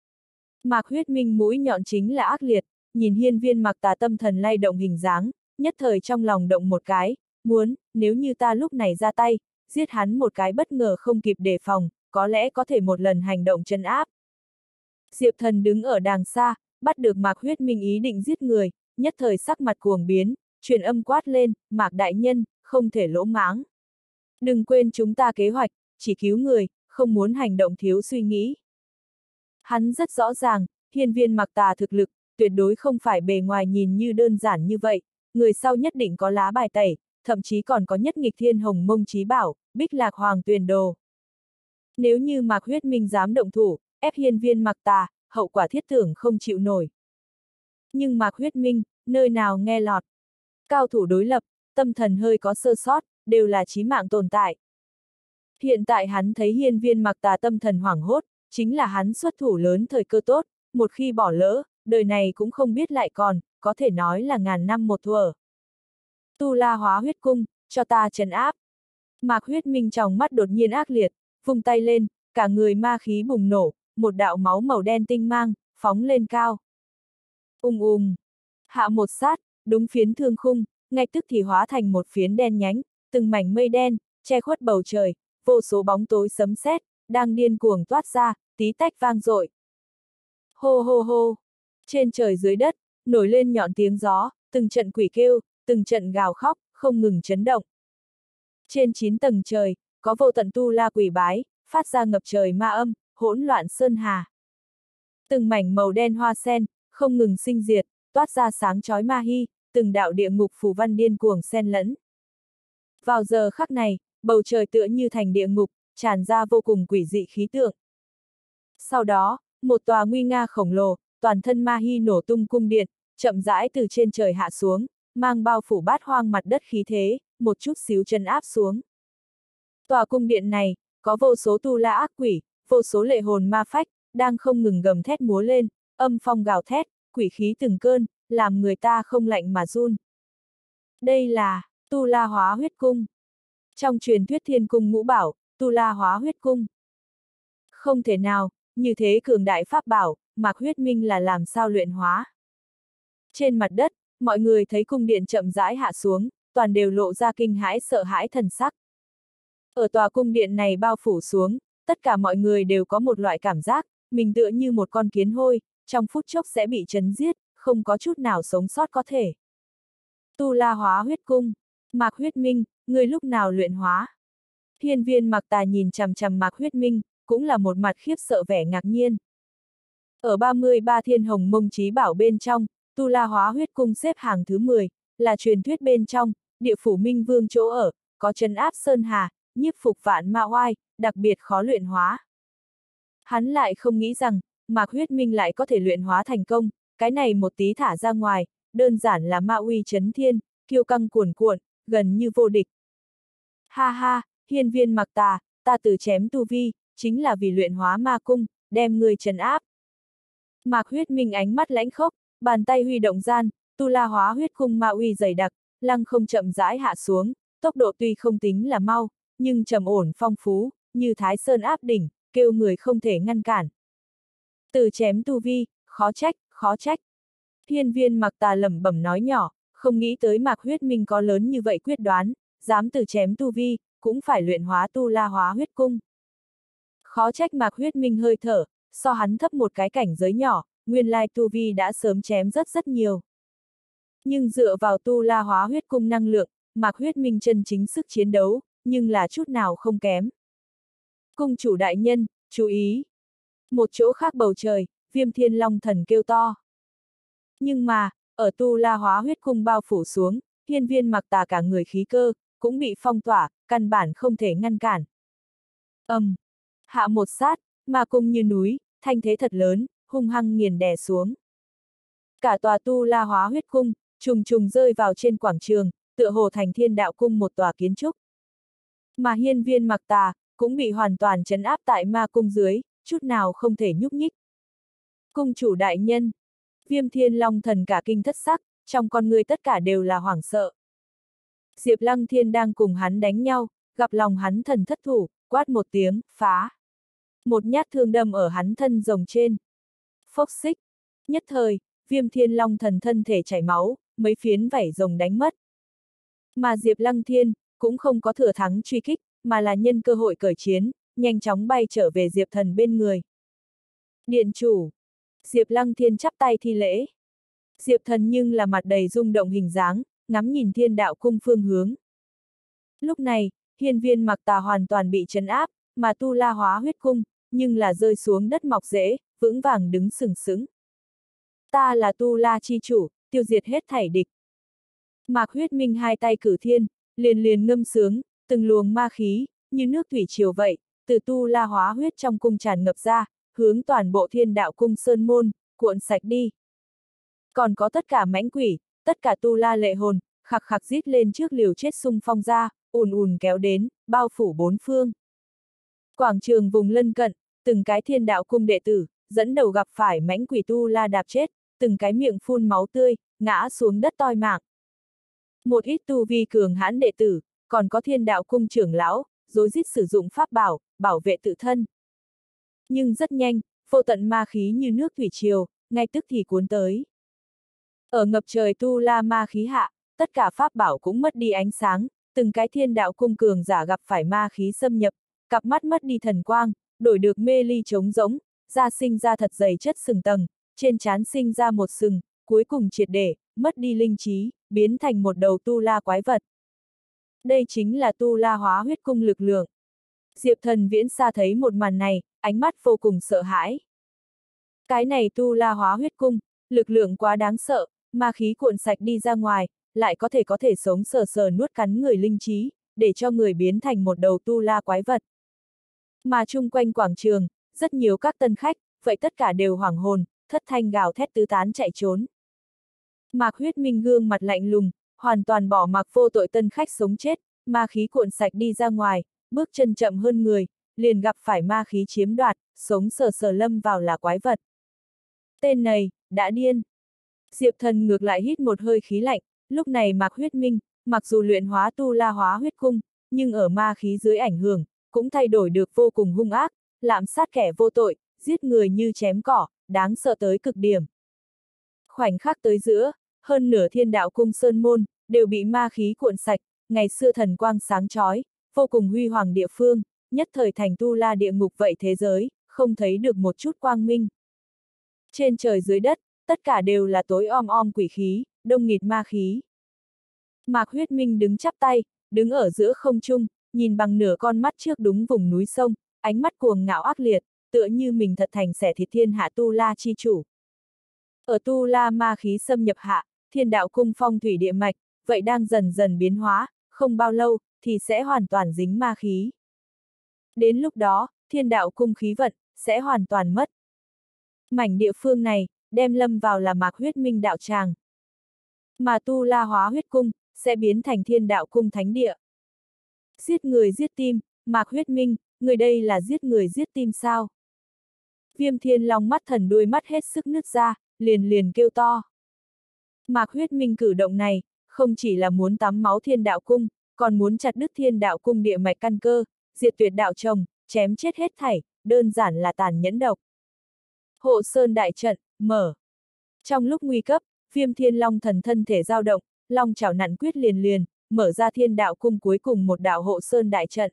Mạc Huyết Minh mũi nhọn chính là ác liệt, nhìn Hiên Viên Mặc Tà tâm thần lay động hình dáng, nhất thời trong lòng động một cái, nếu như ta lúc này ra tay, giết hắn một cái bất ngờ không kịp đề phòng, có lẽ có thể một lần hành động trấn áp. Diệp Thần đứng ở đàng xa, bắt được Mạc Huyết Minh ý định giết người, nhất thời sắc mặt cuồng biến, truyền âm quát lên, Mạc đại nhân, không thể lỗ mãng. Đừng quên chúng ta kế hoạch, chỉ cứu người, không muốn hành động thiếu suy nghĩ. Hắn rất rõ ràng, hiên viên mặc tà thực lực, tuyệt đối không phải bề ngoài nhìn như đơn giản như vậy, người sau nhất định có lá bài tẩy, thậm chí còn có nhất nghịch thiên hồng mông chí bảo, bích lạc hoàng tuyền đồ. Nếu như Mạc Huyết Minh dám động thủ, ép hiên viên mặc tà, hậu quả thiết tưởng không chịu nổi. Nhưng Mạc Huyết Minh, nơi nào nghe lọt. Cao thủ đối lập, tâm thần hơi có sơ sót, đều là chí mạng tồn tại. Hiện tại hắn thấy hiên viên mặc tà tâm thần hoảng hốt, chính là hắn xuất thủ lớn thời cơ tốt, một khi bỏ lỡ, đời này cũng không biết lại còn, có thể nói là ngàn năm một thuở. Tu La Hóa Huyết Cung, cho ta trấn áp. Mạc Huyết Minh trong mắt đột nhiên ác liệt, vung tay lên, cả người ma khí bùng nổ, một đạo máu màu đen tinh mang, phóng lên cao. Hạ một sát, đúng phiến thương khung, ngay tức thì hóa thành một phiến đen nhánh, từng mảnh mây đen, che khuất bầu trời, vô số bóng tối sấm sét, đang điên cuồng toát ra, tí tách vang dội. Hô hô hô, trên trời dưới đất, nổi lên nhọn tiếng gió, từng trận quỷ kêu, từng trận gào khóc, không ngừng chấn động. Trên 9 tầng trời, có vô tận tu la quỷ bái, phát ra ngập trời ma âm, hỗn loạn sơn hà. Từng mảnh màu đen hoa sen, không ngừng sinh diệt, toát ra sáng chói ma hy, từng đạo địa ngục phù văn điên cuồng xen lẫn. Vào giờ khắc này, bầu trời tựa như thành địa ngục, tràn ra vô cùng quỷ dị khí tượng. Sau đó, một tòa nguy nga khổng lồ, toàn thân ma hy nổ tung cung điện, chậm rãi từ trên trời hạ xuống, mang bao phủ bát hoang mặt đất khí thế, một chút xíu chân áp xuống. Tòa cung điện này, có vô số tu la ác quỷ, vô số lệ hồn ma phách, đang không ngừng gầm thét múa lên, âm phong gào thét, quỷ khí từng cơn, làm người ta không lạnh mà run. Đây là Tu La Hóa Huyết Cung. Trong truyền thuyết Thiên Cung Ngũ Bảo, Tu La Hóa Huyết Cung. Không thể nào, như thế cường đại pháp bảo, Mạc Huyết Minh là làm sao luyện hóa. Trên mặt đất, mọi người thấy cung điện chậm rãi hạ xuống, toàn đều lộ ra kinh hãi sợ hãi thần sắc. Ở tòa cung điện này bao phủ xuống, tất cả mọi người đều có một loại cảm giác, mình tựa như một con kiến hôi, trong phút chốc sẽ bị chấn giết, không có chút nào sống sót có thể. Tu La Hóa Huyết Cung, Mạc Huyết Minh, người lúc nào luyện hóa? Hiên viên Mặc Tà nhìn chằm chằm Mạc Huyết Minh, cũng là một mặt khiếp sợ vẻ ngạc nhiên. Ở 33 thiên hồng mông chí bảo bên trong, Tu La Hóa Huyết Cung xếp hàng thứ 10, là truyền thuyết bên trong, địa phủ Minh Vương chỗ ở, có trấn áp sơn hà, nhiếp phục vạn ma oai, đặc biệt khó luyện hóa. Hắn lại không nghĩ rằng, Mạc Huyết Minh lại có thể luyện hóa thành công, cái này một tí thả ra ngoài, đơn giản là ma uy chấn thiên, kiêu căng cuồn cuộn, gần như vô địch. Ha ha, hiên viên Mặc Tà, ta từ chém tu vi, chính là vì luyện hóa ma cung, đem người trấn áp. Mạc Huyết Minh ánh mắt lãnh khốc, bàn tay huy động gian, Tu La Hóa Huyết Cung ma uy dày đặc, lăng không chậm rãi hạ xuống, tốc độ tuy không tính là mau, nhưng trầm ổn phong phú, như Thái Sơn áp đỉnh, kêu người không thể ngăn cản. Từ chém tu vi, khó trách, khó trách. Hiên viên Mặc Tà lẩm bẩm nói nhỏ, không nghĩ tới Mạc Huyết Minh có lớn như vậy quyết đoán, dám từ chém tu vi, cũng phải luyện hóa Tu La Hóa Huyết Cung. Khó trách Mạc Huyết Minh hơi thở, so hắn thấp một cái cảnh giới nhỏ, nguyên lai tu vi đã sớm chém rất nhiều. Nhưng dựa vào Tu La Hóa Huyết Cung năng lượng, Mạc Huyết Minh chân chính sức chiến đấu, nhưng là chút nào không kém. Cung chủ đại nhân, chú ý! Một chỗ khác bầu trời, Viêm Thiên Long Thần kêu to. Nhưng mà, ở Tu La Hóa Huyết Cung bao phủ xuống, hiên viên Mặc Tà cả người khí cơ, cũng bị phong tỏa, căn bản không thể ngăn cản. Hạ một sát, ma cung như núi, thanh thế thật lớn, hung hăng nghiền đè xuống. Cả tòa Tu La Hóa Huyết Cung, trùng trùng rơi vào trên quảng trường, tựa hồ thành Thiên Đạo Cung một tòa kiến trúc. Mà hiên viên Mặc Tà, cũng bị hoàn toàn trấn áp tại ma cung dưới, chút nào không thể nhúc nhích. Cung chủ đại nhân, Viêm Thiên Long Thần cả kinh thất sắc, trong con người tất cả đều là hoảng sợ. Diệp Lăng Thiên đang cùng hắn đánh nhau, gặp lòng hắn thần thất thủ, quát một tiếng, phá. Một nhát thương đâm ở hắn thân rồng trên. Phốc xích. Nhất thời, Viêm Thiên Long Thần thân thể chảy máu, mấy phiến vảy rồng đánh mất. Mà Diệp Lăng Thiên, cũng không có thừa thắng truy kích, mà là nhân cơ hội cởi chiến, nhanh chóng bay trở về Diệp Thần bên người. Điện chủ. Diệp Lăng Thiên chắp tay thi lễ. Diệp Thần nhưng là mặt đầy rung động hình dáng, ngắm nhìn Thiên Đạo Cung phương hướng. Lúc này, hiên viên Mặc Tà hoàn toàn bị trấn áp, mà Tu La Hóa Huyết Cung, nhưng là rơi xuống đất mọc rễ, vững vàng đứng sừng sững. Ta là Tu La chi chủ, tiêu diệt hết thảy địch. Mạc Huyết Minh hai tay cử thiên, liền liền ngâm sướng, từng luồng ma khí, như nước thủy triều vậy, từ Tu La hóa huyết trong cung tràn ngập ra, hướng toàn bộ Thiên Đạo Cung sơn môn, cuộn sạch đi. Còn có tất cả mãnh quỷ, tất cả Tu La lệ hồn, khạc khạc rít lên trước liều chết xung phong ra, ùn ùn kéo đến, bao phủ bốn phương. Quảng trường vùng lân cận, từng cái Thiên Đạo Cung đệ tử, dẫn đầu gặp phải mãnh quỷ Tu La đạp chết, từng cái miệng phun máu tươi, ngã xuống đất toi mạng. Một ít tu vi cường hãn đệ tử, còn có Thiên Đạo Cung trưởng lão, rối rít sử dụng pháp bảo, bảo vệ tự thân. Nhưng rất nhanh, vô tận ma khí như nước thủy triều, ngay tức thì cuốn tới. Ở ngập trời Tu La ma khí hạ, tất cả pháp bảo cũng mất đi ánh sáng, từng cái Thiên Đạo Cung cường giả gặp phải ma khí xâm nhập, cặp mắt mất đi thần quang, đổi được mê ly trống rỗng, da sinh ra thật dày chất sừng tầng, trên trán sinh ra một sừng, cuối cùng triệt để, mất đi linh trí, biến thành một đầu Tu La quái vật. Đây chính là Tu La hóa huyết cung lực lượng. Diệp Thần Viễn xa thấy một màn này, ánh mắt vô cùng sợ hãi. Cái này Tu La hóa huyết cung, lực lượng quá đáng sợ, ma khí cuộn sạch đi ra ngoài, lại có thể sống sờ sờ nuốt cắn người linh trí, để cho người biến thành một đầu Tu La quái vật. Mà chung quanh quảng trường, rất nhiều các tân khách, vậy tất cả đều hoảng hồn, thất thanh gào thét tứ tán chạy trốn. Mạc Huyết Minh gương mặt lạnh lùng, hoàn toàn bỏ mặc vô tội tân khách sống chết, ma khí cuộn sạch đi ra ngoài, bước chân chậm hơn người, liền gặp phải ma khí chiếm đoạt, sống sờ sờ lâm vào là quái vật. Tên này, đã điên. Diệp Thần ngược lại hít một hơi khí lạnh, lúc này Mạc Huyết Minh, mặc dù luyện hóa Tu La hóa huyết cung, nhưng ở ma khí dưới ảnh hưởng, cũng thay đổi được vô cùng hung ác, lạm sát kẻ vô tội, giết người như chém cỏ, đáng sợ tới cực điểm. Khoảnh khắc tới giữa, hơn nửa Thiên Đạo Cung sơn môn, đều bị ma khí cuộn sạch, ngày xưa thần quang sáng chói, vô cùng huy hoàng địa phương, nhất thời thành Tu La địa ngục vậy thế giới, không thấy được một chút quang minh. Trên trời dưới đất, tất cả đều là tối om om quỷ khí, đông nghịt ma khí. Mạc Huyết Minh đứng chắp tay, đứng ở giữa không trung, nhìn bằng nửa con mắt trước đúng vùng núi sông, ánh mắt cuồng ngạo ác liệt, tựa như mình thật thành xẻ thịt thiên hạ Tu La chi chủ. Ở Tu La ma khí xâm nhập hạ, Thiên Đạo Cung phong thủy địa mạch, vậy đang dần dần biến hóa, không bao lâu, thì sẽ hoàn toàn dính ma khí. Đến lúc đó, Thiên Đạo Cung khí vận, sẽ hoàn toàn mất. Mảnh địa phương này, đem lâm vào là Mạc Huyết Minh đạo tràng. Mà Tu La hóa huyết cung, sẽ biến thành Thiên Đạo Cung thánh địa. Giết người giết tim, Mạc Huyết Minh, người đây là giết người giết tim sao? Viêm Thiên Long mắt thần đuôi mắt hết sức nứt ra, liền liền kêu to. Mạc Huyết Minh cử động này, không chỉ là muốn tắm máu Thiên Đạo Cung, còn muốn chặt đứt Thiên Đạo Cung địa mạch căn cơ, diệt tuyệt đạo trồng, chém chết hết thảy, đơn giản là tàn nhẫn độc. Hộ Sơn đại trận, mở. Trong lúc nguy cấp, Viêm Thiên Long thần thân thể dao động, long chảo nặn quyết liền liền, mở ra Thiên Đạo Cung cuối cùng một đạo Hộ Sơn đại trận.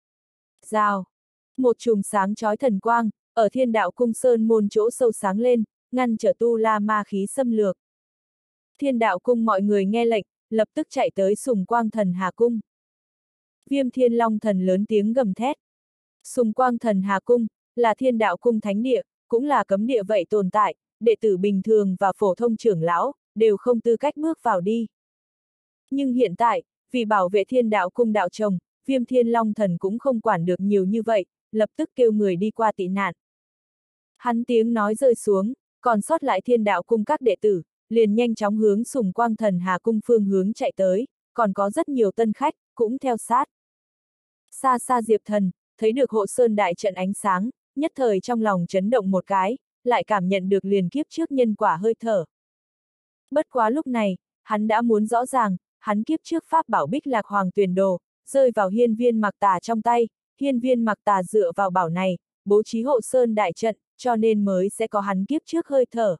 Rào. Một chùm sáng chói thần quang, ở Thiên Đạo Cung sơn môn chỗ sâu sáng lên, ngăn trở Tu La ma khí xâm lược. Thiên Đạo Cung mọi người nghe lệnh, lập tức chạy tới Sùng Quang Thần Hà Cung. Viêm Thiên Long thần lớn tiếng gầm thét. Sùng Quang Thần Hà Cung, là Thiên Đạo Cung thánh địa, cũng là cấm địa vậy tồn tại, đệ tử bình thường và phổ thông trưởng lão, đều không tư cách bước vào đi. Nhưng hiện tại, vì bảo vệ Thiên Đạo Cung đạo trồng, Viêm Thiên Long thần cũng không quản được nhiều như vậy, lập tức kêu người đi qua tị nạn. Hắn tiếng nói rơi xuống, còn sót lại Thiên Đạo Cung các đệ tử, liền nhanh chóng hướng Sùng Quang Thần Hà Cung phương hướng chạy tới, còn có rất nhiều tân khách, cũng theo sát. Xa xa Diệp Thần, thấy được Hộ Sơn đại trận ánh sáng, nhất thời trong lòng chấn động một cái, lại cảm nhận được liền kiếp trước nhân quả hơi thở. Bất quá lúc này, hắn đã muốn rõ ràng, hắn kiếp trước pháp bảo Bích Lạc Hoàng Tuyền Đồ, rơi vào Hiên Viên Mặc Tà trong tay, Hiên Viên Mặc Tà dựa vào bảo này, bố trí Hộ Sơn đại trận, cho nên mới sẽ có hắn kiếp trước hơi thở.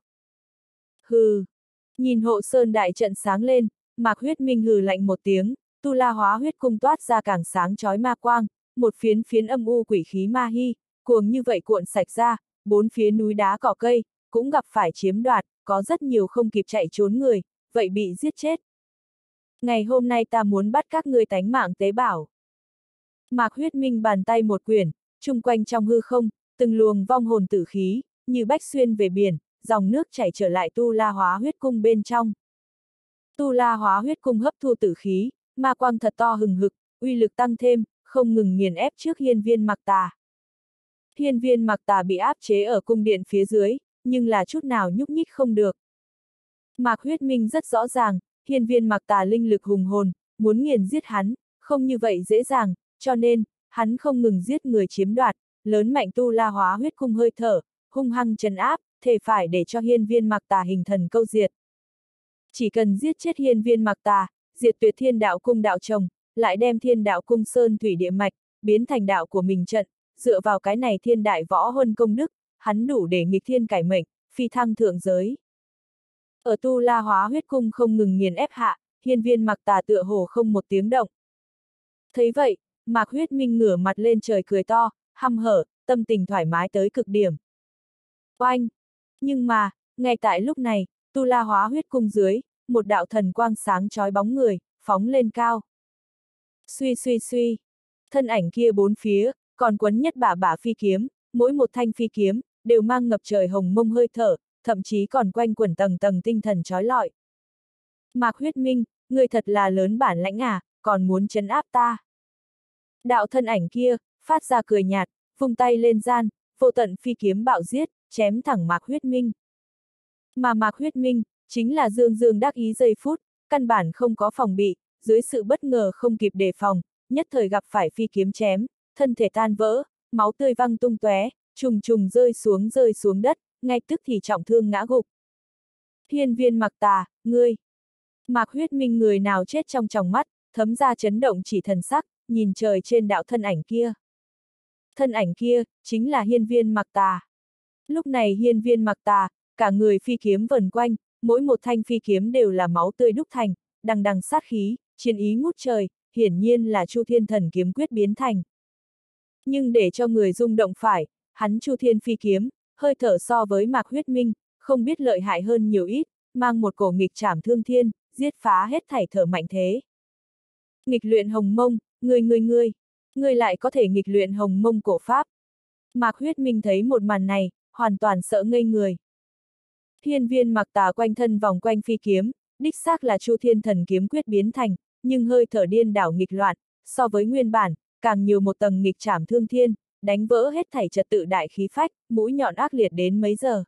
Hừ. Nhìn Hộ Sơn đại trận sáng lên, Mạc Huyết Minh hừ lạnh một tiếng, Tu La hóa huyết cung toát ra càng sáng chói ma quang, một phiến phiến âm u quỷ khí ma hy, cuồng như vậy cuộn sạch ra, bốn phía núi đá cỏ cây, cũng gặp phải chiếm đoạt, có rất nhiều không kịp chạy trốn người, vậy bị giết chết. Ngày hôm nay ta muốn bắt các ngươi tánh mạng tế bảo. Mạc Huyết Minh bàn tay một quyển, chung quanh trong hư không, từng luồng vong hồn tử khí, như bách xuyên về biển, dòng nước chảy trở lại Tu La Hóa Huyết Cung bên trong. Tu La Hóa Huyết Cung hấp thu tử khí, ma quang thật to hừng hực, uy lực tăng thêm, không ngừng nghiền ép trước hiên viên mặc tà. Hiên viên mặc tà bị áp chế ở cung điện phía dưới, nhưng là chút nào nhúc nhích không được. Mạc Huyết Minh rất rõ ràng, hiên viên mặc tà linh lực hùng hồn, muốn nghiền giết hắn, không như vậy dễ dàng, cho nên, hắn không ngừng giết người chiếm đoạt, lớn mạnh Tu La Hóa Huyết Cung hơi thở, hung hăng trấn áp, thề phải để cho hiên viên mặc tà hình thần câu diệt. Chỉ cần giết chết hiên viên mặc tà, diệt tuyệt thiên đạo cung đạo chồng, lại đem thiên đạo cung sơn thủy địa mạch, biến thành đạo của mình trận, dựa vào cái này thiên đại võ huân công đức, hắn đủ để nghịch thiên cải mệnh, phi thăng thượng giới. Ở Tu La Hóa Huyết Cung không ngừng nghiền ép hạ, hiên viên mặc tà tựa hồ không một tiếng động. Thấy vậy, Mạc Huyết Minh ngửa mặt lên trời cười to, hăm hở, tâm tình thoải mái tới cực điểm. Oanh! Nhưng mà, ngay tại lúc này, Tu La Hóa Huyết Cung dưới, một đạo thần quang sáng chói bóng người, phóng lên cao. Suy suy suy, thân ảnh kia bốn phía, còn quấn nhất bả phi kiếm, mỗi một thanh phi kiếm, đều mang ngập trời hồng mông hơi thở, thậm chí còn quanh quẩn tầng tầng tinh thần chói lọi. Mạc Huyết Minh, ngươi thật là lớn bản lãnh à, còn muốn trấn áp ta. Đạo thân ảnh kia, phát ra cười nhạt, vung tay lên gian, vô tận phi kiếm bạo giết, chém thẳng Mạc Huyết Minh. Mà Mạc Huyết Minh, chính là dương dương đắc ý giây phút, căn bản không có phòng bị, dưới sự bất ngờ không kịp đề phòng, nhất thời gặp phải phi kiếm chém, thân thể tan vỡ, máu tươi văng tung tóe, trùng trùng rơi xuống đất, ngay tức thì trọng thương ngã gục. Hiên viên mặc tà, ngươi! Mạc Huyết Minh người nào chết trong tròng mắt, thấm ra chấn động chỉ thần sắc, nhìn trời trên đạo thân ảnh kia. Thân ảnh kia, chính là hiên viên mặc tà. Lúc này hiên viên mặc tà, cả người phi kiếm vần quanh, mỗi một thanh phi kiếm đều là máu tươi đúc thành, đằng đằng sát khí, chiến ý ngút trời, hiển nhiên là Chu Thiên Thần kiếm quyết biến thành. Nhưng để cho người rung động phải, hắn Chu Thiên phi kiếm, hơi thở so với Mạc Huyết Minh, không biết lợi hại hơn nhiều ít, mang một cổ nghịch trảm thương thiên, giết phá hết thảy thở mạnh thế. Nghịch luyện hồng mông, ngươi lại có thể nghịch luyện hồng mông cổ pháp. Mạc Huyết Minh thấy một màn này, hoàn toàn sợ ngây người. Hiên viên mặc tà quanh thân vòng quanh phi kiếm, đích xác là Chu Thiên Thần kiếm quyết biến thành, nhưng hơi thở điên đảo nghịch loạn, so với nguyên bản, càng nhiều một tầng nghịch trảm thương thiên, đánh vỡ hết thảy trật tự đại khí phách, mũi nhọn ác liệt đến mấy giờ.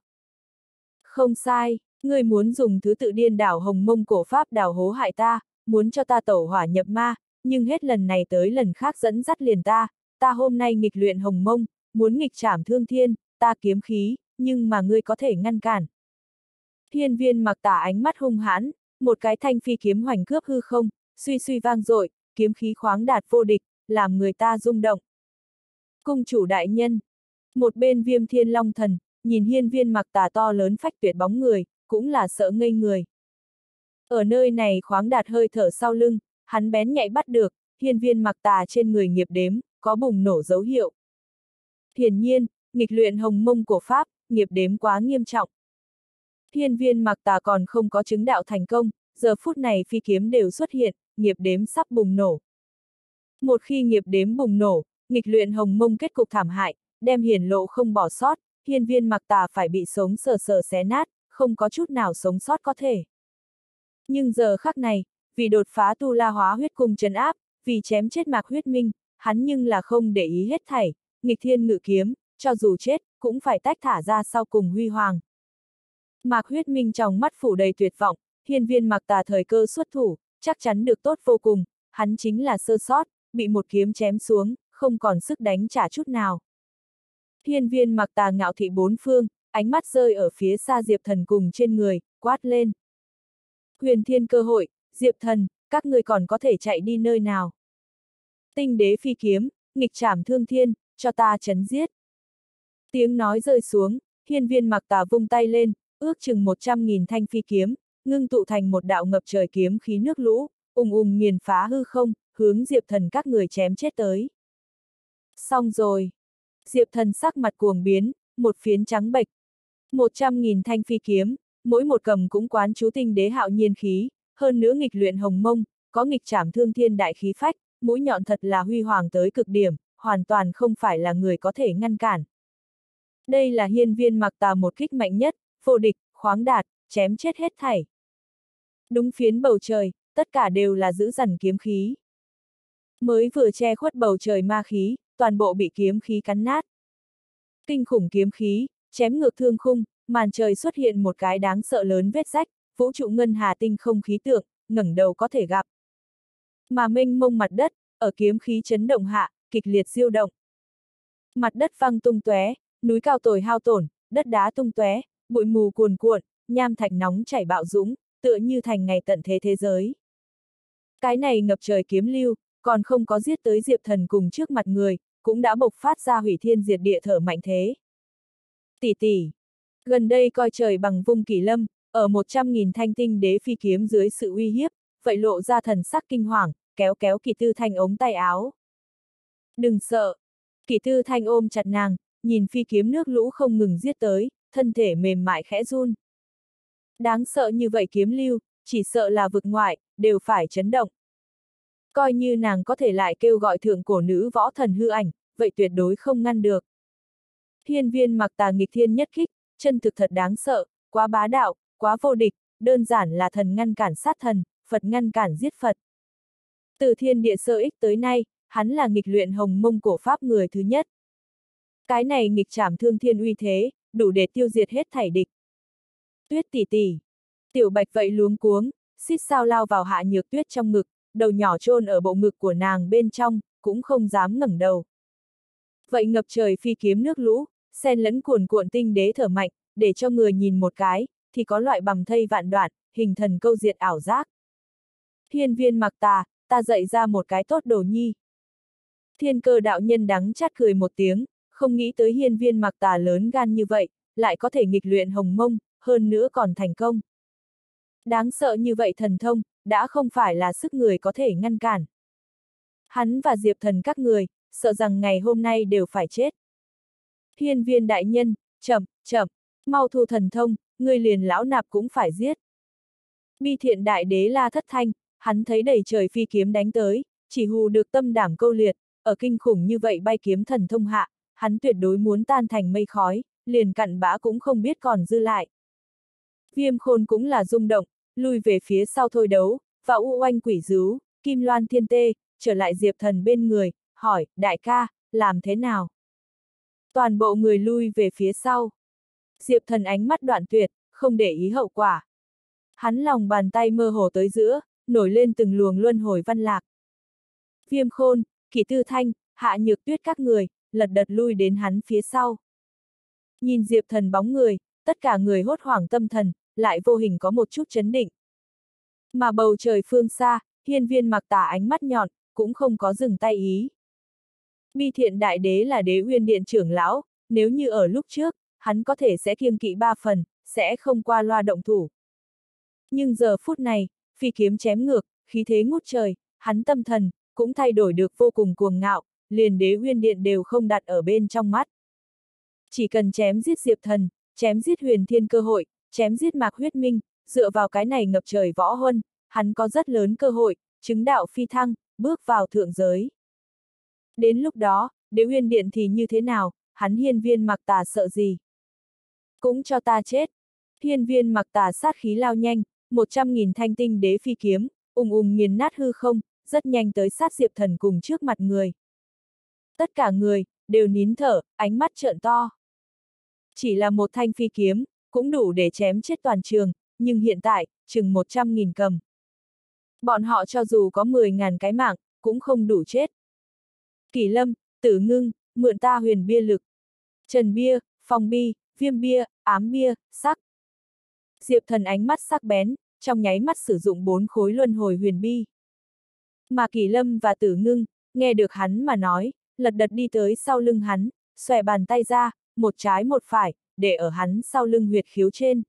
Không sai, ngươi muốn dùng thứ tự điên đảo hồng mông cổ pháp đào hố hại ta, muốn cho ta tẩu hỏa nhập ma, nhưng hết lần này tới lần khác dẫn dắt liền ta hôm nay nghịch luyện hồng mông, muốn nghịch trảm thương thiên, ta kiếm khí, nhưng mà ngươi có thể ngăn cản. Hiên viên mặc tà ánh mắt hung hãn, một cái thanh phi kiếm hoành cướp hư không, suy suy vang dội, kiếm khí khoáng đạt vô địch, làm người ta rung động. Cung chủ đại nhân, một bên Viêm Thiên Long Thần, nhìn hiên viên mặc tà to lớn phách tuyệt bóng người, cũng là sợ ngây người. Ở nơi này khoáng đạt hơi thở sau lưng, hắn bén nhạy bắt được, hiên viên mặc tà trên người nghiệp đếm, có bùng nổ dấu hiệu. Hiển nhiên, nghịch luyện hồng mông cổ pháp, nghiệp đếm quá nghiêm trọng. Hiên viên mặc tà còn không có chứng đạo thành công, giờ phút này phi kiếm đều xuất hiện, nghiệp đếm sắp bùng nổ. Một khi nghiệp đếm bùng nổ, nghịch luyện hồng mông kết cục thảm hại, đem hiển lộ không bỏ sót, hiên viên mặc tà phải bị sống sờ sờ xé nát, không có chút nào sống sót có thể. Nhưng giờ khắc này, vì đột phá Tu La Hóa Huyết Cung trấn áp, vì chém chết Mạc Huyết Minh, hắn nhưng là không để ý hết thảy, nghịch thiên ngự kiếm, cho dù chết, cũng phải tách thả ra sau cùng huy hoàng. Mạc Huyết Minh trong mắt phủ đầy tuyệt vọng, hiên viên mặc tà thời cơ xuất thủ, chắc chắn được tốt vô cùng, hắn chính là sơ sót, bị một kiếm chém xuống, không còn sức đánh trả chút nào. Hiên viên mặc tà ngạo thị bốn phương, ánh mắt rơi ở phía xa Diệp Thần cùng trên người, quát lên. Huyền thiên cơ hội, Diệp Thần, các người còn có thể chạy đi nơi nào? Tinh đế phi kiếm, nghịch trảm thương thiên, cho ta chấn giết. Tiếng nói rơi xuống, hiên viên mặc tà vung tay lên, ước chừng 100.000 thanh phi kiếm, ngưng tụ thành một đạo ngập trời kiếm khí nước lũ, nghiền phá hư không, hướng Diệp Thần các người chém chết tới. Xong rồi. Diệp Thần sắc mặt cuồng biến, một phiến trắng bệch. 100.000 thanh phi kiếm, mỗi một cầm cũng quán chú tinh đế hạo nhiên khí, hơn nữa nghịch luyện hồng mông, có nghịch trảm thương thiên đại khí phách, mũi nhọn thật là huy hoàng tới cực điểm, hoàn toàn không phải là người có thể ngăn cản. Đây là hiên viên mặc tà một kích mạnh nhất, vô địch, khoáng đạt, chém chết hết thảy. Đúng phiến bầu trời, tất cả đều là dữ dằn kiếm khí. Mới vừa che khuất bầu trời ma khí, toàn bộ bị kiếm khí cắn nát. Kinh khủng kiếm khí, chém ngược thương khung, màn trời xuất hiện một cái đáng sợ lớn vết rách, vũ trụ ngân hà tinh không khí tượng, ngẩng đầu có thể gặp. Mà mênh mông mặt đất, ở kiếm khí chấn động hạ, kịch liệt diêu động. Mặt đất văng tung tóe, núi cao tồi hao tổn, đất đá tung tóe, bụi mù cuồn cuộn, nham thạch nóng chảy bạo dũng, tựa như thành ngày tận thế thế giới. Cái này ngập trời kiếm lưu, còn không có giết tới Diệp Thần cùng trước mặt người, cũng đã bộc phát ra hủy thiên diệt địa thở mạnh thế. Tỷ tỷ, gần đây coi trời bằng vung Kỷ Lâm, ở 100.000 thanh tinh đế phi kiếm dưới sự uy hiếp, vậy lộ ra thần sắc kinh hoàng, kéo kéo Kỷ Tư Thanh ống tay áo. Đừng sợ. Kỷ Tư Thanh ôm chặt nàng, nhìn phi kiếm nước lũ không ngừng giết tới, thân thể mềm mại khẽ run. Đáng sợ như vậy kiếm lưu, chỉ sợ là vực ngoại, đều phải chấn động. Coi như nàng có thể lại kêu gọi thượng cổ nữ võ thần hư ảnh, vậy tuyệt đối không ngăn được. Hiên viên mặc tà nghịch thiên nhất kích, chân thực thật đáng sợ, quá bá đạo, quá vô địch, đơn giản là thần ngăn cản sát thần, Phật ngăn cản giết Phật. Từ thiên địa sơ ích tới nay, hắn là nghịch luyện hồng mông cổ pháp người thứ nhất. Cái này nghịch trảm thương thiên uy thế, đủ để tiêu diệt hết thảy địch. Tuyết tỷ tỷ. Tiểu Bạch vậy luống cuống, xít sao lao vào Hạ Nhược Tuyết trong ngực, đầu nhỏ chôn ở bộ ngực của nàng bên trong, cũng không dám ngẩng đầu. Vậy ngập trời phi kiếm nước lũ, xen lẫn cuồn cuộn tinh đế thở mạnh, để cho người nhìn một cái, thì có loại bầm thây vạn đoạn, hình thần câu diệt ảo giác. Hiên viên mặc tà, ta dạy ra một cái tốt đồ nhi. Thiên Cơ đạo nhân đắng chát cười một tiếng, không nghĩ tới hiên viên mặc tà lớn gan như vậy, lại có thể nghịch luyện hồng mông, hơn nữa còn thành công. Đáng sợ như vậy thần thông, đã không phải là sức người có thể ngăn cản. Hắn và Diệp Thần các người, sợ rằng ngày hôm nay đều phải chết. Hiên viên đại nhân, chậm, mau thu thần thông, người liền lão nạp cũng phải giết. Bi thiện đại đế la thất thanh, hắn thấy đầy trời phi kiếm đánh tới, chỉ hù được tâm đảm câu liệt, ở kinh khủng như vậy bay kiếm thần thông hạ, hắn tuyệt đối muốn tan thành mây khói, liền cặn bã cũng không biết còn dư lại. Viêm Khôn cũng là rung động, lui về phía sau thôi đấu, và u oanh quỷ dứu, Kim Loan Thiên Tê, trở lại Diệp Thần bên người, hỏi, đại ca, làm thế nào? Toàn bộ người lui về phía sau. Diệp Thần ánh mắt đoạn tuyệt, không để ý hậu quả. Hắn lòng bàn tay mơ hồ tới giữa, nổi lên từng luồng luân hồi văn lạc. Viêm Khôn, Kỷ Tư Thanh, Hạ Nhược Tuyết các người, lật đật lui đến hắn phía sau. Nhìn Diệp Thần bóng người, tất cả người hốt hoảng tâm thần, lại vô hình có một chút chấn định. Mà bầu trời phương xa, hiên viên mặc tà ánh mắt nhọn, cũng không có dừng tay ý. Bi thiện đại đế là đế uyên điện trưởng lão, nếu như ở lúc trước, hắn có thể sẽ kiêng kỵ 3 phần, sẽ không qua loa động thủ. Nhưng giờ phút này, phi kiếm chém ngược, khí thế ngút trời, hắn tâm thần, cũng thay đổi được vô cùng cuồng ngạo, liền đế uyên điện đều không đặt ở bên trong mắt. Chỉ cần chém giết Diệp Thần, chém giết Huyền Thiên cơ hội, chém giết Mạc Huyết Minh, dựa vào cái này ngập trời võ huân, hắn có rất lớn cơ hội, chứng đạo phi thăng, bước vào thượng giới. Đến lúc đó, đế uyên điện thì như thế nào, hắn hiên viên mặc tà sợ gì? Cũng cho ta chết. Hiên viên mặc tà sát khí lao nhanh, 100.000 thanh tinh đế phi kiếm, nghiền nát hư không, rất nhanh tới sát Diệp Thần cùng trước mặt người. Tất cả người, đều nín thở, ánh mắt trợn to. Chỉ là một thanh phi kiếm, cũng đủ để chém chết toàn trường, nhưng hiện tại, chừng 100.000 cầm. Bọn họ cho dù có 10.000 cái mạng, cũng không đủ chết. Kỷ Lâm, Tử Ngưng, mượn ta huyền bia lực. Trần bia, phong bi, viêm bia, ám bia, sắc. Diệp Thần ánh mắt sắc bén, trong nháy mắt sử dụng 4 khối luân hồi huyền bi. Mà Kỷ Lâm và Tử Ngưng, nghe được hắn mà nói, lật đật đi tới sau lưng hắn, xòe bàn tay ra, một trái một phải, để ở hắn sau lưng huyệt khiếu trên.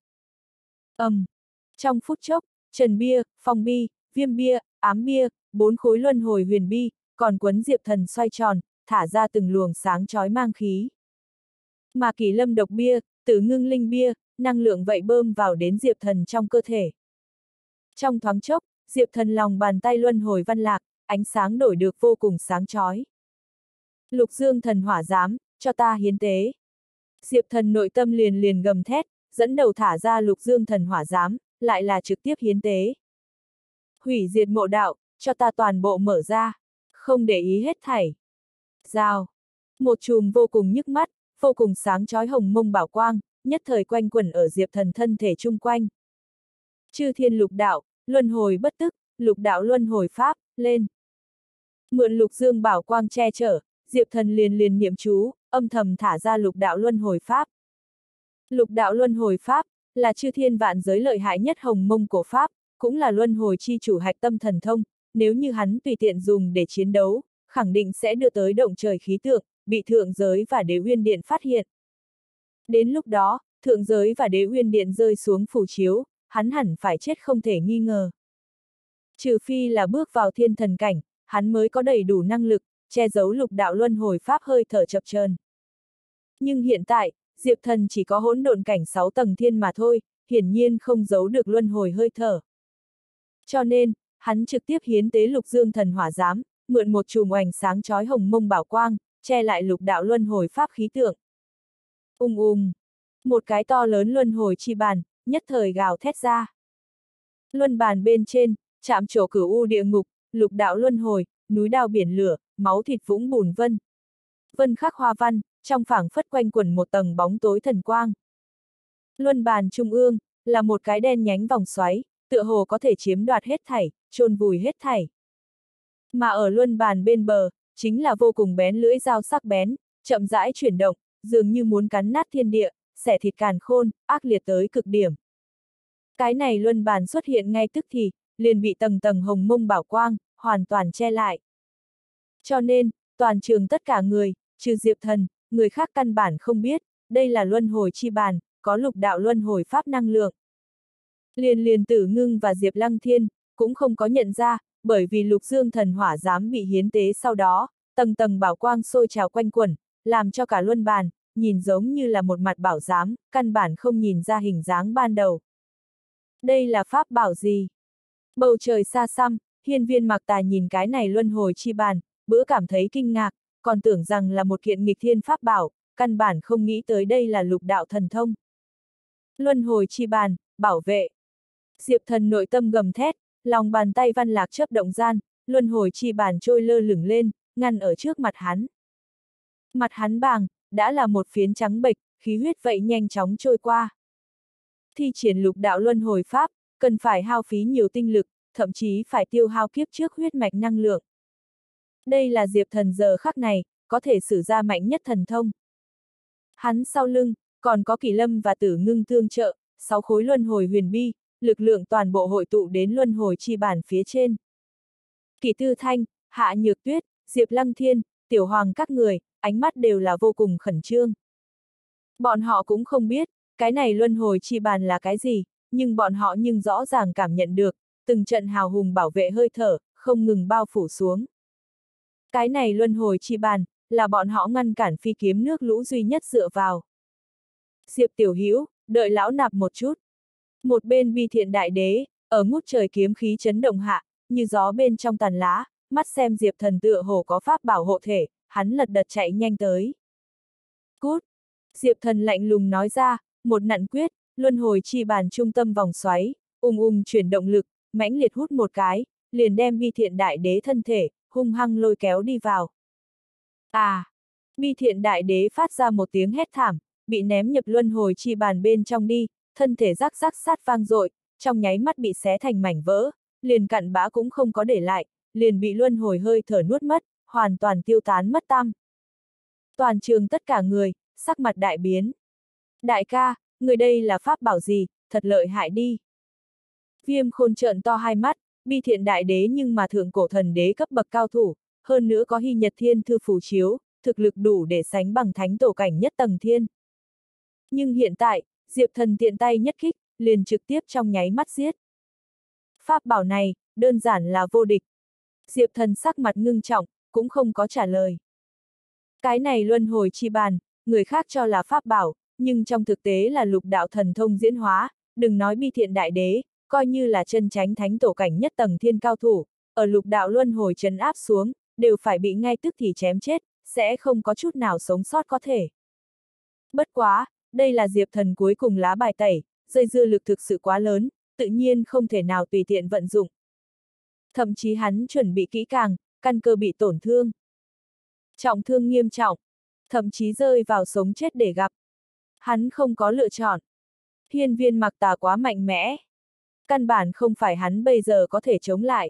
Trong phút chốc, Trần bia, phong bi, viêm bia, ám bia, 4 khối luân hồi huyền bi, còn quấn Diệp Thần xoay tròn, thả ra từng luồng sáng chói mang khí. Mà Kỷ Lâm độc bia, Tử Ngưng linh bia, năng lượng vậy bơm vào đến Diệp Thần trong cơ thể. Trong thoáng chốc, Diệp Thần lòng bàn tay luân hồi văn lạc, ánh sáng đổi được vô cùng sáng chói. Lục Dương thần hỏa giám, cho ta hiến tế. Diệp Thần nội tâm liền liền gầm thét, dẫn đầu thả ra Lục Dương thần hỏa giám, lại là trực tiếp hiến tế. Hủy diệt mộ đạo, cho ta toàn bộ mở ra, không để ý hết thảy. Rào. Một chùm vô cùng nhức mắt, vô cùng sáng chói hồng mông bảo quang, nhất thời quanh quẩn ở Diệp Thần thân thể chung quanh. Chư thiên lục đạo, luân hồi bất tức, lục đạo luân hồi pháp, lên. Mượn Lục Dương bảo quang che chở, Diệp Thần liền liền niệm chú, âm thầm thả ra lục đạo luân hồi pháp. Lục đạo luân hồi pháp, là chư thiên vạn giới lợi hại nhất hồng mông cổ pháp, cũng là luân hồi chi chủ hạch tâm thần thông, nếu như hắn tùy tiện dùng để chiến đấu, khẳng định sẽ đưa tới động trời khí tượng, bị thượng giới và đế uyên điện phát hiện. Đến lúc đó, thượng giới và đế uyên điện rơi xuống phù chiếu, hắn hẳn phải chết không thể nghi ngờ. Trừ phi là bước vào thiên thần cảnh, hắn mới có đầy đủ năng lực, che giấu lục đạo luân hồi pháp hơi thở chập chờn. Nhưng hiện tại, Diệp Thần chỉ có hỗn độn cảnh 6 tầng thiên mà thôi, hiển nhiên không giấu được luân hồi hơi thở. Cho nên, hắn trực tiếp hiến tế Lục Dương thần hỏa giám, mượn một chùm oanh sáng chói hồng mông bảo quang, che lại lục đạo luân hồi pháp khí tượng. Một cái to lớn luân hồi chi bàn, nhất thời gào thét ra. Luân bàn bên trên, chạm trổ cửu u địa ngục, lục đạo luân hồi, núi đao biển lửa, máu thịt vũng bùn vân. Vân khắc hoa văn, trong phảng phất quanh quẩn một tầng bóng tối thần quang. Luân bàn trung ương, là một cái đen nhánh vòng xoáy, tựa hồ có thể chiếm đoạt hết thảy, chôn vùi hết thảy. Mà ở luân bàn bên bờ, chính là vô cùng bén lưỡi dao sắc bén, chậm rãi chuyển động, dường như muốn cắn nát thiên địa, xẻ thịt càn khôn, ác liệt tới cực điểm. Cái này luân bàn xuất hiện ngay tức thì, liền bị tầng tầng hồng mông bảo quang, hoàn toàn che lại. Cho nên, toàn trường tất cả người, trừ Diệp Thần, người khác căn bản không biết, đây là luân hồi chi bàn, có lục đạo luân hồi pháp năng lượng. Liền liền Tử Ngưng và Diệp Lăng Thiên, cũng không có nhận ra, bởi vì Lục Dương thần hỏa giám bị hiến tế sau đó, tầng tầng bảo quang sôi trào quanh quẩn, làm cho cả luân bàn, nhìn giống như là một mặt bảo giám, căn bản không nhìn ra hình dáng ban đầu. Đây là pháp bảo gì? Bầu trời xa xăm, Hiên Viên Mặc Tà nhìn cái này luân hồi chi bàn, bữa cảm thấy kinh ngạc, còn tưởng rằng là một kiện nghịch thiên pháp bảo, căn bản không nghĩ tới đây là lục đạo thần thông. Luân hồi chi bàn, bảo vệ. Diệp Thần nội tâm gầm thét, lòng bàn tay văn lạc chớp động gian, luân hồi chi bàn trôi lơ lửng lên, ngăn ở trước mặt hắn. Mặt hắn bàng, đã là một phiến trắng bệch, khí huyết vậy nhanh chóng trôi qua. Thi triển lục đạo luân hồi pháp, cần phải hao phí nhiều tinh lực, thậm chí phải tiêu hao kiếp trước huyết mạch năng lượng. Đây là Diệp Thần giờ khắc này, có thể sử ra mạnh nhất thần thông. Hắn sau lưng, còn có Kỳ Lâm và Tử Ngưng tương trợ, 6 khối luân hồi huyền bi, lực lượng toàn bộ hội tụ đến luân hồi chi bản phía trên. Kỳ Tư Thanh, Hạ Nhược Tuyết, Diệp Lăng Thiên, Tiểu Hoàng các người, ánh mắt đều là vô cùng khẩn trương. Bọn họ cũng không biết, cái này luân hồi chi bàn là cái gì, nhưng bọn họ nhưng rõ ràng cảm nhận được, từng trận hào hùng bảo vệ hơi thở, không ngừng bao phủ xuống. Cái này luân hồi chi bàn, là bọn họ ngăn cản phi kiếm nước lũ duy nhất dựa vào. Diệp Tiểu Hữu, đợi lão nạp một chút. Một bên Bi Thiện Đại Đế, ở ngút trời kiếm khí chấn động hạ, như gió bên trong tàn lá, mắt xem Diệp Thần tựa hồ có pháp bảo hộ thể, hắn lật đật chạy nhanh tới. Cút! Diệp Thần lạnh lùng nói ra, một nặn quyết, luân hồi chi bàn trung tâm vòng xoáy, chuyển động lực, mãnh liệt hút một cái, liền đem Bi Thiện Đại Đế thân thể, hung hăng lôi kéo đi vào. À! Bi Thiện Đại Đế phát ra một tiếng hét thảm, bị ném nhập luân hồi chi bàn bên trong đi, thân thể rắc rắc sát vang dội, trong nháy mắt bị xé thành mảnh vỡ, liền cặn bã cũng không có để lại, liền bị luân hồi hơi thở nuốt mất, hoàn toàn tiêu tán mất tăm. Toàn trường tất cả người, sắc mặt đại biến. Đại ca, người đây là pháp bảo gì, thật lợi hại đi. Viêm Khôn trợn to hai mắt, Bi Thiện Đại Đế nhưng mà thượng cổ thần đế cấp bậc cao thủ, hơn nữa có Hy Nhật Thiên Thư phù chiếu, thực lực đủ để sánh bằng thánh tổ cảnh nhất tầng thiên. Nhưng hiện tại, Diệp Thần tiện tay nhất kích, liền trực tiếp trong nháy mắt giết. Pháp bảo này, đơn giản là vô địch. Diệp Thần sắc mặt ngưng trọng, cũng không có trả lời. Cái này luân hồi chi bàn, người khác cho là pháp bảo, nhưng trong thực tế là lục đạo thần thông diễn hóa, đừng nói Bi Thiện Đại Đế, coi như là chân chánh thánh tổ cảnh nhất tầng thiên cao thủ, ở lục đạo luân hồi trấn áp xuống, đều phải bị ngay tức thì chém chết, sẽ không có chút nào sống sót có thể. Bất quá, đây là Diệp Thần cuối cùng lá bài tẩy, dây dưa lực thực sự quá lớn, tự nhiên không thể nào tùy tiện vận dụng. Thậm chí hắn chuẩn bị kỹ càng, căn cơ bị tổn thương. Trọng thương nghiêm trọng, thậm chí rơi vào sống chết để gặp. Hắn không có lựa chọn. Hiên Viên Mặc Tà quá mạnh mẽ. Căn bản không phải hắn bây giờ có thể chống lại.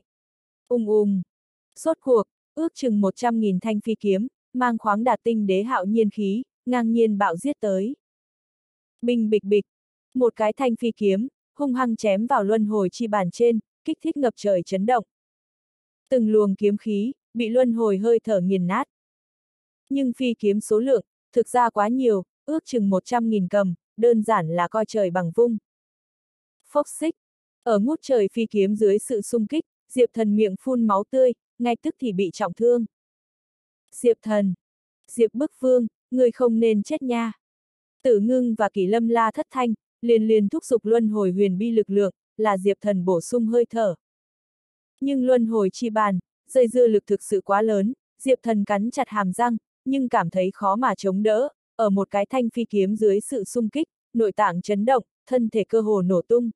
Rốt cuộc, ước chừng 100.000 thanh phi kiếm, mang khoáng đạt tinh đế hạo nhiên khí, ngang nhiên bạo giết tới. Binh bịch bịch, một cái thanh phi kiếm, hung hăng chém vào luân hồi chi bàn trên, kích thích ngập trời chấn động. Từng luồng kiếm khí, bị luân hồi hơi thở nghiền nát. Nhưng phi kiếm số lượng, thực ra quá nhiều, ước chừng 100.000 cầm, đơn giản là coi trời bằng vung. Phốc xích, ở ngút trời phi kiếm dưới sự xung kích, Diệp Thần miệng phun máu tươi, ngay tức thì bị trọng thương. Diệp Thần, Diệp Bức Vương, người không nên chết nha. Tử Ngưng và Kỷ Lâm la thất thanh, liền thúc giục luân hồi huyền bi lực lượng, là Diệp Thần bổ sung hơi thở. Nhưng luân hồi chi bàn, dây dưa lực thực sự quá lớn, Diệp Thần cắn chặt hàm răng, nhưng cảm thấy khó mà chống đỡ, ở một cái thanh phi kiếm dưới sự xung kích, nội tạng chấn động, thân thể cơ hồ nổ tung.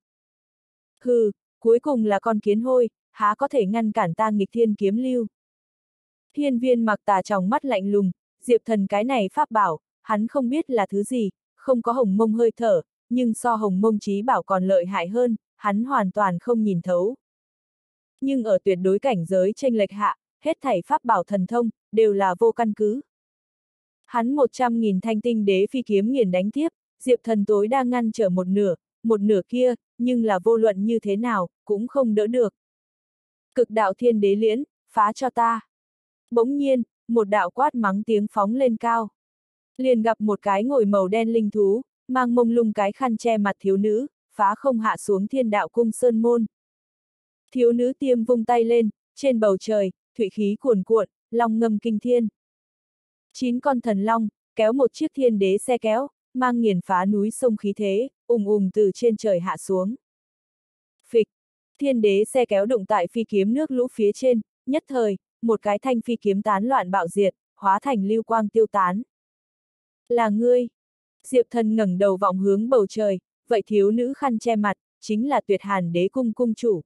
Hừ, cuối cùng là con kiến hôi, há có thể ngăn cản ta nghịch thiên kiếm lưu. Hiên Viên Mặc Tà trong mắt lạnh lùng, Diệp Thần cái này pháp bảo, hắn không biết là thứ gì, không có hồng mông hơi thở, nhưng so hồng mông chí bảo còn lợi hại hơn, hắn hoàn toàn không nhìn thấu. Nhưng ở tuyệt đối cảnh giới chênh lệch hạ, hết thảy pháp bảo thần thông, đều là vô căn cứ. Hắn 100.000 thanh tinh đế phi kiếm nghiền đánh tiếp, Diệp Thần tối đang ngăn trở một nửa kia, nhưng là vô luận như thế nào, cũng không đỡ được. Cực đạo thiên đế liễn, phá cho ta. Bỗng nhiên, một đạo quát mắng tiếng phóng lên cao. Liền gặp một cái ngồi màu đen linh thú, mang mông lung cái khăn che mặt thiếu nữ, phá không hạ xuống Thiên Đạo Cung Sơn Môn. Thiếu nữ tiêm vung tay lên, trên bầu trời, thủy khí cuồn cuộn, long ngâm kinh thiên. 9 con thần long, kéo một chiếc thiên đế xe kéo, mang nghiền phá núi sông khí thế, từ trên trời hạ xuống. Phịch, thiên đế xe kéo đụng tại phi kiếm nước lũ phía trên, nhất thời, một cái thanh phi kiếm tán loạn bạo diệt, hóa thành lưu quang tiêu tán. Là ngươi. Diệp Thần ngẩng đầu vọng hướng bầu trời, vậy thiếu nữ khăn che mặt, chính là Tuyệt Hàn Đế cung cung chủ.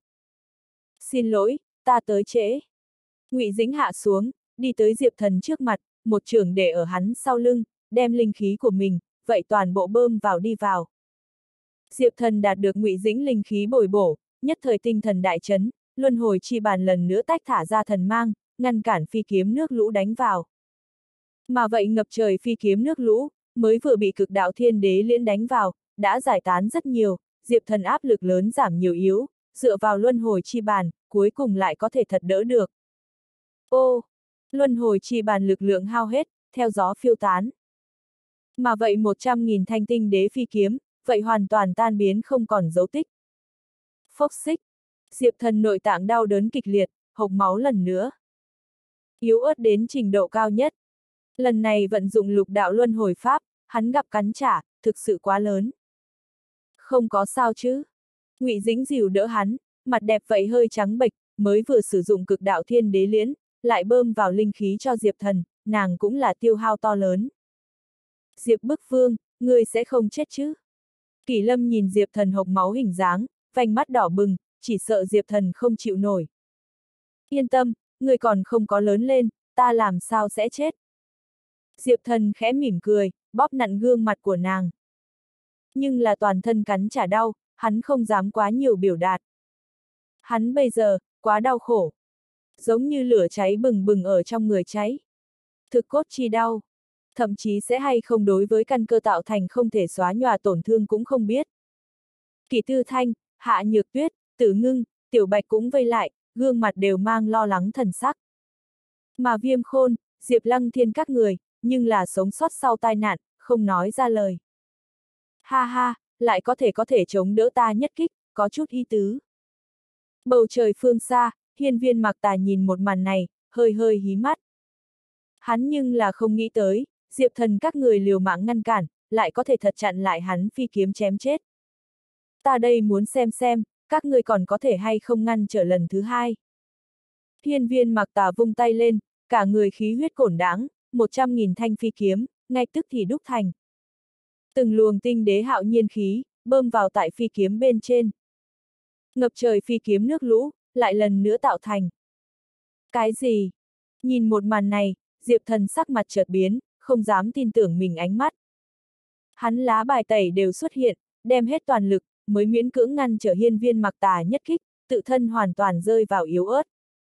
Xin lỗi, ta tới trễ. Ngụy Dĩnh hạ xuống, đi tới Diệp Thần trước mặt, một chưởng để ở hắn sau lưng, đem linh khí của mình, vậy toàn bộ bơm vào đi vào. Diệp Thần đạt được Ngụy Dĩnh linh khí bồi bổ, nhất thời tinh thần đại chấn, luân hồi chi bàn lần nữa tách thả ra thần mang, ngăn cản phi kiếm nước lũ đánh vào. Mà vậy ngập trời phi kiếm nước lũ, mới vừa bị cực đạo thiên đế liễn đánh vào, đã giải tán rất nhiều, Diệp Thần áp lực lớn giảm nhiều yếu, dựa vào luân hồi chi bàn, cuối cùng lại có thể thật đỡ được. Ô! Luân hồi chi bàn lực lượng hao hết, theo gió phiêu tán. Mà vậy 100.000 thanh tinh đế phi kiếm, vậy hoàn toàn tan biến không còn dấu tích. Phốc xích! Diệp Thần nội tạng đau đớn kịch liệt, hộc máu lần nữa. Yếu ớt đến trình độ cao nhất. Lần này vận dụng lục đạo luân hồi pháp, hắn gặp cắn trả, thực sự quá lớn. Không có sao chứ. Ngụy Dĩnh dìu đỡ hắn, mặt đẹp vậy hơi trắng bệch, mới vừa sử dụng cực đạo thiên đế liễn, lại bơm vào linh khí cho Diệp Thần, nàng cũng là tiêu hao to lớn. Diệp Bức Vương, ngươi sẽ không chết chứ? Kỷ Lâm nhìn Diệp Thần hộc máu hình dáng, vành mắt đỏ bừng, chỉ sợ Diệp Thần không chịu nổi. Yên tâm, ngươi còn không có lớn lên, ta làm sao sẽ chết? Diệp Thần khẽ mỉm cười, bóp nặn gương mặt của nàng. Nhưng là toàn thân cắn trả đau, hắn không dám quá nhiều biểu đạt. Hắn bây giờ, quá đau khổ. Giống như lửa cháy bừng bừng ở trong người cháy. Thực cốt chi đau. Thậm chí sẽ hay không đối với căn cơ tạo thành không thể xóa nhòa tổn thương cũng không biết. Kỷ Tư Thanh, Hạ Nhược Tuyết, Tử Ngưng, Tiểu Bạch cũng vây lại, gương mặt đều mang lo lắng thần sắc. Mà Viêm Khôn, Diệp Lăng Thiên các người, nhưng là sống sót sau tai nạn, không nói ra lời. Ha ha, lại có thể chống đỡ ta nhất kích, có chút ý tứ. Bầu trời phương xa, Hiên Viên Mặc Tà nhìn một màn này, hơi hơi hí mắt. Hắn nhưng là không nghĩ tới, Diệp Thần các người liều mạng ngăn cản, lại có thể thật chặn lại hắn phi kiếm chém chết. Ta đây muốn xem, các ngươi còn có thể hay không ngăn trở lần thứ hai. Hiên Viên Mặc Tà vung tay lên, cả người khí huyết cổn đãng, 100.000 thanh phi kiếm, ngay tức thì đúc thành. Từng luồng tinh đế hạo nhiên khí, bơm vào tại phi kiếm bên trên. Ngập trời phi kiếm nước lũ, lại lần nữa tạo thành. Cái gì? Nhìn một màn này, Diệp Thần sắc mặt chợt biến, không dám tin tưởng mình ánh mắt. Hắn lá bài tẩy đều xuất hiện, đem hết toàn lực, mới miễn cưỡng ngăn trở Hiên Viên Mặc Tà nhất kích, tự thân hoàn toàn rơi vào yếu ớt.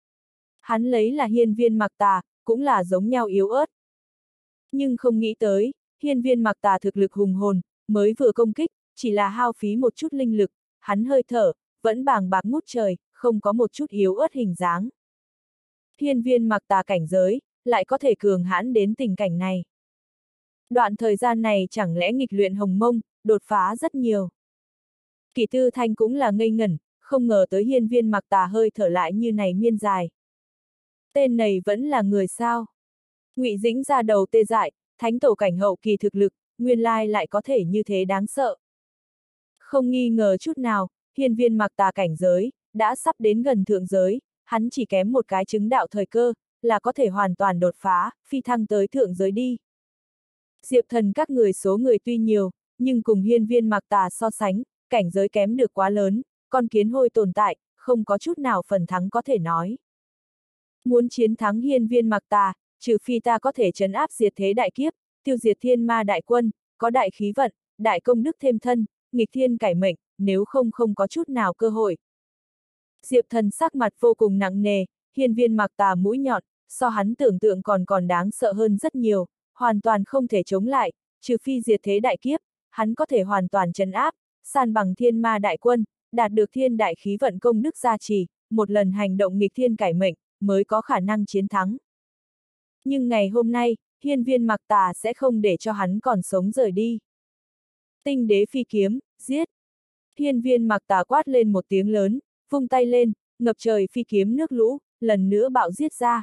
Hắn lấy là Hiên Viên Mặc Tà, cũng là giống nhau yếu ớt. Nhưng không nghĩ tới, Hiên Viên Mặc Tà thực lực hùng hồn, mới vừa công kích, chỉ là hao phí một chút linh lực, hắn hơi thở, vẫn bàng bạc ngút trời, không có một chút yếu ớt hình dáng. Hiên Viên Mặc Tà cảnh giới, lại có thể cường hãn đến tình cảnh này. Đoạn thời gian này chẳng lẽ nghịch luyện hồng mông, đột phá rất nhiều. Kỷ Tư Thanh cũng là ngây ngẩn, không ngờ tới Hiên Viên Mặc Tà hơi thở lại như này miên dài. Tên này vẫn là người sao? Ngụy Dĩnh ra đầu tê dại, thánh tổ cảnh hậu kỳ thực lực, nguyên lai lại có thể như thế đáng sợ. Không nghi ngờ chút nào, Hiên Viên Mặc Tà cảnh giới, đã sắp đến gần thượng giới, hắn chỉ kém một cái chứng đạo thời cơ, là có thể hoàn toàn đột phá, phi thăng tới thượng giới đi. Diệp Thần các người số người tuy nhiều, nhưng cùng Hiên Viên Mặc Tà so sánh, cảnh giới kém được quá lớn, con kiến hôi tồn tại, không có chút nào phần thắng có thể nói. Muốn chiến thắng Hiên Viên Mặc Tà, trừ phi ta có thể trấn áp diệt thế đại kiếp, tiêu diệt thiên ma đại quân, có đại khí vận, đại công đức thêm thân, nghịch thiên cải mệnh, nếu không không có chút nào cơ hội. Diệp Thần sắc mặt vô cùng nặng nề, Hiên Viên Mặc Tà mũi nhọn, so hắn tưởng tượng còn đáng sợ hơn rất nhiều, hoàn toàn không thể chống lại, trừ phi diệt thế đại kiếp, hắn có thể hoàn toàn trấn áp, san bằng thiên ma đại quân, đạt được thiên đại khí vận công đức gia trì, một lần hành động nghịch thiên cải mệnh, mới có khả năng chiến thắng. Nhưng ngày hôm nay, Hiên Viên Mặc Tà sẽ không để cho hắn còn sống rời đi. Tinh đế phi kiếm, giết! Hiên Viên Mặc Tà quát lên một tiếng lớn, vung tay lên, ngập trời phi kiếm nước lũ, lần nữa bạo giết ra.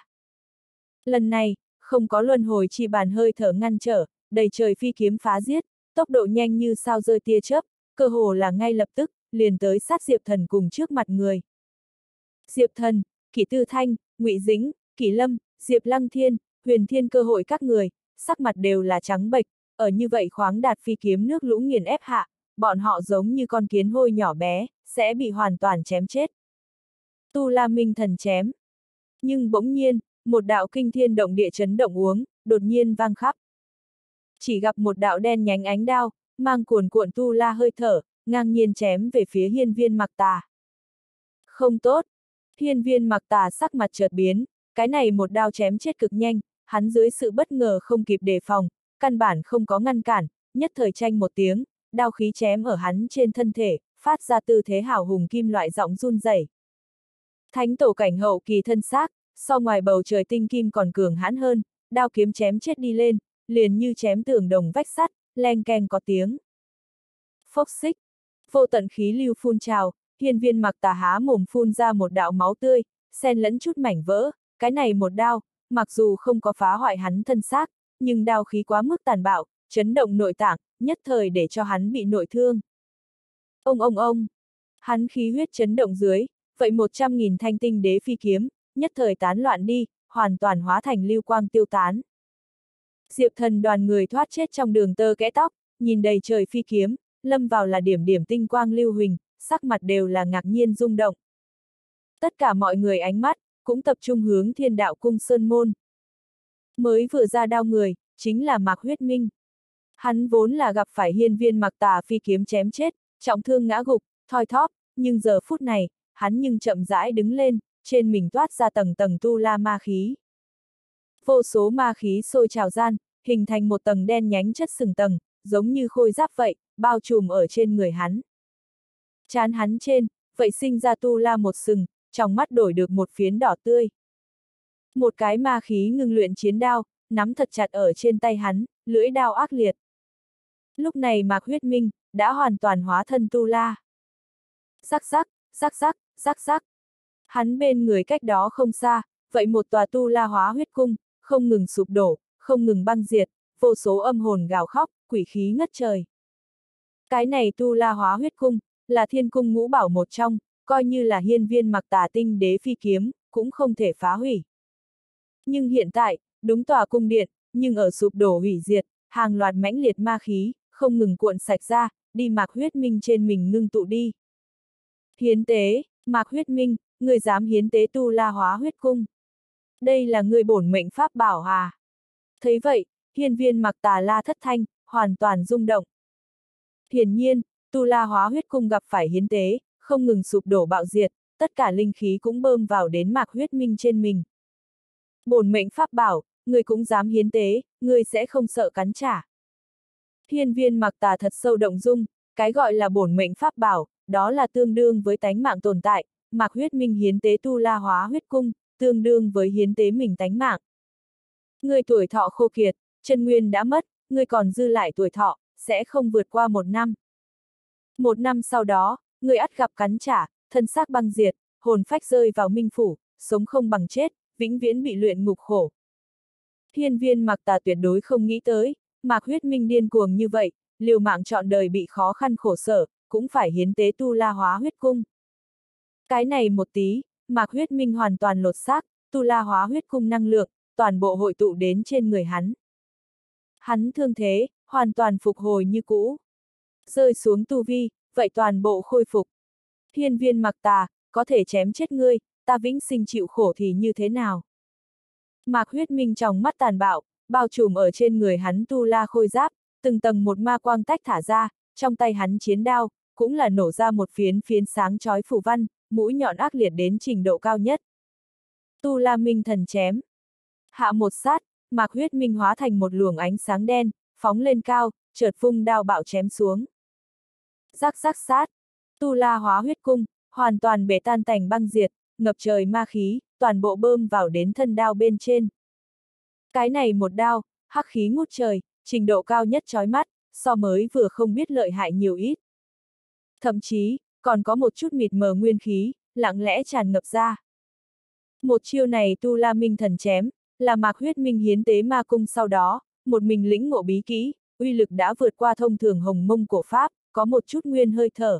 Lần này, không có luân hồi chi bàn hơi thở ngăn trở, đầy trời phi kiếm phá giết, tốc độ nhanh như sao rơi tia chớp, cơ hồ là ngay lập tức, liền tới sát Diệp Thần cùng trước mặt người. Diệp Thần, Kỷ Tư Thanh, Ngụy Dĩnh, Kỷ Lâm, Diệp Lăng Thiên, Huyền Thiên cơ hội các người, sắc mặt đều là trắng bệch, ở như vậy khoáng đạt phi kiếm nước lũ nghiền ép hạ, bọn họ giống như con kiến hôi nhỏ bé, sẽ bị hoàn toàn chém chết. Tu La Minh Thần chém. Nhưng bỗng nhiên, một đạo kinh thiên động địa chấn động uống, đột nhiên vang khắp. Chỉ gặp một đạo đen nhánh ánh đao, mang cuồn cuộn tu la hơi thở, ngang nhiên chém về phía Hiên Viên Mặc Tà. Không tốt! Hiên Viên Mặc Tà sắc mặt chợt biến, cái này một đao chém chết cực nhanh, hắn dưới sự bất ngờ không kịp đề phòng, căn bản không có ngăn cản, nhất thời tranh một tiếng, đao khí chém ở hắn trên thân thể, phát ra tư thế hào hùng kim loại giọng run rẩy. Thánh tổ cảnh hậu kỳ thân xác, so ngoài bầu trời tinh kim còn cường hãn hơn, đao kiếm chém chết đi lên, liền như chém tường đồng vách sắt, leng keng có tiếng. Phốc xích, vô tận khí lưu phun trào, Hiên Viên Mặc Tà há mồm phun ra một đạo máu tươi, xen lẫn chút mảnh vỡ, cái này một đao, mặc dù không có phá hoại hắn thân xác, nhưng đao khí quá mức tàn bạo, chấn động nội tạng, nhất thời để cho hắn bị nội thương. Ông, hắn khí huyết chấn động dưới, vậy 100.000 thanh tinh đế phi kiếm, nhất thời tán loạn đi, hoàn toàn hóa thành lưu quang tiêu tán. Diệp Thần đoàn người thoát chết trong đường tơ kẽ tóc, nhìn đầy trời phi kiếm, lâm vào là điểm điểm tinh quang lưu huỳnh, sắc mặt đều là ngạc nhiên rung động. Tất cả mọi người ánh mắt, cũng tập trung hướng Thiên Đạo Cung Sơn Môn. Mới vừa ra đao người, chính là Mạc Huyết Minh. Hắn vốn là gặp phải Hiên Viên Mặc Tà phi kiếm chém chết, trọng thương ngã gục, thoi thóp, nhưng giờ phút này, hắn nhưng chậm rãi đứng lên, trên mình toát ra tầng tầng tu la ma khí. Vô số ma khí sôi trào gian, hình thành một tầng đen nhánh chất sừng tầng, giống như khôi giáp vậy, bao trùm ở trên người hắn. Trán hắn trên, vậy sinh ra tu la một sừng, trong mắt đổi được một phiến đỏ tươi. Một cái ma khí ngưng luyện chiến đao, nắm thật chặt ở trên tay hắn, lưỡi đao ác liệt. Lúc này Mạc Huyết Minh, đã hoàn toàn hóa thân tu la. Rắc rắc, rắc rắc, rắc rắc. Hắn bên người cách đó không xa, vậy một tòa tu la hóa huyết cung, không ngừng sụp đổ, không ngừng băng diệt, vô số âm hồn gào khóc, quỷ khí ngất trời. Cái này tu la hóa huyết cung, là thiên cung ngũ bảo một trong, coi như là Hiên Viên Mặc Tà tinh đế phi kiếm, cũng không thể phá hủy. Nhưng hiện tại, đúng tòa cung điện, nhưng ở sụp đổ hủy diệt, hàng loạt mãnh liệt ma khí, không ngừng cuộn sạch ra, đi Mạc Huyết Minh trên mình ngưng tụ đi. Hiến tế, Mạc Huyết Minh, người dám hiến tế Tu La Hóa Huyết Cung. Đây là người bổn mệnh pháp bảo à? Thấy vậy, hiên viên Mạc Tà la thất thanh, hoàn toàn rung động. Hiển nhiên, Tu La Hóa Huyết Cung gặp phải hiến tế, không ngừng sụp đổ bạo diệt, tất cả linh khí cũng bơm vào đến Mạc Huyết Minh trên mình. Bổn mệnh pháp bảo, người cũng dám hiến tế, người sẽ không sợ cắn trả. Hiên viên Mạc Tà thật sâu động dung, cái gọi là bổn mệnh pháp bảo, đó là tương đương với tánh mạng tồn tại, Mạc Huyết Minh hiến tế Tu La Hóa Huyết Cung, tương đương với hiến tế mình tánh mạng. Người tuổi thọ khô kiệt, chân nguyên đã mất, người còn dư lại tuổi thọ, sẽ không vượt qua 1 năm. 1 năm sau đó, người ắt gặp cắn trả, thân xác băng diệt, hồn phách rơi vào minh phủ, sống không bằng chết, vĩnh viễn bị luyện ngục khổ. Hiên viên Mạc Tà tuyệt đối không nghĩ tới, Mạc Huyết Minh điên cuồng như vậy, liều mạng trọn đời bị khó khăn khổ sở, cũng phải hiến tế Tu La Hóa Huyết Cung. Cái này một tí, Mạc Huyết Minh hoàn toàn lột xác, Tu La Hóa Huyết Cung năng lượng, toàn bộ hội tụ đến trên người hắn. Hắn thương thế, hoàn toàn phục hồi như cũ. Rơi xuống tu vi, vậy toàn bộ khôi phục. Hiên viên Mạc Tà, có thể chém chết ngươi, ta vĩnh sinh chịu khổ thì như thế nào? Mạc Huyết Minh trong mắt tàn bạo, bao trùm ở trên người hắn tu la khôi giáp, từng tầng một ma quang tách thả ra, trong tay hắn chiến đao, cũng là nổ ra một phiến phiến sáng chói phù văn, mũi nhọn ác liệt đến trình độ cao nhất. Tu La Minh thần chém. Hạ một sát, Mạc Huyết Minh hóa thành một luồng ánh sáng đen, phóng lên cao, chợt vung đao bạo chém xuống. Rắc rắc sát, Tu La Hóa Huyết Cung, hoàn toàn bể tan tành băng diệt, ngập trời ma khí, toàn bộ bơm vào đến thân đao bên trên. Cái này một đao, hắc khí ngút trời, trình độ cao nhất chói mắt, so mới vừa không biết lợi hại nhiều ít. Thậm chí, còn có một chút mịt mờ nguyên khí, lặng lẽ tràn ngập ra. Một chiêu này Tu La Minh thần chém, là Mạc Huyết Minh hiến tế ma cung sau đó, một mình lĩnh ngộ bí kỹ, uy lực đã vượt qua thông thường hồng mông cổ pháp, có một chút nguyên hơi thở.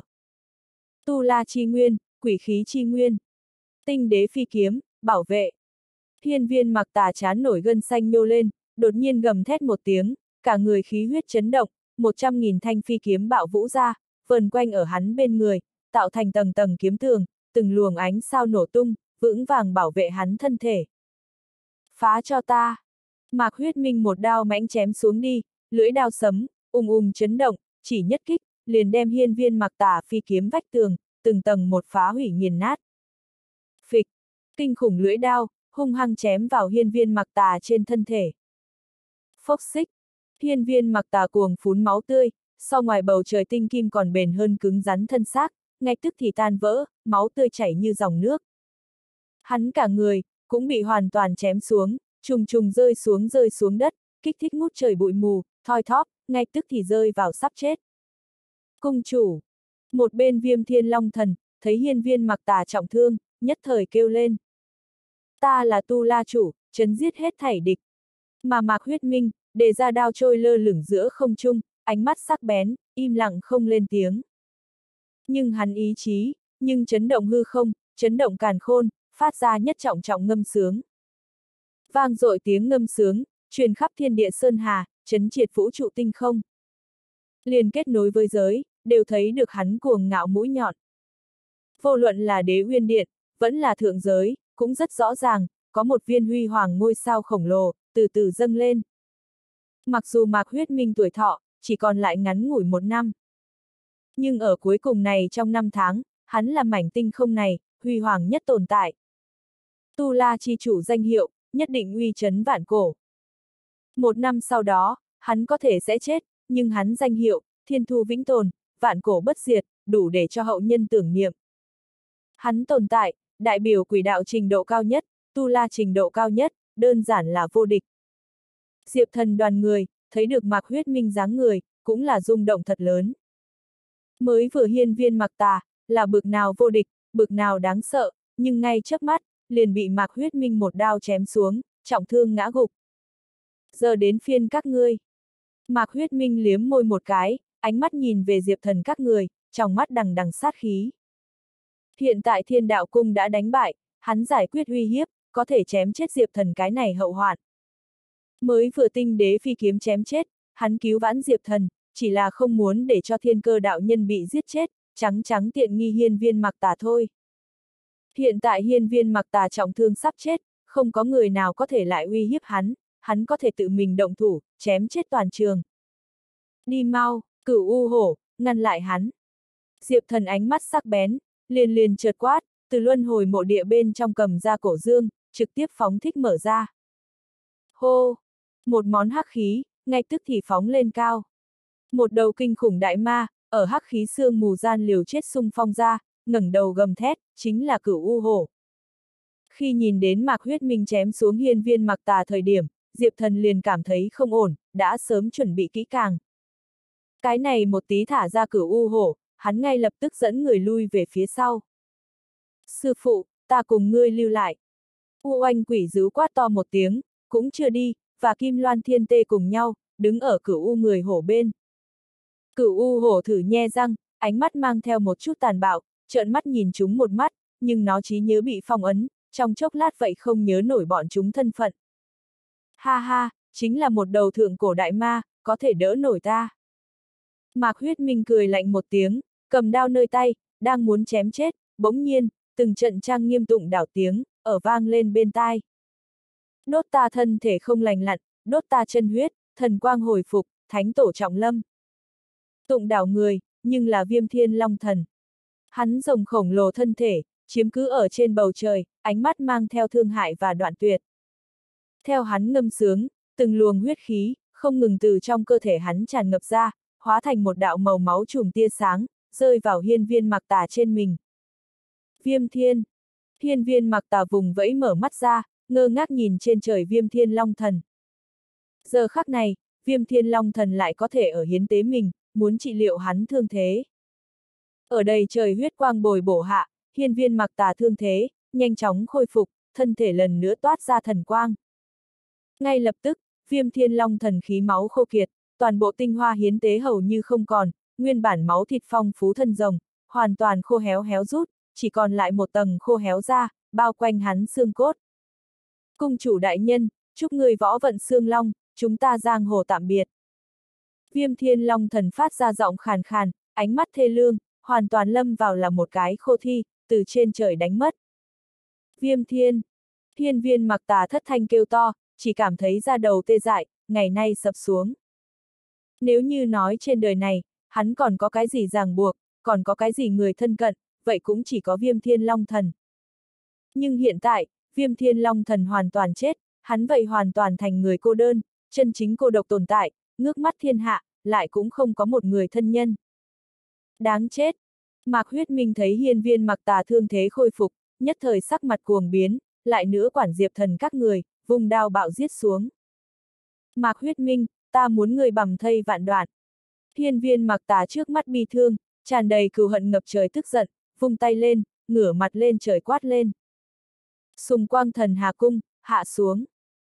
Tu La chi nguyên, quỷ khí chi nguyên. Tinh đế phi kiếm, bảo vệ. Hiên viên Mạc Tà chán nổi gân xanh nhô lên, đột nhiên gầm thét một tiếng, cả người khí huyết chấn động, 100.000 thanh phi kiếm bạo vũ ra, vần quanh ở hắn bên người, tạo thành tầng tầng kiếm tường, từng luồng ánh sao nổ tung, vững vàng bảo vệ hắn thân thể. Phá cho ta! Mạc Huyết Minh một đao mãnh chém xuống đi, lưỡi đao sấm, chấn động, chỉ nhất kích, liền đem hiên viên Mạc Tà phi kiếm vách tường, từng tầng một phá hủy nghiền nát. Phịch! Kinh khủng lưỡi đao, hung hăng chém vào hiên viên Mạc Tà trên thân thể. Phốc xích! Hiên viên Mạc Tà cuồng phún máu tươi, so ngoài bầu trời tinh kim còn bền hơn cứng rắn thân xác, ngay tức thì tan vỡ, máu tươi chảy như dòng nước. Hắn cả người, cũng bị hoàn toàn chém xuống, trùng trùng rơi xuống đất, kích thích ngút trời bụi mù, thoi thóp, ngay tức thì rơi vào sắp chết. Cung chủ! Một bên Viêm Thiên Long Thần, thấy hiên viên Mạc Tà trọng thương, nhất thời kêu lên. Ta là Tu La chủ, trấn giết hết thảy địch. Mà Mạc Huyết Minh, đề ra đao trôi lơ lửng giữa không trung, ánh mắt sắc bén, im lặng không lên tiếng. Nhưng hắn ý chí, nhưng chấn động hư không, chấn động càn khôn, phát ra nhất trọng trọng ngâm sướng. Vang dội tiếng ngâm sướng, truyền khắp thiên địa sơn hà, chấn triệt vũ trụ tinh không. Liền kết nối với giới, đều thấy được hắn cuồng ngạo mũi nhọn. Vô luận là Đế Uyên Điện, vẫn là thượng giới, cũng rất rõ ràng, có một viên huy hoàng ngôi sao khổng lồ, từ từ dâng lên. Mặc dù Mạc Huyết Minh tuổi thọ, chỉ còn lại ngắn ngủi 1 năm. Nhưng ở cuối cùng này trong 5 tháng, hắn là mảnh tinh không này, huy hoàng nhất tồn tại. Tu La chi chủ danh hiệu, nhất định uy chấn vạn cổ. 1 năm sau đó, hắn có thể sẽ chết, nhưng hắn danh hiệu, thiên thu vĩnh tồn, vạn cổ bất diệt, đủ để cho hậu nhân tưởng niệm. Hắn tồn tại, đại biểu quỷ đạo trình độ cao nhất, Tu La trình độ cao nhất, đơn giản là vô địch. Diệp Thần đoàn người, thấy được Mạc Huyết Minh dáng người, cũng là rung động thật lớn. Mới vừa hiên viên Mạc Tà, là bực nào vô địch, bực nào đáng sợ, nhưng ngay chớp mắt, liền bị Mạc Huyết Minh một đao chém xuống, trọng thương ngã gục. Giờ đến phiên các ngươi. Mạc Huyết Minh liếm môi một cái, ánh mắt nhìn về Diệp Thần các người, trong mắt đằng đằng sát khí. Hiện tại Thiên Đạo Cung đã đánh bại, hắn giải quyết uy hiếp, có thể chém chết Diệp Thần cái này hậu hoạn. Mới vừa tinh đế phi kiếm chém chết, hắn cứu vãn Diệp Thần, chỉ là không muốn để cho Thiên Cơ đạo nhân bị giết chết, trắng trắng tiện nghi Hiên Viên Mặc Tà thôi. Hiện tại Hiên Viên Mặc Tà trọng thương sắp chết, không có người nào có thể lại uy hiếp hắn có thể tự mình động thủ, chém chết toàn trường. Đi mau, Cửu U Hổ, ngăn lại hắn. Diệp Thần ánh mắt sắc bén, liền chợt quát, từ luân hồi mộ địa bên trong cầm ra cổ dương, trực tiếp phóng thích mở ra. Hô! Một món hắc khí, ngay tức thì phóng lên cao. Một đầu kinh khủng đại ma, ở hắc khí sương mù gian liều chết xung phong ra, ngẩng đầu gầm thét, chính là Cửu U Hổ. Khi nhìn đến Mạc Huyết Minh chém xuống Hiên Viên Mặc Tà thời điểm, Diệp Thần liền cảm thấy không ổn, đã sớm chuẩn bị kỹ càng. Cái này một tí thả ra Cửu U Hổ, hắn ngay lập tức dẫn người lui về phía sau. Sư phụ, ta cùng ngươi lưu lại. U Oanh Quỷ Dữ quát to một tiếng, cũng chưa đi, và Kim Loan Thiên Tê cùng nhau, đứng ở Cửu U người hổ bên. Cửu U Hổ thử nhe răng, ánh mắt mang theo một chút tàn bạo, trợn mắt nhìn chúng một mắt, nhưng nó trí nhớ bị phong ấn, trong chốc lát vậy không nhớ nổi bọn chúng thân phận. Ha ha, chính là một đầu thượng cổ đại ma, có thể đỡ nổi ta. Mạc Huyết Minh cười lạnh một tiếng, cầm đao nơi tay, đang muốn chém chết, bỗng nhiên, từng trận trang nghiêm tụng đảo tiếng, ở vang lên bên tai. Đốt ta thân thể không lành lặn, đốt ta chân huyết, thần quang hồi phục, thánh tổ trọng lâm. Tụng đảo người, nhưng là Viêm Thiên Long Thần. Hắn rồng khổng lồ thân thể, chiếm cứ ở trên bầu trời, ánh mắt mang theo thương hại và đoạn tuyệt. Theo hắn ngâm sướng, từng luồng huyết khí, không ngừng từ trong cơ thể hắn tràn ngập ra, hóa thành một đạo màu máu chùm tia sáng, rơi vào Hiên Viên Mặc Tà trên mình. Viêm Thiên! Hiên Viên Mặc Tà vùng vẫy mở mắt ra, ngơ ngác nhìn trên trời Viêm Thiên Long Thần. Giờ khắc này, Viêm Thiên Long Thần lại có thể ở hiến tế mình, muốn trị liệu hắn thương thế. Ở đây trời huyết quang bồi bổ hạ, Hiên Viên Mặc Tà thương thế, nhanh chóng khôi phục, thân thể lần nữa toát ra thần quang. Ngay lập tức, Viêm Thiên Long Thần khí máu khô kiệt, toàn bộ tinh hoa hiến tế hầu như không còn, nguyên bản máu thịt phong phú thân rồng, hoàn toàn khô héo rút, chỉ còn lại một tầng khô héo ra, bao quanh hắn xương cốt. Cung chủ đại nhân, chúc người võ vận xương long, chúng ta giang hồ tạm biệt. Viêm Thiên Long Thần phát ra giọng khàn khàn, ánh mắt thê lương, hoàn toàn lâm vào là một cái khô thi, từ trên trời đánh mất. Viêm Thiên! Hiên Viên Mặc Tà thất thanh kêu to, chỉ cảm thấy da đầu tê dại, ngày nay sập xuống. Nếu như nói trên đời này, hắn còn có cái gì ràng buộc, còn có cái gì người thân cận, vậy cũng chỉ có Viêm Thiên Long Thần. Nhưng hiện tại, Viêm Thiên Long Thần hoàn toàn chết, hắn vậy hoàn toàn thành người cô đơn, chân chính cô độc tồn tại, ngước mắt thiên hạ, lại cũng không có một người thân nhân. Đáng chết! Mạc Huyết Minh thấy Hiên Viên Mặc Tà thương thế khôi phục, nhất thời sắc mặt cuồng biến, lại nữa quản Diệp Thần các người, vùng đao bạo giết xuống. Mạc Huyết Minh, ta muốn người bầm thây vạn đoạn. Hiên Viên Mặc Tà trước mắt bi thương, tràn đầy cừu hận ngập trời tức giận, vung tay lên, ngửa mặt lên trời quát lên. Sùng Quang Thần Hà Cung, hạ xuống.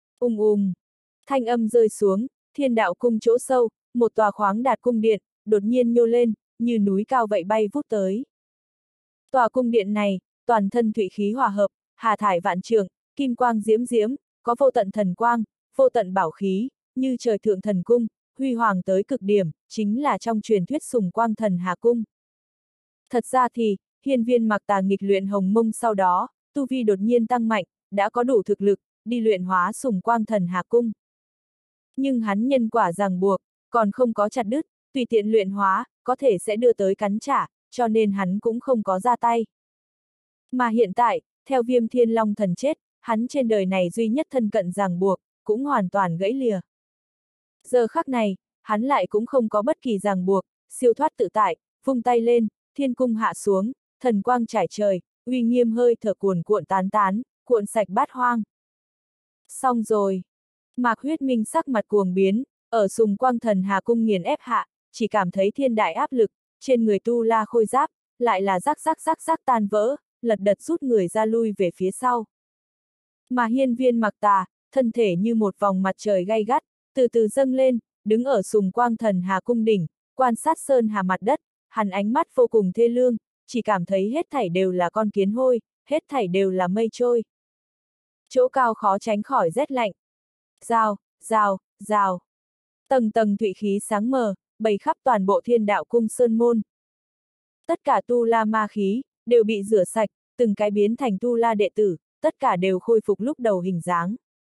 Thanh âm rơi xuống, Thiên Đạo Cung chỗ sâu, một tòa khoáng đạt cung điện, đột nhiên nhô lên, như núi cao vậy bay vút tới. Tòa cung điện này, toàn thân thủy khí hòa hợp, hà thải vạn trượng, kim quang diễm diễm, có vô tận thần quang, vô tận bảo khí, như trời thượng thần cung, huy hoàng tới cực điểm, chính là trong truyền thuyết Sùng Quang Thần Hà Cung. Thật ra thì, Hiên Viên Mặc Tà nghịch luyện hồng mông sau đó, tu vi đột nhiên tăng mạnh, đã có đủ thực lực, đi luyện hóa Sùng Quang Thần Hà Cung. Nhưng hắn nhân quả ràng buộc, còn không có chặt đứt, tùy tiện luyện hóa, có thể sẽ đưa tới cắn trả, cho nên hắn cũng không có ra tay. Mà hiện tại, theo Viêm Thiên Long Thần chết, hắn trên đời này duy nhất thân cận ràng buộc, cũng hoàn toàn gãy lìa. Giờ khắc này, hắn lại cũng không có bất kỳ ràng buộc, siêu thoát tự tại, vung tay lên, thiên cung hạ xuống, thần quang trải trời, uy nghiêm hơi thở cuồn cuộn tán tán, cuộn sạch bát hoang. Xong rồi. Mạc Huyết Minh sắc mặt cuồng biến, ở Sùng Quang Thần Hà Cung nghiền ép hạ, chỉ cảm thấy thiên đại áp lực, trên người tu la khôi giáp, lại là rắc tan vỡ, lật đật rút người ra lui về phía sau. Mà Hiên Viên Mặc Tà, thân thể như một vòng mặt trời gay gắt, từ từ dâng lên, đứng ở Sùng Quang Thần Hà Cung đỉnh, quan sát sơn hà mặt đất, hắn ánh mắt vô cùng thê lương, chỉ cảm thấy hết thảy đều là con kiến hôi, hết thảy đều là mây trôi. Chỗ cao khó tránh khỏi rét lạnh. Rào. Tầng tầng thụy khí sáng mờ, bày khắp toàn bộ Thiên Đạo Cung Sơn Môn. Tất cả tu la ma khí, đều bị rửa sạch, từng cái biến thành tu la đệ tử, tất cả đều khôi phục lúc đầu hình dáng.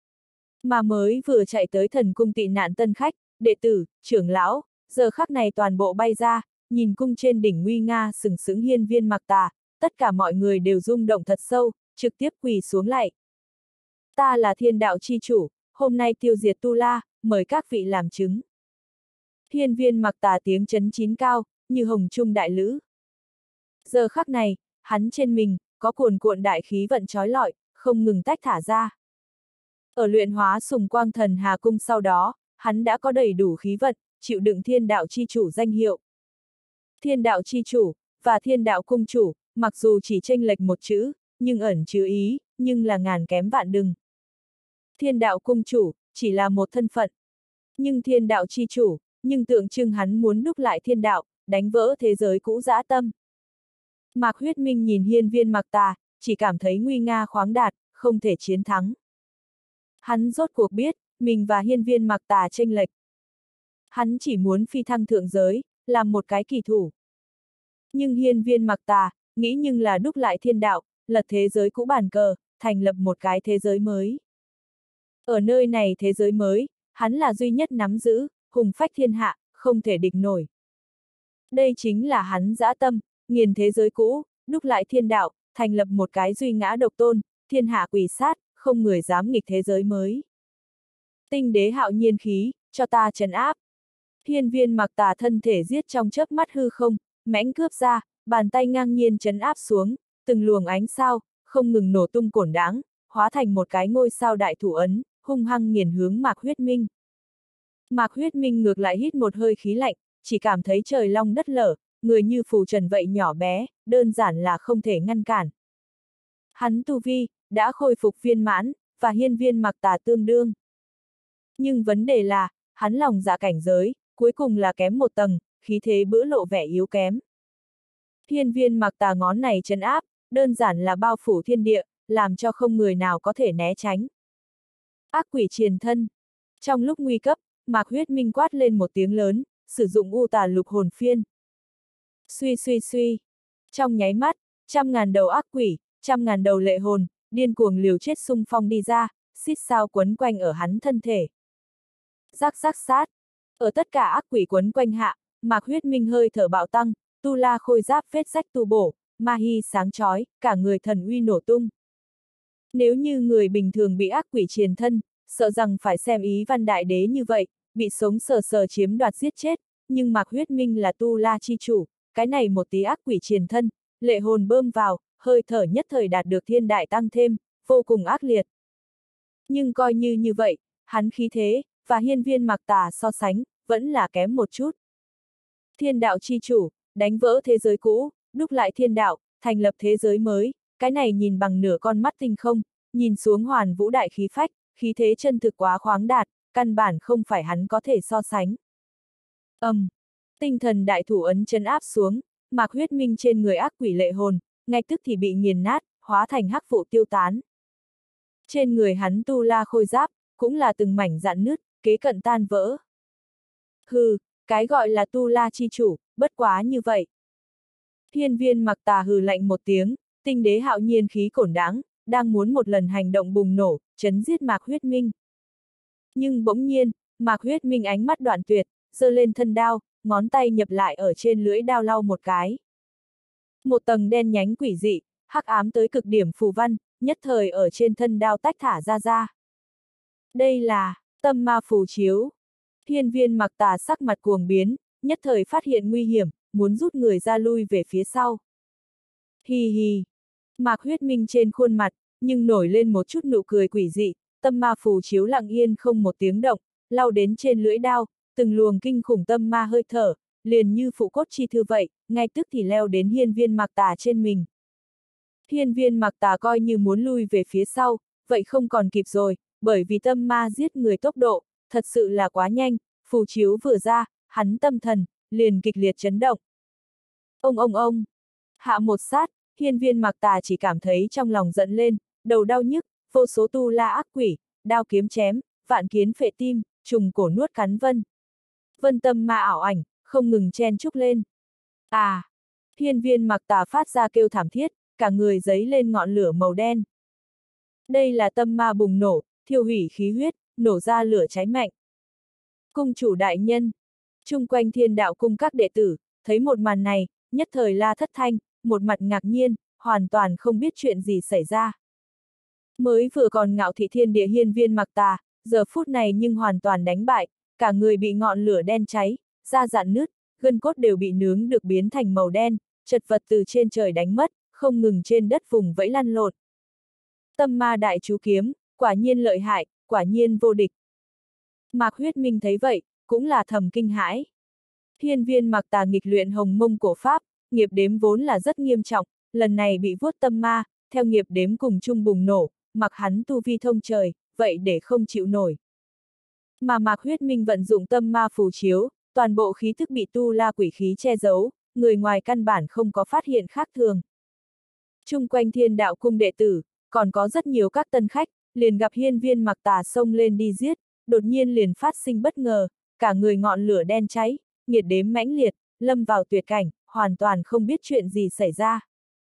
Mà mới vừa chạy tới Thần Cung tị nạn tân khách, đệ tử, trưởng lão, giờ khắc này toàn bộ bay ra, nhìn cung trên đỉnh nguy nga sừng sững Hiên Viên Mặc Tà, tất cả mọi người đều rung động thật sâu, trực tiếp quỳ xuống lạy. Ta là Thiên Đạo chi chủ, hôm nay tiêu diệt tu la, mời các vị làm chứng. Hiên Viên Mặc Tà tiếng chấn chín cao, như hồng trung đại lữ. Giờ khắc này, hắn trên mình, có cuồn cuộn đại khí vận trói lọi, không ngừng tách thả ra. Ở luyện hóa Sùng Quang Thần Hà Cung sau đó, hắn đã có đầy đủ khí vận, chịu đựng Thiên Đạo chi chủ danh hiệu. Thiên Đạo chi chủ, và Thiên Đạo cung chủ, mặc dù chỉ chênh lệch một chữ, nhưng ẩn chứa ý, nhưng là ngàn kém vạn đừng. Thiên Đạo cung chủ, chỉ là một thân phận. Nhưng Thiên Đạo chi chủ, nhưng tượng trưng hắn muốn đúc lại thiên đạo, đánh vỡ thế giới cũ dã tâm. Mạc Huyết Minh nhìn Hiên Viên Mặc Tà, chỉ cảm thấy nguy nga khoáng đạt, không thể chiến thắng. Hắn rốt cuộc biết, mình và Hiên Viên Mặc Tà chênh lệch. Hắn chỉ muốn phi thăng thượng giới, làm một cái kỳ thủ. Nhưng Hiên Viên Mặc Tà, nghĩ nhưng là đúc lại thiên đạo, lật thế giới cũ bàn cờ, thành lập một cái thế giới mới. Ở nơi này thế giới mới, hắn là duy nhất nắm giữ, hùng phách thiên hạ, không thể địch nổi. Đây chính là hắn dã tâm, nghiền thế giới cũ, đúc lại thiên đạo, thành lập một cái duy ngã độc tôn, thiên hạ quỳ sát, không người dám nghịch thế giới mới. Tinh đế hạo nhiên khí, cho ta trấn áp. Hiên Viên Mặc Tà thân thể giết trong chớp mắt hư không, mãnh cướp ra, bàn tay ngang nhiên trấn áp xuống, từng luồng ánh sao, không ngừng nổ tung cổn đáng, hóa thành một cái ngôi sao đại thủ ấn, hung hăng nghiền hướng Mạc Huyết Minh. Mạc Huyết Minh ngược lại hít một hơi khí lạnh, chỉ cảm thấy trời long đất lở, người như phù trần vậy nhỏ bé, đơn giản là không thể ngăn cản. Hắn tu vi, đã khôi phục viên mãn, và Hiên Viên Mặc Tà tương đương. Nhưng vấn đề là, hắn lòng dạ cảnh giới, cuối cùng là kém một tầng, khí thế bữa lộ vẻ yếu kém. Hiên Viên Mặc Tà ngón này trấn áp, đơn giản là bao phủ thiên địa, làm cho không người nào có thể né tránh. Ác quỷ triền thân. Trong lúc nguy cấp, Mạc Huyết Minh quát lên một tiếng lớn, sử dụng U Tà Lục Hồn Phiên. Suy suy suy. Trong nháy mắt, 100.000 đầu ác quỷ, 100.000 đầu lệ hồn, điên cuồng liều chết xung phong đi ra, xít sao quấn quanh ở hắn thân thể. Rắc rắc sát. Ở tất cả ác quỷ quấn quanh hạ, Mạc Huyết Minh hơi thở bạo tăng, tu la khôi giáp vết rách tu bổ, ma hy sáng chói, cả người thần uy nổ tung. Nếu như người bình thường bị ác quỷ triền thân, sợ rằng phải xem Ý Văn Đại Đế như vậy, bị sống sờ sờ chiếm đoạt giết chết, nhưng Mạc Huyết Minh là tu la chi chủ, cái này một tí ác quỷ triền thân, lệ hồn bơm vào, hơi thở nhất thời đạt được thiên đại tăng thêm, vô cùng ác liệt. Nhưng coi như vậy, hắn khí thế, và Hiên Viên Mặc Tà so sánh, vẫn là kém một chút. Thiên đạo chi chủ, đánh vỡ thế giới cũ, đúc lại thiên đạo, thành lập thế giới mới, cái này nhìn bằng nửa con mắt tinh không, nhìn xuống hoàn vũ đại khí phách, khí thế chân thực quá khoáng đạt, căn bản không phải hắn có thể so sánh. Tinh thần đại thủ ấn trấn áp xuống, Mạc Huyết Minh trên người ác quỷ lệ hồn, ngay tức thì bị nghiền nát, hóa thành hắc vụ tiêu tán. Trên người hắn tu la khôi giáp, cũng là từng mảnh rạn nứt, kế cận tan vỡ. Hừ, cái gọi là tu la chi chủ, bất quá như vậy. Hiên Viên Mặc Tà hừ lạnh một tiếng, tinh đế hạo nhiên khí cổn đáng, đang muốn một lần hành động bùng nổ, chấn giết Mạc Huyết Minh. Nhưng bỗng nhiên, Mạc Huyết Minh ánh mắt đoạn tuyệt, giơ lên thân đao, ngón tay nhập lại ở trên lưỡi đao lau một cái. Một tầng đen nhánh quỷ dị, hắc ám tới cực điểm phù văn, nhất thời ở trên thân đao tách thả ra. Đây là tâm ma phù chiếu. Hiên Viên Mặc Tà sắc mặt cuồng biến, nhất thời phát hiện nguy hiểm, muốn rút người ra lui về phía sau. Hi hi. Mạc Huyết Minh trên khuôn mặt, nhưng nổi lên một chút nụ cười quỷ dị, tâm ma phù chiếu lặng yên không một tiếng động, lau đến trên lưỡi đao, từng luồng kinh khủng tâm ma hơi thở, liền như phụ cốt chi thư vậy, ngay tức thì leo đến Hiên Viên Mặc Tà trên mình. Hiên Viên Mặc Tà coi như muốn lui về phía sau, vậy không còn kịp rồi, bởi vì tâm ma giết người tốc độ, thật sự là quá nhanh, phù chiếu vừa ra, hắn tâm thần, liền kịch liệt chấn động. Ông! Hạ một sát, Hiên Viên Mặc Tà chỉ cảm thấy trong lòng giận lên, đầu đau nhức, vô số tu la ác quỷ, đao kiếm chém, vạn kiến phệ tim, trùng cổ nuốt cắn vân. Vân tâm ma ảo ảnh, không ngừng chen chúc lên. À! Hiên viên mặc tà phát ra kêu thảm thiết, cả người giấy lên ngọn lửa màu đen. Đây là tâm ma bùng nổ, thiêu hủy khí huyết, nổ ra lửa cháy mạnh. Cung chủ đại nhân, chung quanh Thiên Đạo cung các đệ tử, thấy một màn này, nhất thời la thất thanh, một mặt ngạc nhiên, hoàn toàn không biết chuyện gì xảy ra. Mới vừa còn ngạo thị thiên địa hiên viên mặc tà, giờ phút này nhưng hoàn toàn đánh bại, cả người bị ngọn lửa đen cháy, da rạn nứt, gân cốt đều bị nướng được biến thành màu đen, chật vật từ trên trời đánh mất, không ngừng trên đất vùng vẫy lăn lộn. Tâm ma đại chú kiếm, quả nhiên lợi hại, quả nhiên vô địch. Mạc Huyết Minh thấy vậy, cũng là thầm kinh hãi. Hiên viên mặc tà nghịch luyện hồng mông cổ pháp, nghiệp đếm vốn là rất nghiêm trọng, lần này bị vuốt tâm ma, theo nghiệp đếm cùng chung bùng nổ, mặc hắn tu vi thông trời, vậy để không chịu nổi. Mà Mạc Huyết Minh vận dụng tâm ma phù chiếu, toàn bộ khí thức bị tu la quỷ khí che giấu, người ngoài căn bản không có phát hiện khác thường. Chung quanh Thiên Đạo cung đệ tử, còn có rất nhiều các tân khách, liền gặp hiên viên mặc tà xông lên đi giết, đột nhiên liền phát sinh bất ngờ, cả người ngọn lửa đen cháy, nhiệt đếm mãnh liệt, lâm vào tuyệt cảnh, hoàn toàn không biết chuyện gì xảy ra.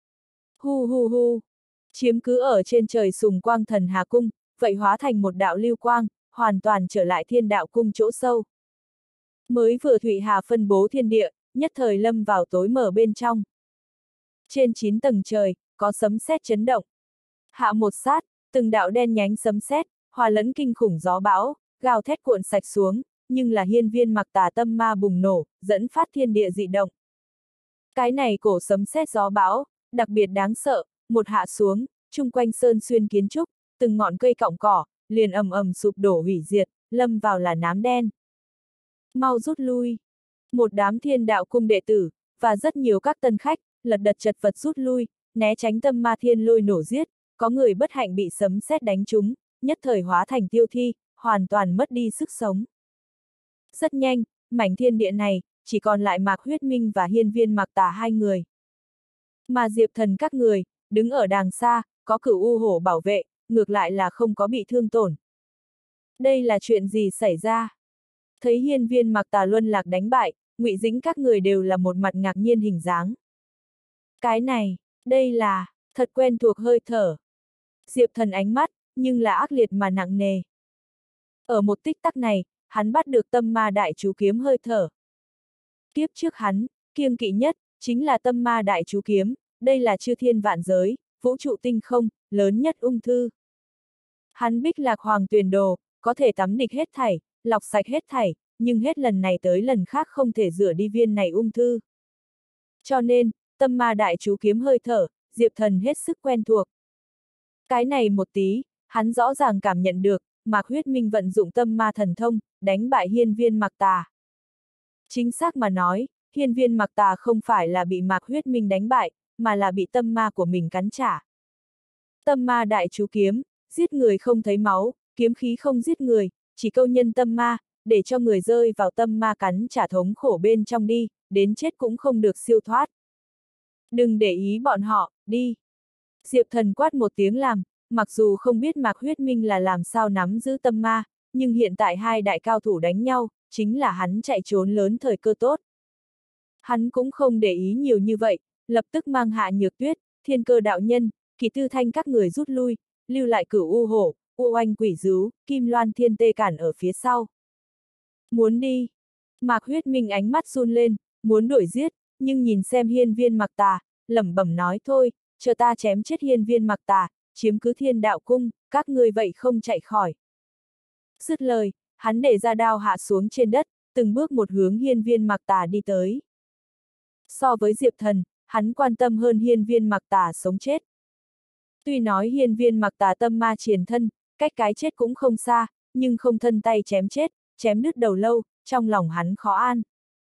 Hu hu hu, chiếm cứ ở trên trời sùng quang thần hà cung, vậy hóa thành một đạo lưu quang, hoàn toàn trở lại Thiên Đạo cung chỗ sâu. Mới vừa Thụy Hà phân bố thiên địa, nhất thời lâm vào tối mở bên trong. Trên 9 tầng trời, có sấm sét chấn động. Hạ một sát, từng đạo đen nhánh sấm sét, hòa lẫn kinh khủng gió bão, gào thét cuộn sạch xuống, nhưng là hiên viên mặc tà tâm ma bùng nổ, dẫn phát thiên địa dị động. Cái này cổ sấm sét gió bão, đặc biệt đáng sợ, một hạ xuống, chung quanh sơn xuyên kiến trúc, từng ngọn cây cọng cỏ, liền ầm ầm sụp đổ hủy diệt, lâm vào là nám đen. Mau rút lui. Một đám Thiên Đạo cung đệ tử, và rất nhiều các tân khách, lật đật chật vật rút lui, né tránh tâm ma thiên lôi nổ giết, có người bất hạnh bị sấm sét đánh trúng, nhất thời hóa thành tiêu thi, hoàn toàn mất đi sức sống. Rất nhanh, mảnh thiên địa này, chỉ còn lại Mạc Huyết Minh và hiên viên mặc tà hai người. Mà Diệp Thần các người, đứng ở đàng xa, có Cửu U Hổ bảo vệ, ngược lại là không có bị thương tổn. Đây là chuyện gì xảy ra? Thấy hiên viên mặc tà luân lạc đánh bại, Ngụy Dĩnh các người đều là một mặt ngạc nhiên hình dáng. Cái này, đây là, thật quen thuộc hơi thở. Diệp Thần ánh mắt, nhưng là ác liệt mà nặng nề. Ở một tích tắc này, hắn bắt được tâm ma đại chú kiếm hơi thở. Kiếp trước hắn, kiêng kỵ nhất, chính là tâm ma đại chú kiếm, đây là chư thiên vạn giới, vũ trụ tinh không, lớn nhất ung thư. Hắn Bích Lạc Hoàng Tuyền Đồ, có thể tắm địch hết thảy, lọc sạch hết thảy, nhưng hết lần này tới lần khác không thể rửa đi viên này ung thư. Cho nên, tâm ma đại chú kiếm hơi thở, Diệp Thần hết sức quen thuộc. Cái này một tí, hắn rõ ràng cảm nhận được, Mạc Huyết Minh vận dụng tâm ma thần thông, đánh bại hiên viên mặc tà. Chính xác mà nói, hiên viên mặc tà không phải là bị Mạc Huyết Minh đánh bại, mà là bị tâm ma của mình cắn trả. Tâm ma đại chú kiếm, giết người không thấy máu, kiếm khí không giết người, chỉ câu nhân tâm ma, để cho người rơi vào tâm ma cắn trả thống khổ bên trong đi, đến chết cũng không được siêu thoát. Đừng để ý bọn họ, đi. Diệp Thần quát một tiếng làm, mặc dù không biết Mạc Huyết Minh là làm sao nắm giữ tâm ma, nhưng hiện tại hai đại cao thủ đánh nhau, chính là hắn chạy trốn lớn thời cơ tốt. Hắn cũng không để ý nhiều như vậy, lập tức mang Hạ Nhược Tuyết, Thiên Cơ đạo nhân, Kỳ Tư Thanh các người rút lui, lưu lại Cửu U Hổ, U Oanh Quỷ Dứu, Kim Loan Thiên Tê cản ở phía sau. Muốn đi. Mạc Huyết Minh ánh mắt run lên, muốn đuổi giết, nhưng nhìn xem hiên viên mặc tà, lẩm bẩm nói thôi, chờ ta chém chết hiên viên mặc tà, chiếm cứ Thiên Đạo cung, các ngươi vậy không chạy khỏi. Dứt lời, hắn để ra đao hạ xuống trên đất, từng bước một hướng hiên viên mặc tà đi tới. So với Diệp Thần, hắn quan tâm hơn hiên viên mặc tà sống chết. Tuy nói hiên viên mặc tà tâm ma triền thân, cách cái chết cũng không xa, nhưng không thân tay chém chết, chém đứt đầu lâu, trong lòng hắn khó an.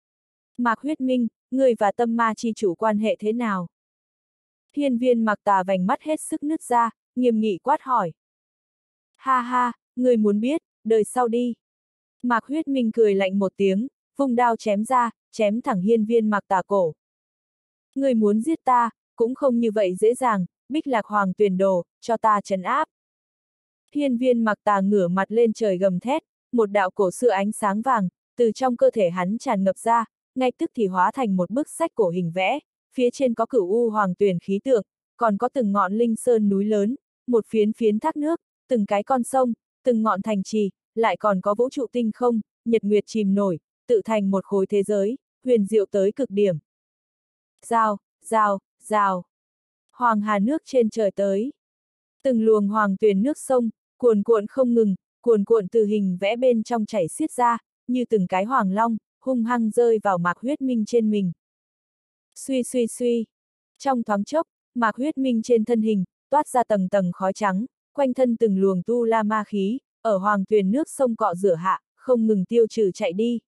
Mạc Huyết Minh, người và tâm ma chi chủ quan hệ thế nào? Hiên viên mặc tà vành mắt hết sức nứt ra, nghiêm nghị quát hỏi. Ha ha, người muốn biết, đời sau đi. Mạc Huyết Minh cười lạnh một tiếng, vung đao chém ra, chém thẳng hiên viên mặc tà cổ. Người muốn giết ta, cũng không như vậy dễ dàng, Bích Lạc Hoàng Tuyền Đồ, cho ta trấn áp. Hiên viên mặc tà ngửa mặt lên trời gầm thét, một đạo cổ xưa ánh sáng vàng, từ trong cơ thể hắn tràn ngập ra, ngay tức thì hóa thành một bức sách cổ hình vẽ, phía trên có cửu u hoàng tuyền khí tượng, còn có từng ngọn linh sơn núi lớn, một phiến phiến thác nước, từng cái con sông, từng ngọn thành trì, lại còn có vũ trụ tinh không, nhật nguyệt chìm nổi, tự thành một khối thế giới, huyền diệu tới cực điểm. Rào, rào, rào. Hoàng hà nước trên trời tới. Từng luồng hoàng tuyền nước sông, cuồn cuộn không ngừng, cuồn cuộn từ hình vẽ bên trong chảy xiết ra, như từng cái hoàng long, hung hăng rơi vào Mạc Huyết Minh trên mình. Suy suy suy. Trong thoáng chốc, Mạc Huyết Minh trên thân hình, toát ra tầng tầng khói trắng, quanh thân từng luồng tu la ma khí, ở hoàng tuyền nước sông cọ rửa hạ, không ngừng tiêu trừ chạy đi.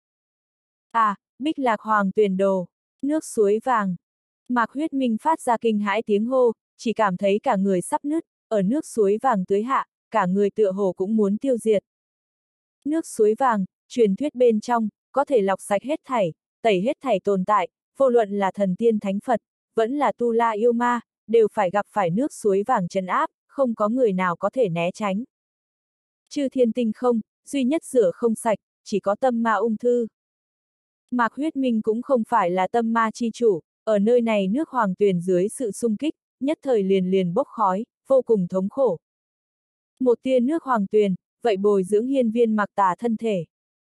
À, Bích Lạc Hoàng Tuyền Đồ, nước suối vàng. Mạc Huyết Minh phát ra kinh hãi tiếng hô, chỉ cảm thấy cả người sắp nứt, ở nước suối vàng tưới hạ, cả người tựa hồ cũng muốn tiêu diệt. Nước suối vàng, truyền thuyết bên trong, có thể lọc sạch hết thảy, tẩy hết thảy tồn tại, vô luận là thần tiên thánh Phật, vẫn là tu la yêu ma, đều phải gặp phải nước suối vàng trấn áp, không có người nào có thể né tránh. Chư thiên tinh không, duy nhất rửa không sạch, chỉ có tâm ma ung thư. Mạc Huyết Minh cũng không phải là tâm ma chi chủ, ở nơi này nước hoàng tuyền dưới sự xung kích, nhất thời liền liền bốc khói, vô cùng thống khổ. Một tia nước hoàng tuyền, vậy bồi dưỡng hiên viên Mạc Tà thân thể.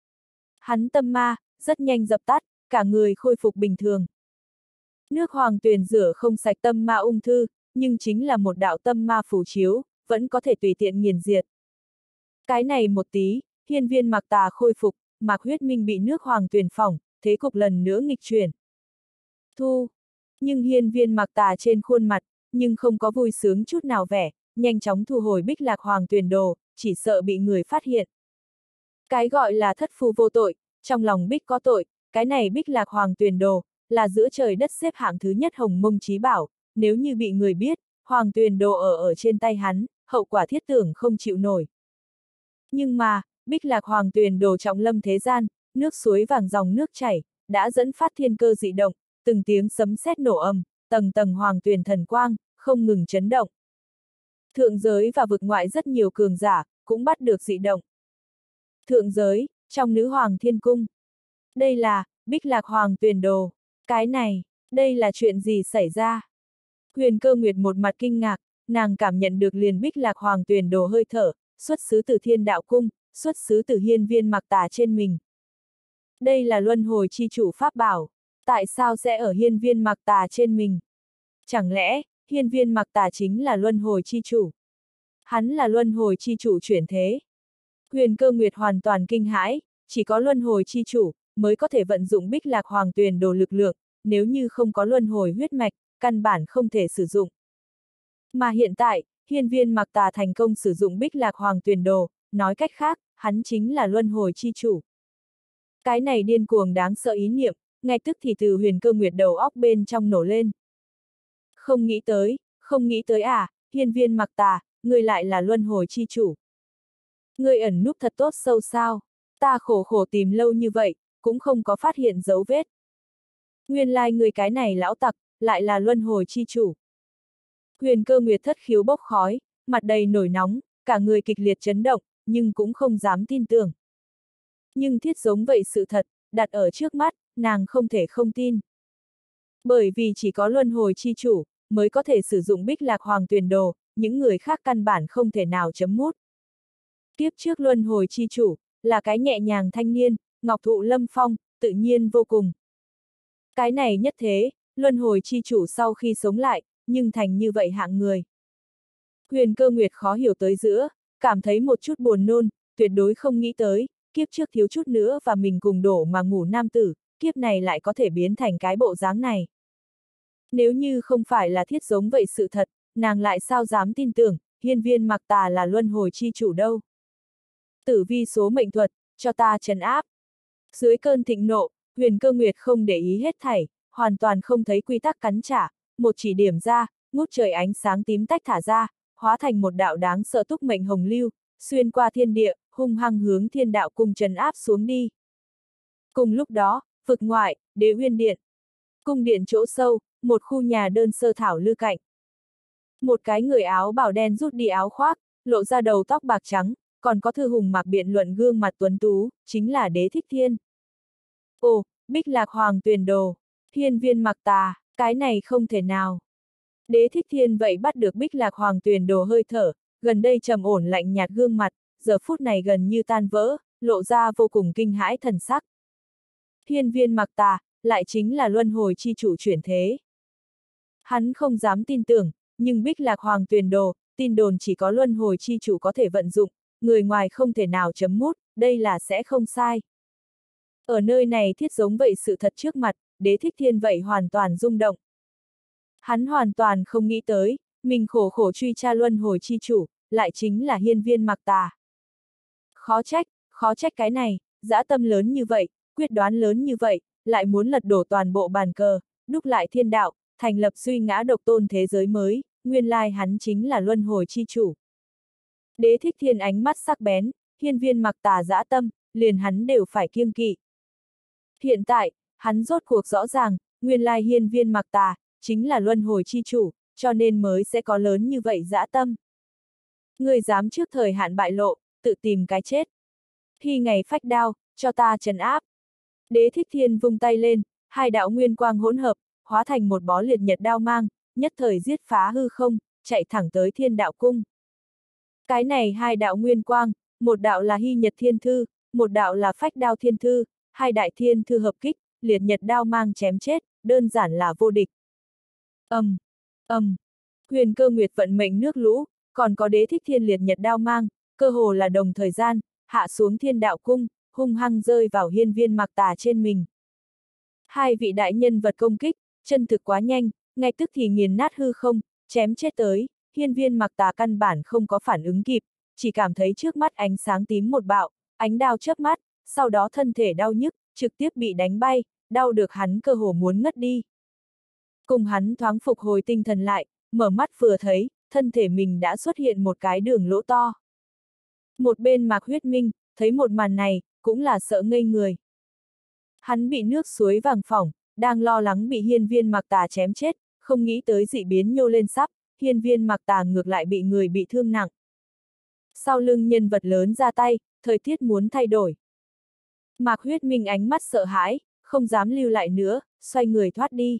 Hắn tâm ma, rất nhanh dập tắt, cả người khôi phục bình thường. Nước hoàng tuyền rửa không sạch tâm ma ung thư, nhưng chính là một đạo tâm ma phủ chiếu, vẫn có thể tùy tiện nghiền diệt. Cái này một tí, hiên viên Mạc Tà khôi phục, Mạc Huyết Minh bị nước hoàng tuyền phỏng, thế cục lần nữa nghịch chuyển. Thu. Nhưng hiên viên Mạc Tà trên khuôn mặt, nhưng không có vui sướng chút nào vẻ, nhanh chóng thu hồi Bích Lạc Hoàng Tuyền Đồ, chỉ sợ bị người phát hiện. Cái gọi là thất phu vô tội, trong lòng Bích có tội, cái này Bích Lạc Hoàng Tuyền Đồ, là giữa trời đất xếp hạng thứ nhất hồng mông chí bảo, nếu như bị người biết, Hoàng Tuyền Đồ ở trên tay hắn, hậu quả thiết tưởng không chịu nổi. Nhưng mà, Bích Lạc Hoàng Tuyền Đồ trọng lâm thế gian, nước suối vàng dòng nước chảy, đã dẫn phát thiên cơ dị động, từng tiếng sấm sét nổ ầm, tầng tầng hoàng tuyền thần quang, không ngừng chấn động. Thượng giới và vực ngoại rất nhiều cường giả, cũng bắt được dị động. Thượng giới, trong nữ hoàng thiên cung. Đây là, Bích Lạc Hoàng Tuyền Đồ. Cái này, đây là chuyện gì xảy ra? Huyền Cơ Nguyệt một mặt kinh ngạc, nàng cảm nhận được liền Bích Lạc Hoàng Tuyền Đồ hơi thở, xuất xứ từ Thiên Đạo Cung, xuất xứ từ hiên viên Mạc Tà trên mình. Đây là luân hồi chi chủ pháp bảo, tại sao sẽ ở hiên viên Mạc Tà trên mình? Chẳng lẽ, hiên viên Mạc Tà chính là luân hồi chi chủ? Hắn là luân hồi chi chủ chuyển thế. Huyền Cơ Nguyệt hoàn toàn kinh hãi, chỉ có luân hồi chi chủ, mới có thể vận dụng Bích Lạc Hoàng Tuyền Đồ lực lượng, nếu như không có luân hồi huyết mạch, căn bản không thể sử dụng. Mà hiện tại, hiên viên Mạc Tà thành công sử dụng Bích Lạc Hoàng Tuyền Đồ, nói cách khác, hắn chính là luân hồi chi chủ. Cái này điên cuồng đáng sợ ý niệm, ngay tức thì từ Huyền Cơ Nguyệt đầu óc bên trong nổ lên. Không nghĩ tới à, hiên viên Mạc Tà, ngươi lại là luân hồi chi chủ. Ngươi ẩn núp thật tốt sâu sao, ta khổ khổ tìm lâu như vậy, cũng không có phát hiện dấu vết. Nguyên lai ngươi cái này lão tặc, lại là luân hồi chi chủ. Huyền Cơ Nguyệt thất khiếu bốc khói, mặt đầy nổi nóng, cả người kịch liệt chấn động, nhưng cũng không dám tin tưởng. Nhưng thiết giống vậy sự thật, đặt ở trước mắt, nàng không thể không tin. Bởi vì chỉ có luân hồi chi chủ, mới có thể sử dụng Bích Lạc Hoàng Tuyền Đồ, những người khác căn bản không thể nào chấm mút. Tiếp trước luân hồi chi chủ, là cái nhẹ nhàng thanh niên, ngọc thụ lâm phong, tự nhiên vô cùng. Cái này nhất thế, luân hồi chi chủ sau khi sống lại, nhưng thành như vậy hạng người. Huyền Cơ Nguyệt khó hiểu tới giữa, cảm thấy một chút buồn nôn, tuyệt đối không nghĩ tới, kiếp trước thiếu chút nữa và mình cùng đổ mà ngủ nam tử, kiếp này lại có thể biến thành cái bộ dáng này. Nếu như không phải là thiết giống vậy sự thật, nàng lại sao dám tin tưởng, hiên viên Mạc Tà là luân hồi chi chủ đâu. Tử vi số mệnh thuật, cho ta trấn áp. Dưới cơn thịnh nộ, Huyền Cơ Nguyệt không để ý hết thảy, hoàn toàn không thấy quy tắc cắn trả, một chỉ điểm ra, ngút trời ánh sáng tím tách thả ra, hóa thành một đạo đáng sợ túc mệnh hồng lưu, xuyên qua thiên địa, hung hăng hướng Thiên Đạo Cung trấn áp xuống đi. Cùng lúc đó, vực ngoại, Đế Uyên Điện. Cung điện chỗ sâu, một khu nhà đơn sơ thảo lư cạnh. Một cái người áo bào đen rút đi áo khoác, lộ ra đầu tóc bạc trắng, còn có thư hùng mặc biện luận gương mặt tuấn tú, chính là Đế Thích Thiên. Ồ, Bích Lạc Hoàng Tuyền Đồ, Hiên Viên Mặc Tà, cái này không thể nào. Đế Thích Thiên vậy bắt được Bích Lạc Hoàng Tuyền Đồ hơi thở, gần đây trầm ổn lạnh nhạt gương mặt, giờ phút này gần như tan vỡ, lộ ra vô cùng kinh hãi thần sắc. Hiên Viên Mặc Tà, lại chính là luân hồi chi chủ chuyển thế. Hắn không dám tin tưởng, nhưng Bích Lạc Hoàng Tuyền Đồ, tin đồn chỉ có luân hồi chi chủ có thể vận dụng, người ngoài không thể nào chấm mút, đây là sẽ không sai. Ở nơi này thiết giống vậy sự thật trước mặt, Đế Thích Thiên vậy hoàn toàn rung động. Hắn hoàn toàn không nghĩ tới, mình khổ khổ truy tra luân hồi chi chủ, lại chính là Hiên Viên Mặc Tà. Khó trách cái này, dã tâm lớn như vậy, quyết đoán lớn như vậy, lại muốn lật đổ toàn bộ bàn cờ, đúc lại thiên đạo, thành lập suy ngã độc tôn thế giới mới, nguyên lai hắn chính là luân hồi chi chủ. Đế Thích Thiên ánh mắt sắc bén, Hiên Viên Mặc Tà dã tâm, liền hắn đều phải kiêng kỵ. Hiện tại, hắn rốt cuộc rõ ràng, nguyên lai Hiên Viên Mặc Tà, chính là luân hồi chi chủ, cho nên mới sẽ có lớn như vậy dã tâm. Người dám trước thời hạn bại lộ, tự tìm cái chết. Khi ngày phách đao, cho ta trấn áp. Đế Thích Thiên vung tay lên, hai đạo nguyên quang hỗn hợp, hóa thành một bó liệt nhật đao mang, nhất thời giết phá hư không, chạy thẳng tới Thiên Đạo Cung. Cái này hai đạo nguyên quang, một đạo là Hy Nhật Thiên Thư, một đạo là Phách Đao Thiên Thư, hai đại thiên thư hợp kích, liệt nhật đao mang chém chết, đơn giản là vô địch. Huyền Cơ Nguyệt vận mệnh nước lũ, còn có Đế Thích Thiên liệt nhật đao mang, cơ hồ là đồng thời gian, hạ xuống Thiên Đạo Cung, hung hăng rơi vào Hiên Viên Mặc Tà trên mình. Hai vị đại nhân vật công kích, chân thực quá nhanh, ngay tức thì nghiền nát hư không, chém chết tới, Hiên Viên Mặc Tà căn bản không có phản ứng kịp, chỉ cảm thấy trước mắt ánh sáng tím một bạo, ánh đao chớp mắt, sau đó thân thể đau nhức, trực tiếp bị đánh bay, đau được hắn cơ hồ muốn ngất đi. Cùng hắn thoáng phục hồi tinh thần lại, mở mắt vừa thấy, thân thể mình đã xuất hiện một cái đường lỗ to. Một bên Mạc Huyết Minh, thấy một màn này, cũng là sợ ngây người. Hắn bị nước suối vàng phỏng, đang lo lắng bị Hiên Viên Mặc Tà chém chết, không nghĩ tới dị biến nhô lên sắp, Hiên Viên Mặc Tà ngược lại bị người bị thương nặng. Sau lưng nhân vật lớn ra tay, thời tiết muốn thay đổi. Mạc Huyết Minh ánh mắt sợ hãi, không dám lưu lại nữa, xoay người thoát đi.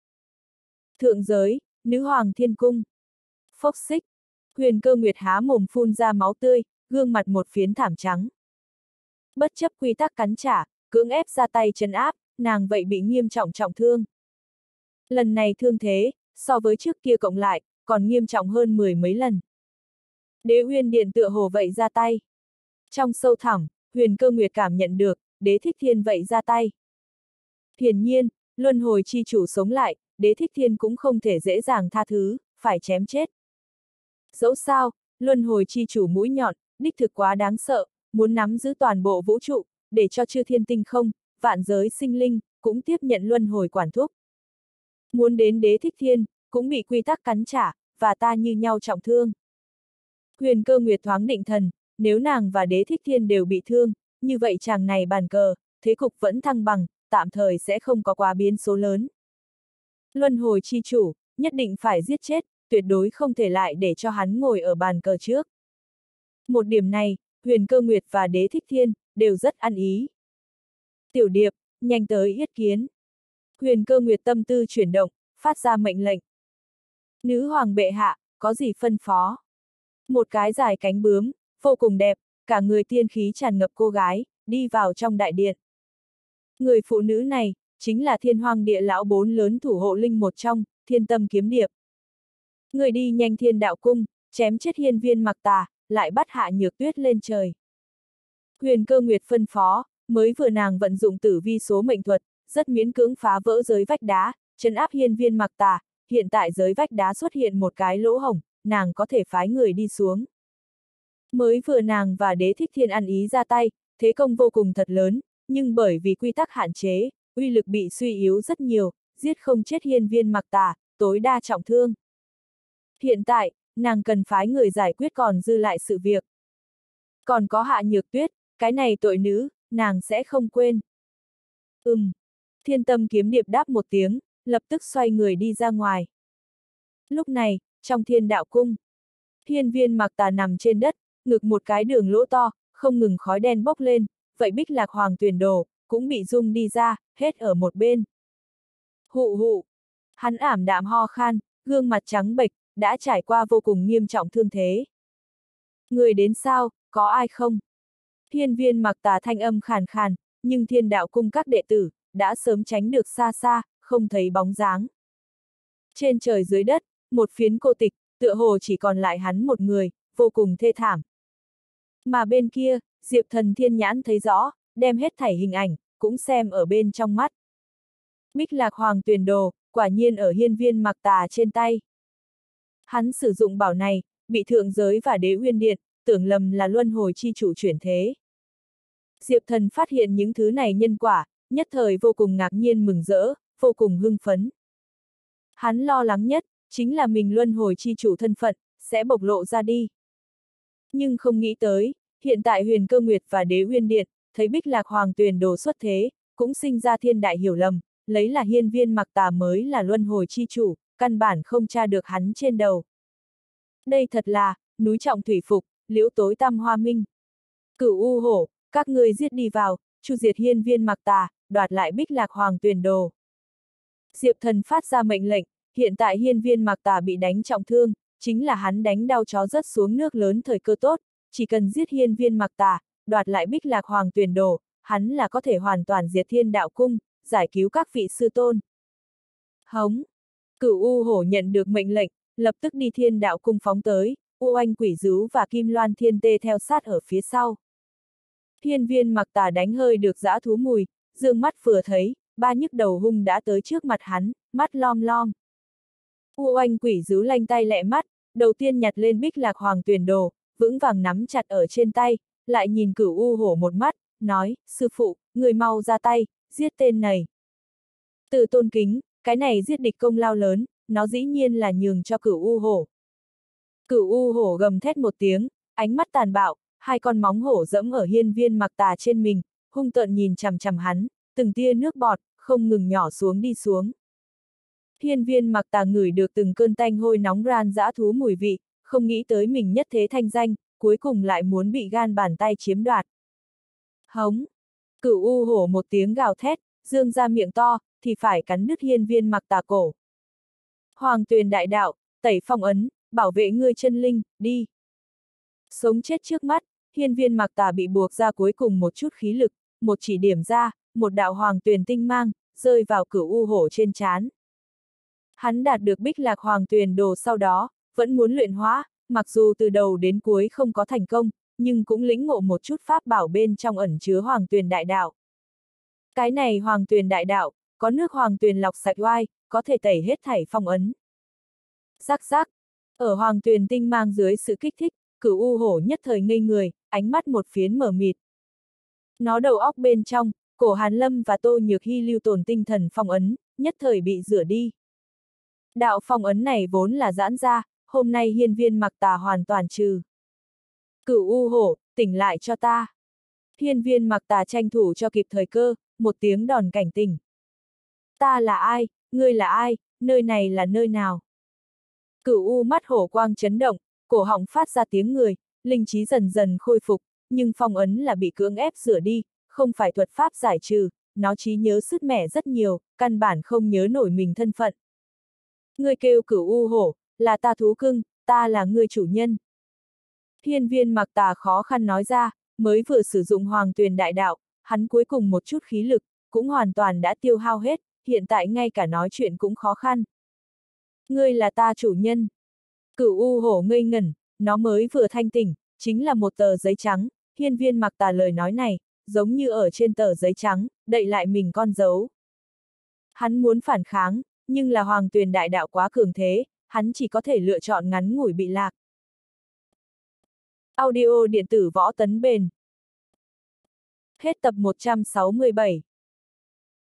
Thượng giới, Nữ Hoàng Thiên Cung. Phốc xích, Huyền Cơ Nguyệt há mồm phun ra máu tươi, gương mặt một phiến thảm trắng. Bất chấp quy tắc cắn trả, cưỡng ép ra tay trấn áp, nàng vậy bị nghiêm trọng trọng thương. Lần này thương thế, so với trước kia cộng lại, còn nghiêm trọng hơn 10 mấy lần. Đế Uyên Điện tựa hồ vậy ra tay. Trong sâu thẳm, Huyền Cơ Nguyệt cảm nhận được, Đế Thích Thiên vậy ra tay. Hiển nhiên, luân hồi chi chủ sống lại, Đế Thích Thiên cũng không thể dễ dàng tha thứ, phải chém chết. Dẫu sao, luân hồi chi chủ mũi nhọn, đích thực quá đáng sợ, muốn nắm giữ toàn bộ vũ trụ, để cho chư thiên tinh không, vạn giới sinh linh, cũng tiếp nhận luân hồi quản thúc. Muốn đến Đế Thích Thiên, cũng bị quy tắc cắn trả, và ta như nhau trọng thương. Huyền Cơ Nguyệt thoáng định thần, nếu nàng và Đế Thích Thiên đều bị thương, như vậy chàng này bàn cờ, thế cục vẫn thăng bằng, tạm thời sẽ không có quá biến số lớn. Luân hồi chi chủ, nhất định phải giết chết, tuyệt đối không thể lại để cho hắn ngồi ở bàn cờ trước. Một điểm này, Huyền Cơ Nguyệt và Đế Thích Thiên, đều rất ăn ý. Tiểu Điệp, nhanh tới yết kiến. Huyền Cơ Nguyệt tâm tư chuyển động, phát ra mệnh lệnh. Nữ hoàng bệ hạ, có gì phân phó? Một cái dài cánh bướm, vô cùng đẹp, cả người tiên khí tràn ngập cô gái, đi vào trong đại điện. Người phụ nữ này, chính là Thiên Hoang Địa Lão bốn lớn thủ hộ linh một trong, Thiên Tâm Kiếm Điệp. Người đi nhanh Thiên Đạo Cung, chém chết Hiên Viên Mặc Tà, lại bắt Hạ Nhược Tuyết lên trời. Huyền Cơ Nguyệt phân phó, mới vừa nàng vận dụng tử vi số mệnh thuật, rất miễn cưỡng phá vỡ giới vách đá, trấn áp Hiên Viên Mặc Tà, hiện tại giới vách đá xuất hiện một cái lỗ hổng, nàng có thể phái người đi xuống. Mới vừa nàng và Đế Thích Thiên ăn ý ra tay, thế công vô cùng thật lớn, nhưng bởi vì quy tắc hạn chế, uy lực bị suy yếu rất nhiều, giết không chết Hiên Viên Mặc Tà, tối đa trọng thương. Hiện tại, nàng cần phái người giải quyết còn dư lại sự việc. Còn có Hạ Nhược Tuyết, cái này tội nữ, nàng sẽ không quên. Thiên Tâm Kiếm Điệp đáp một tiếng, lập tức xoay người đi ra ngoài. Lúc này, trong Thiên Đạo Cung, Hiên Viên Mặc Tà nằm trên đất, ngực một cái đường lỗ to, không ngừng khói đen bốc lên, vậy Bích Lạc Hoàng Tuyền Đồ, cũng bị rung đi ra, hết ở một bên. Hụ hụ. Hắn ảm đạm ho khan, gương mặt trắng bệch, đã trải qua vô cùng nghiêm trọng thương thế. Người đến sao, có ai không? Hiên Viên Mặc Tà thanh âm khàn khàn, nhưng Thiên Đạo Cung các đệ tử đã sớm tránh được xa xa, không thấy bóng dáng. Trên trời dưới đất, một phiến cô tịch, tựa hồ chỉ còn lại hắn một người, vô cùng thê thảm. Mà bên kia, Diệp Thần Thiên nhãn thấy rõ, đem hết thảy hình ảnh, cũng xem ở bên trong mắt. Bích Lạc Hoàng Tuyền Đồ, quả nhiên ở Hiên Viên Mặc Tà trên tay. Hắn sử dụng bảo này, bị thượng giới và Đế Uyên Điện tưởng lầm là luân hồi chi chủ chuyển thế. Diệp Thần phát hiện những thứ này nhân quả, nhất thời vô cùng ngạc nhiên mừng rỡ, vô cùng hưng phấn. Hắn lo lắng nhất, chính là mình luân hồi chi chủ thân phận, sẽ bộc lộ ra đi. Nhưng không nghĩ tới, hiện tại Huyền Cơ Nguyệt và Đế Uyên Điện, thấy Bích Lạc Hoàng Tuyền Đồ xuất thế, cũng sinh ra thiên đại hiểu lầm, lấy là Hiên Viên Mặc Tà mới là luân hồi chi chủ, căn bản không tra được hắn trên đầu. Đây thật là, núi trọng thủy phục, liễu tối tăm hoa minh. Cửu U Hổ, các ngươi giết đi vào, chu diệt Hiên Viên Mặc Tà, đoạt lại Bích Lạc Hoàng Tuyền Đồ. Diệp Thần phát ra mệnh lệnh, hiện tại Hiên Viên Mặc Tà bị đánh trọng thương, chính là hắn đánh đau chó rớt xuống nước lớn thời cơ tốt, chỉ cần giết Hiên Viên Mặc Tà, đoạt lại Bích Lạc Hoàng Tuyền Đồ, hắn là có thể hoàn toàn diệt Thiên Đạo Cung, giải cứu các vị sư tôn. Hống! Cửu U Hổ nhận được mệnh lệnh, lập tức đi Thiên Đạo Cung phóng tới, U Oanh Quỷ Dú và Kim Loan Thiên Tê theo sát ở phía sau. Hiên Viên Mặc Tà đánh hơi được dã thú mùi, dương mắt vừa thấy, ba nhức đầu hung đã tới trước mặt hắn, mắt lom lom. U Oanh Quỷ Dú lanh tay lẹ mắt, đầu tiên nhặt lên Bích Lạc Hoàng Tuyền Đồ, vững vàng nắm chặt ở trên tay, lại nhìn Cửu U Hổ một mắt, nói, sư phụ, người mau ra tay, giết tên này. Từ tôn kính, cái này giết địch công lao lớn, nó dĩ nhiên là nhường cho Cửu U Hổ. Cửu U Hổ gầm thét một tiếng, ánh mắt tàn bạo, hai con móng hổ dẫm ở Hiên Viên Mặc Tà trên mình, hung tợn nhìn chằm chằm hắn, từng tia nước bọt, không ngừng nhỏ xuống đi xuống. Hiên Viên Mặc Tà ngửi được từng cơn tanh hôi nóng ran dã thú mùi vị, không nghĩ tới mình nhất thế thanh danh, cuối cùng lại muốn bị gan bàn tay chiếm đoạt. Hống! Cửu U Hổ một tiếng gào thét, dương ra miệng to, thì phải cắn đứt Hiên Viên Mặc Tà cổ. Hoàng Tuyền đại đạo, tẩy phong ấn, bảo vệ ngươi chân linh, đi. Sống chết trước mắt, Hiên Viên Mặc Tà bị buộc ra cuối cùng một chút khí lực, một chỉ điểm ra, một đạo Hoàng Tuyền tinh mang, rơi vào Cửu U Hổ trên trán. Hắn đạt được Bích Lạc Hoàng Tuyền Đồ sau đó, vẫn muốn luyện hóa, mặc dù từ đầu đến cuối không có thành công, nhưng cũng lĩnh ngộ một chút pháp bảo bên trong ẩn chứa Hoàng Tuyền đại đạo. Cái này Hoàng Tuyền đại đạo, có nước Hoàng Tuyền lọc sạch oai, có thể tẩy hết thảy phong ấn. Rắc rắc, ở Hoàng Tuyền tinh mang dưới sự kích thích, Cửu U Hổ nhất thời ngây người, ánh mắt một phiến mở mịt. Nó đầu óc bên trong, Cổ Hàn Lâm và Tô Nhược Hy lưu tồn tinh thần phong ấn, nhất thời bị rửa đi. Đạo phong ấn này vốn là giãn ra, hôm nay Hiên Viên Mặc Tà hoàn toàn trừ. Cửu U Hổ, tỉnh lại cho ta. Hiên Viên Mặc Tà tranh thủ cho kịp thời cơ, một tiếng đòn cảnh tỉnh. Ta là ai, ngươi là ai, nơi này là nơi nào? Cửu U mắt hổ quang chấn động, cổ họng phát ra tiếng người, linh trí dần dần khôi phục, nhưng phong ấn là bị cưỡng ép rửa đi, không phải thuật pháp giải trừ, nó trí nhớ sứt mẻ rất nhiều, căn bản không nhớ nổi mình thân phận. Ngươi kêu Cửu U Hổ, là ta thú cưng, ta là ngươi chủ nhân. Hiên Viên Mặc Tà khó khăn nói ra, mới vừa sử dụng Hoàng Tuyền đại đạo, hắn cuối cùng một chút khí lực, cũng hoàn toàn đã tiêu hao hết, hiện tại ngay cả nói chuyện cũng khó khăn. Ngươi là ta chủ nhân. Cửu U Hổ ngây ngẩn, nó mới vừa thanh tỉnh, chính là một tờ giấy trắng, Hiên Viên Mặc Tà lời nói này, giống như ở trên tờ giấy trắng, đậy lại mình con dấu. Hắn muốn phản kháng, nhưng là Hoàng Tuyền đại đạo quá cường thế, hắn chỉ có thể lựa chọn ngắn ngủi bị lạc. Audio điện tử Võ Tấn Bền. Hết tập 167.